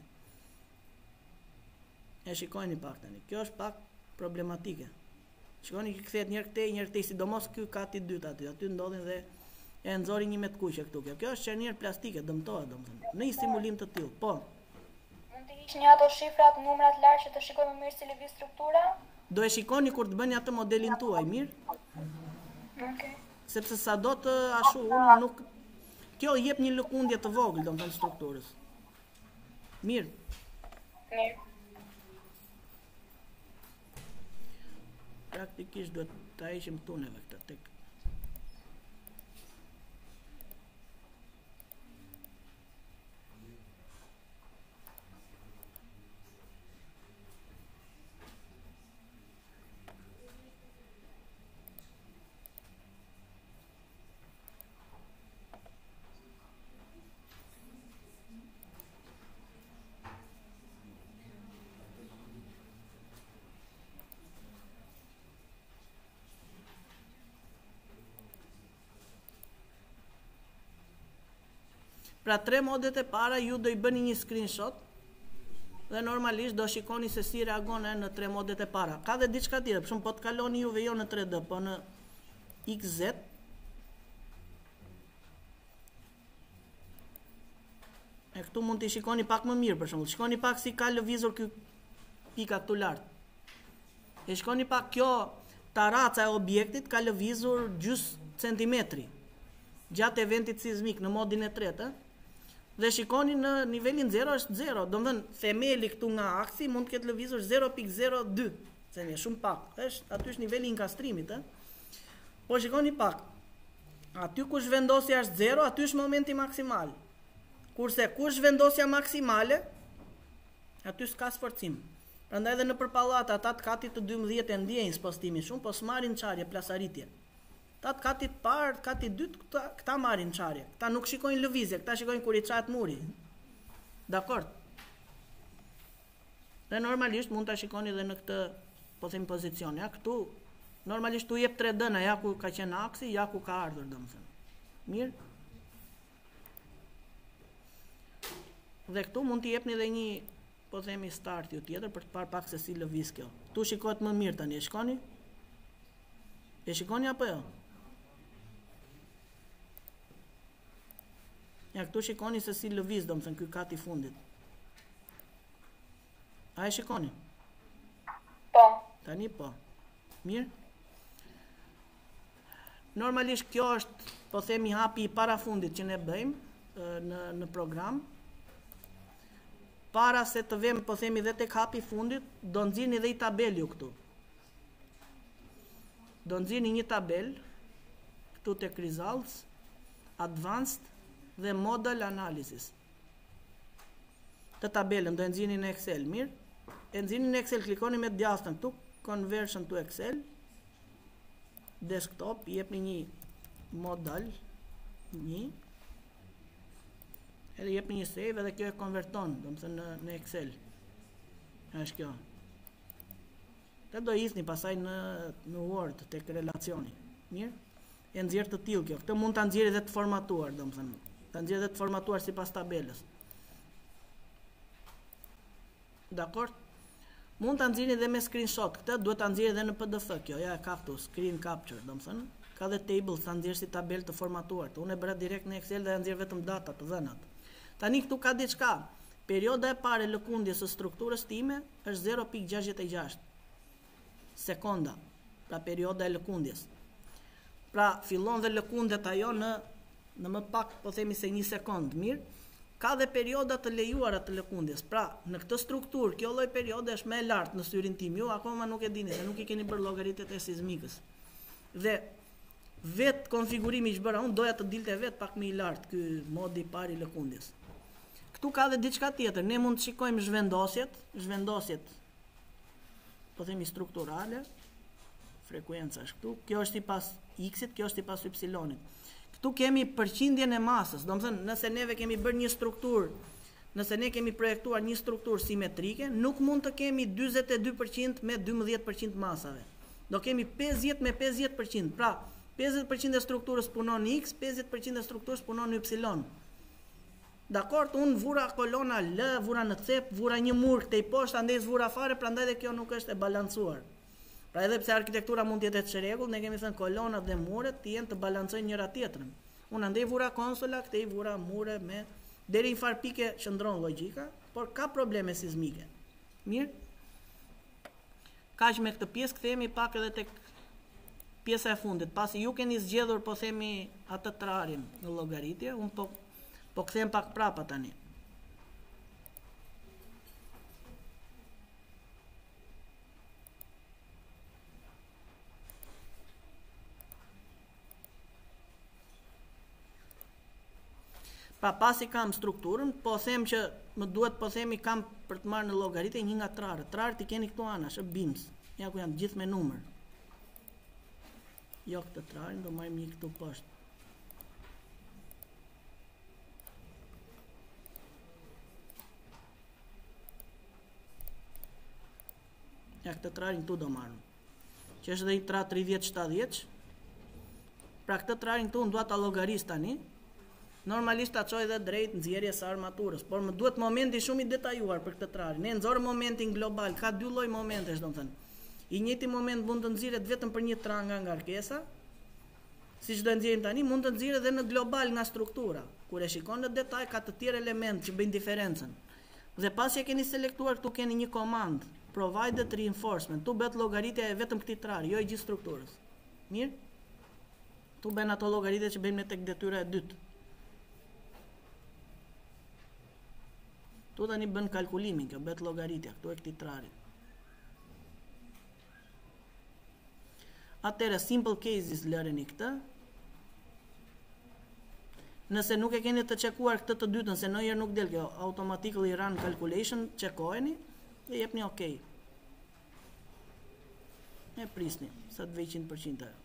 E shikojni pak tani. Kjo është pak problematike. Shikoni që kthehet njëherë këtej, sidomos ky kati i dytë aty. Aty ndodhin dhe e nxori një me të kuqe këtu. Kjo është çernier plastike, dëmtohet domethënë. Në një simulim të tillë. Po. Mund të hiqni ato shifrat, numrat larg që të shikojmë më mirë si lëviz struktura? Do e shikoni kur të bëni atë modelin tuaj, mirë? Okej. Sepse sa do të ashu, unë nuk... Kjo jep një lëkundje të vogël, domethënë strukturës. Mirë. Mirë. Praktikisht duhet ta heqim tuneve këtë tek. Pra 3 modet e para ju do i bëni një screenshot dhe normalisht do shikoni se si reagon në 3 modet e para. Ka dhe diçka tjetër, për shembull po të kaloni juve jo në 3D, po në XZ. E këtu mund t'i shikoni pak më mirë, për shembull. Shikoni pak si ka lëvizur ky pika këtu lart. E shikoni pak kjo taraca e objektit ka lëvizur gjys centimetri gjatë eventit sismik në modin e tretë. Dhe shikoni në nivelin 0 është 0, domethënë themeli këtu nga aksi mund të ketë lëvizur 0.02, se është shumë pak. Aty është niveli i inkastrimit, Po shikoni pak. Aty ku zhvendosja është 0, aty është momenti maksimal. Kurse ku zhvendosja maksimale, aty s'ka sforcim. Prandaj edhe në përpallata ata të katit të 12 e ndjejnë spostimin shumë, po s'marrin çarje plasaritje. Ta të katit parë, katit dytë, këta marrin çarje. Këta nuk shikojnë lëvizje, këta shikojnë kur i çahet muri. Dakord? Dhe normalisht mund ta shikoni edhe në këtë, po them pozicion, ja këtu normalisht tu jep 3D-na, ja ku ka qenë aksi, ja ku ka ardhur, domethënë. Mirë? Dhe këtu mund t'i jepni edhe një, po themi start ju tjetër për të parë pak se si lëviz kjo. Tu shikohet më mirë tani, e shikoni? E shikoni apo jo? Ja, këtu shikoni se si lëviz, domethënë ky kat i fundit. A e shikoni? Po. Tani po. Mirë? Normalisht kjo është, po themi, hapi i parafundit që ne bëjmë në program. Para se të vëmë, po themi, dhe tek hapi i fundit, do nxirni edhe i tabel ju këtu. Do nxirni një tabel këtu tek results, advanced dhe model analysis. Të tabelën do e nxirni në Excel, mirë? E nxirni në Excel, klikoni me djastën këtu, conversion to Excel, desktop, jepni një model, edhe jepni një save edhe kjo e konverton, domethënë në Excel. Është kjo. Këtë do isni pasaj në Word tek relacioni. Mirë? e nxjerr të tillë kjo. Këtë mund ta nxjerrë edhe të formatuar, domethënë. Ta nxjerrë edhe të formatuar sipas tabelës. Dakor? Mund ta nxjerrni edhe me screenshot. Këtë duhet ta nxjerrë edhe në PDF kjo. Ja e ka këtu screen capture, domethënë. Ka dhe table ta nxjerr si tabelë të formatuar. Unë e bëra direkt në Excel dhe nxjerr vetëm datat të dhënat. Tani këtu ka diçka. Perioda e parë e lëkundjes së strukturës time është 0.66 sekonda. Pra perioda e lëkundjes. Pra fillon dhe lëkundet ajo në më pak, po themi se 1 sekond, mirë. Ka dhe perioda të lejuara të lëkundjes. Pra, në këtë strukturë, kjo lloj periode është më e lartë në syrin tim. Ju akoma nuk e dini se nuk i keni bërë llogaritjet e sismikës. Dhe vetë konfigurimi që bëra unë doja të dilte vetë pak më i lartë ky modi i parë i lëkundjes. Këtu ka dhe diçka tjetër. Ne mund të shikojmë zhvendosjet, po themi strukturale, frekuenca është këtu. Kjo është sipas x-it, kjo është sipas y-it. Këtu kemi përqindjen e masës, domethënë nëse neve kemi bërë një strukturë, nëse ne kemi projektuar një strukturë simetrike, nuk mund të kemi 42% me 12% masave. Do kemi 50 me 50%. Pra, 50% e strukturës punon në x, 50% e strukturës punon në y. Dakor, unë vura kolona L, vura në cep, vura një mur këtej poshtë, andaj vura fare, prandaj dhe kjo nuk është e balancuar. Pra edhe pse arkitektura mund të jetë e çrregull, ne kemi thënë kolonat dhe muret të jenë të balancojnë njëra tjetrën. Unë andaj vura konsola, këtej vura mure me deri në far pike qëndron logjika, por ka probleme sismike. Mirë. Kaq me këtë pjesë kthehemi pak edhe tek pjesa e fundit. Pasi ju keni zgjedhur po themi atë trarin në llogaritje, unë po kthehem pak prapa tani. Pra pasi kam strukturën, po them që më duhet po themi kam për të marrë në llogaritje një nga trarët. Trarët i keni këtu anash, BIMS. Ja ku janë gjithë me numër. Jo këtë trarin, do marrim një këtu poshtë. Ja këtë trarin këtu do marrim. Që është dhe i tra 30-70. Pra këtë trarin këtu unë dua ta llogaris tani. Normalisht ta çoj dhe drejt nxjerrjes së armaturës, por më duhet momenti shumë i detajuar për këtë trar. Ne nxorëm momentin global, ka dy lloj momentesh, domethënë. I njëjti moment mund të nxirret vetëm për një trar nga ngarkesa, siç do nxjerrim tani, mund të nxirret edhe në global nga struktura. Kur e shikon në detaj ka të tjerë elementë që bëjnë diferencën. Dhe pasi e keni selektuar këtu keni një komand, provided reinforcement. Tu bëhet llogaritja e vetëm këtij trari, jo e gjithë strukturës. Mirë? Tu bën ato llogaritje që bëjmë ne tek detyra e dytë. Tu tani bën kalkulimin, kjo bëhet llogaritja këtu e këtij trari. Atëherë simple cases lëreni këtë. Nëse nuk e keni të çekuar këtë të dytën, se ndonjëherë nuk del kjo automatically run calculation, çekojeni dhe jepni OK. E prisni sa të vej 100% ajo.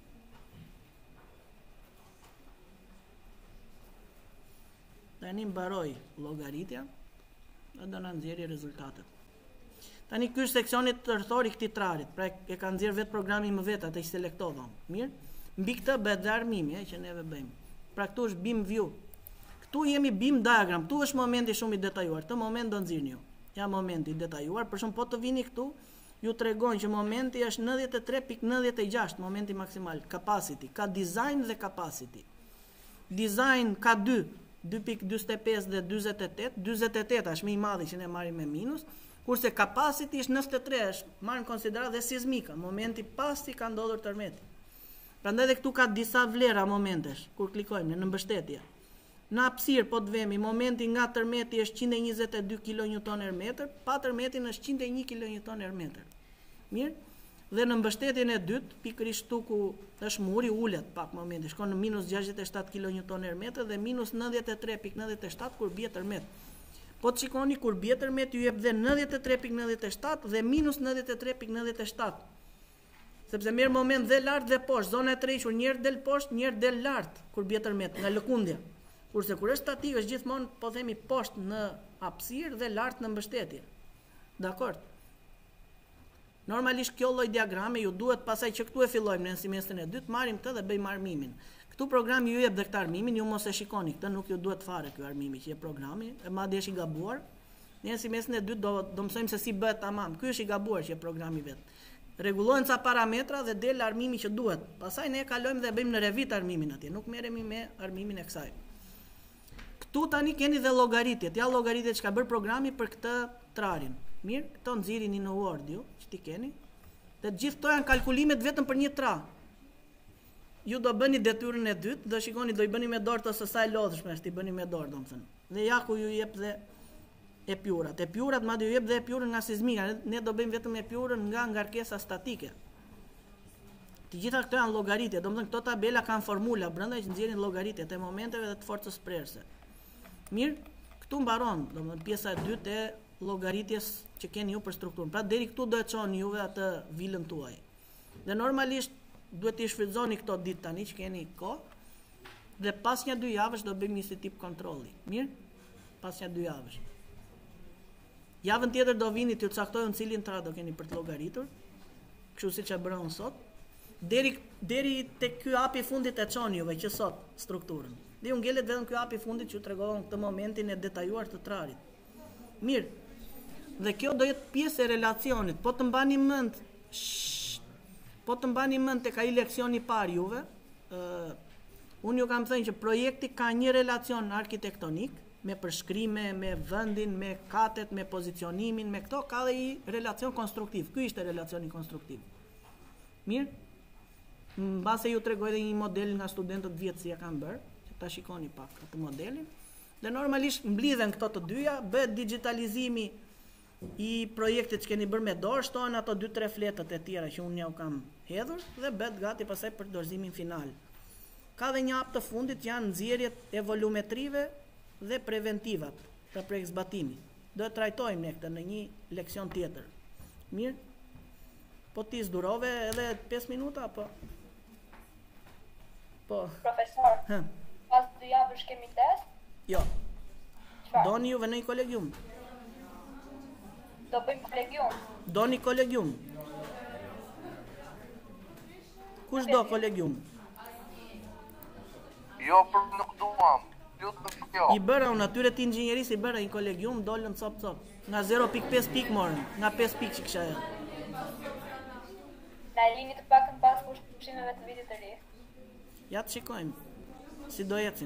Tani mbaroj llogaritja. Dhe do na nxjerrë rezultatet. Tani ky është seksioni tërthor i këtij trarit, pra e ka nxjerrë vetë programi më vetë atë që selektova. Mirë? Mbi këtë bëhet dhe armimi, që neve bëjmë. Pra këtu është BIM view. Këtu jemi BIM diagram. Këtu është momenti shumë i detajuar. Këtë moment do nxirrni ju. Ja momenti i detajuar, për shembull po të vini këtu, ju tregon që momenti është 93.96, momenti maksimal, capacity, ka design dhe capacity. Design ka 2.45 dhe 48, 48 është më i madhi që ne marrim me minus, kurse capacity është 93, është marrë në konsiderat dhe sismika, momenti pasi ka ndodhur tërmeti. Prandaj edhe këtu ka disa vlera momentesh, kur klikojmë në mbështetje. Në hapësirë po të vemi, momenti nga tërmeti është 122 kN/m, pa tërmetin është 101 kN/m. Mirë? Dhe në mbështetjen e dytë, pikërisht këtu ku është muri ulet pak momenti, shkon në minus 67 kN/m dhe minus 93.97 kur bie tërmet. Po të shikoni kur bie tërmet ju jep dhe 93.97 dhe minus 93.97. Sepse merr moment dhe lart dhe poshtë, zona e tërhequr, njëherë del poshtë, njëherë del lart kur bie tërmet nga lëkundja. Kurse kur është statik është gjithmonë po themi poshtë në hapësirë dhe lart në mbështetje. Dakor? Normalisht kjo lloj diagrame ju duhet pasaj që këtu e fillojmë në semestrin e dytë, marrim këtë dhe bëjmë armimin. Këtu programi ju jep dhe këtë armimin, ju mos e shikoni, këtë nuk ju duhet fare ky armimi që jep programi, e madje është i gabuar. Në semestrin e dytë do mësojmë se si bëhet tamam. Ky është i gabuar që jep programi vet. Rregullohen ca parametra dhe del armimi që duhet. Pastaj ne e kalojmë dhe bëjmë në revit armimin atje, nuk merremi me armimin e kësaj. Këtu tani keni dhe llogaritjet. Ja llogaritjet që ka bërë programi për këtë trarin. Mirë, këto nxirini në Word ju, që ti keni. Dhe gjithë këto janë kalkulimet vetëm për një tra. Ju do bëni detyrën e dytë, do shikoni do i bëni me dorë ose sa e lodhshme është i bëni me dorë, domethënë. Dhe ja ku ju jep dhe e pjurat. E pjurat madje ju jep dhe e pjurën nga sismika. Ne do bëjmë vetëm e pjurën nga ngarkesa statike. Të gjitha këto janë llogaritje, domethënë këto tabela kanë formula brenda që nxjerrin llogaritjet e momenteve dhe të forcës prerëse. Mirë, këtu mbaron, domethënë pjesa e dytë e llogaritjes që keni ju për strukturën. Pra deri këtu do e çoni juve atë vilën tuaj. Dhe normalisht duhet t'i shfrytëzoni këto ditë tani që keni kohë dhe pas 1-2 javësh do bëjmë një si tip kontrolli. Mirë? Pas 1-2 javësh. Javën tjetër do vini t'ju caktojnë cilin tra do keni për të llogaritur. Kështu siç e bëra unë sot. Deri tek ky hapi i fundit e çoni juve që sot strukturën. Dhe u ngelet vetëm ky hapi i fundit që ju tregova në këtë momentin e detajuar të trarit. Mirë. Dhe kjo do jetë pjesë e relacionit. Po të mbani mend tek ai leksioni i parë juve, unë ju kam thënë që projekti ka një relacion arkitektonik me përshkrime, me vendin, me katet, me pozicionimin, me këto ka dhe i relacion konstruktiv. Ky ishte relacioni konstruktiv. Mirë? Mbase ju tregoj edhe një model nga studentët vjetë si e kanë bërë, që ta shikoni pak atë modelin. Dhe normalisht mblidhen këto të dyja, bëhet digitalizimi i projektit që keni bërë me dorë, shtohen ato 2-3 fletët e tjera që unë ja u kam hedhur dhe bëhet gati pasaj për dorëzimin final. Ka dhe një hap të fundit që janë nxjerrjet e volumetrive dhe preventivat të projektizbatimi. Do e trajtojmë ne këtë në një leksion tjetër. Mirë? Po ti zdurove edhe 5 minuta apo? Po. Profesor, pas 2 javësh kemi test? Jo. Çfarë? Doni juve në një kolegium? Do bëjmë kolegium? Doni kolegium? Kush do kolegium? Jo, për nuk duam. Jo. I bëra unë atyre të inxhinierisë i bëra një kolegium, dolën cop. Nga 0.5 pikë morën, nga 5 pikë që kisha e. Na lini të paktën pas pushimeve të vitit të ri. Ja të shikojmë, si do ecim.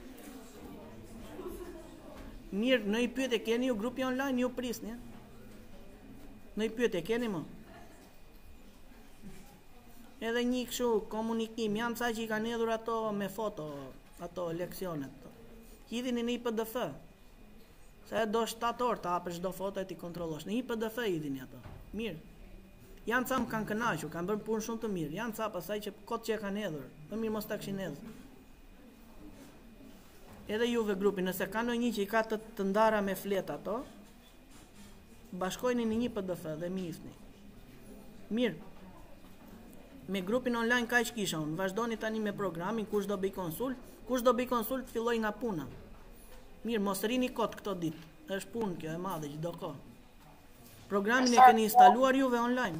Mirë, në i pyetje keni ju grupi online, ju prisni, Në i pyetje keni më? Edhe një kështu komunikim, janë ca që i kanë hedhur ato me foto, ato leksionet. Hidhini në një PDF. Se do 7 orë të hapësh çdo foto e ti kontrollosh. Në një PDF hidhini ato. Mirë. Janë ca më kanë kënaqur, kanë bërë punë shumë të mirë. Janë ca pasaj që kot që e kanë hedhur. Më mirë mos ta kishin hedhur. Edhe juve grupi, nëse ka ndonjë që i ka të ndara me flet ato, bashkojni në një PDF dhe mifni. Mirë. Me grupin online kaq kisha unë. Vazhdoni tani me programin, kush do bëj konsult, filloj nga puna. Mirë, mos rini kot këto ditë. Është punë kjo e madhe çdo kohë. Programin e keni instaluar juve online?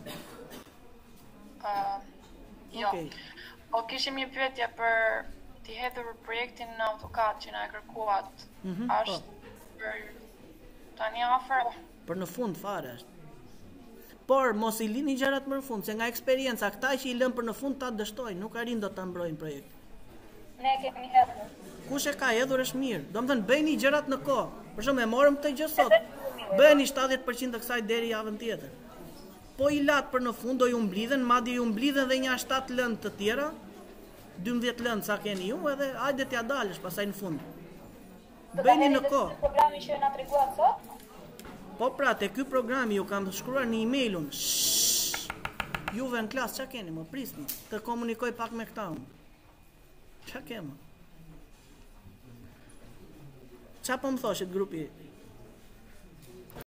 Jo. Okej. Po kishim një pyetje për t'i hedhur projektin në AutoCAD që na e kërkuat. Është për tani afër? Për në fund fare është. Por mos i lini gjërat më në fund, se nga eksperienca këta që i lën për në fund ta dështojnë, nuk arrin do ta mbrojnë projekt. Ne kemi hedhur. Kush e ka hedhur është mirë. Domethënë bëjni gjërat në kohë. Për shembull, e morëm këtë gjë sot. Bëheni 70% të kësaj deri javën tjetër. Po i lat për në fund do ju mblidhen, madje ju mblidhen edhe një 7 lëndë të tjera, 12 lëndë sa keni ju, edhe hajde t'ja dalësh pasaj në fund. Bëjni në kohë. Programi që na treguat sot? Po pra, te ky programi ju kam shkruar në emailun. Juve në klasë, qa keni më? Prisni, të komunikoj pak me këta unë. Qa kemë? Qa po më thoshit grupi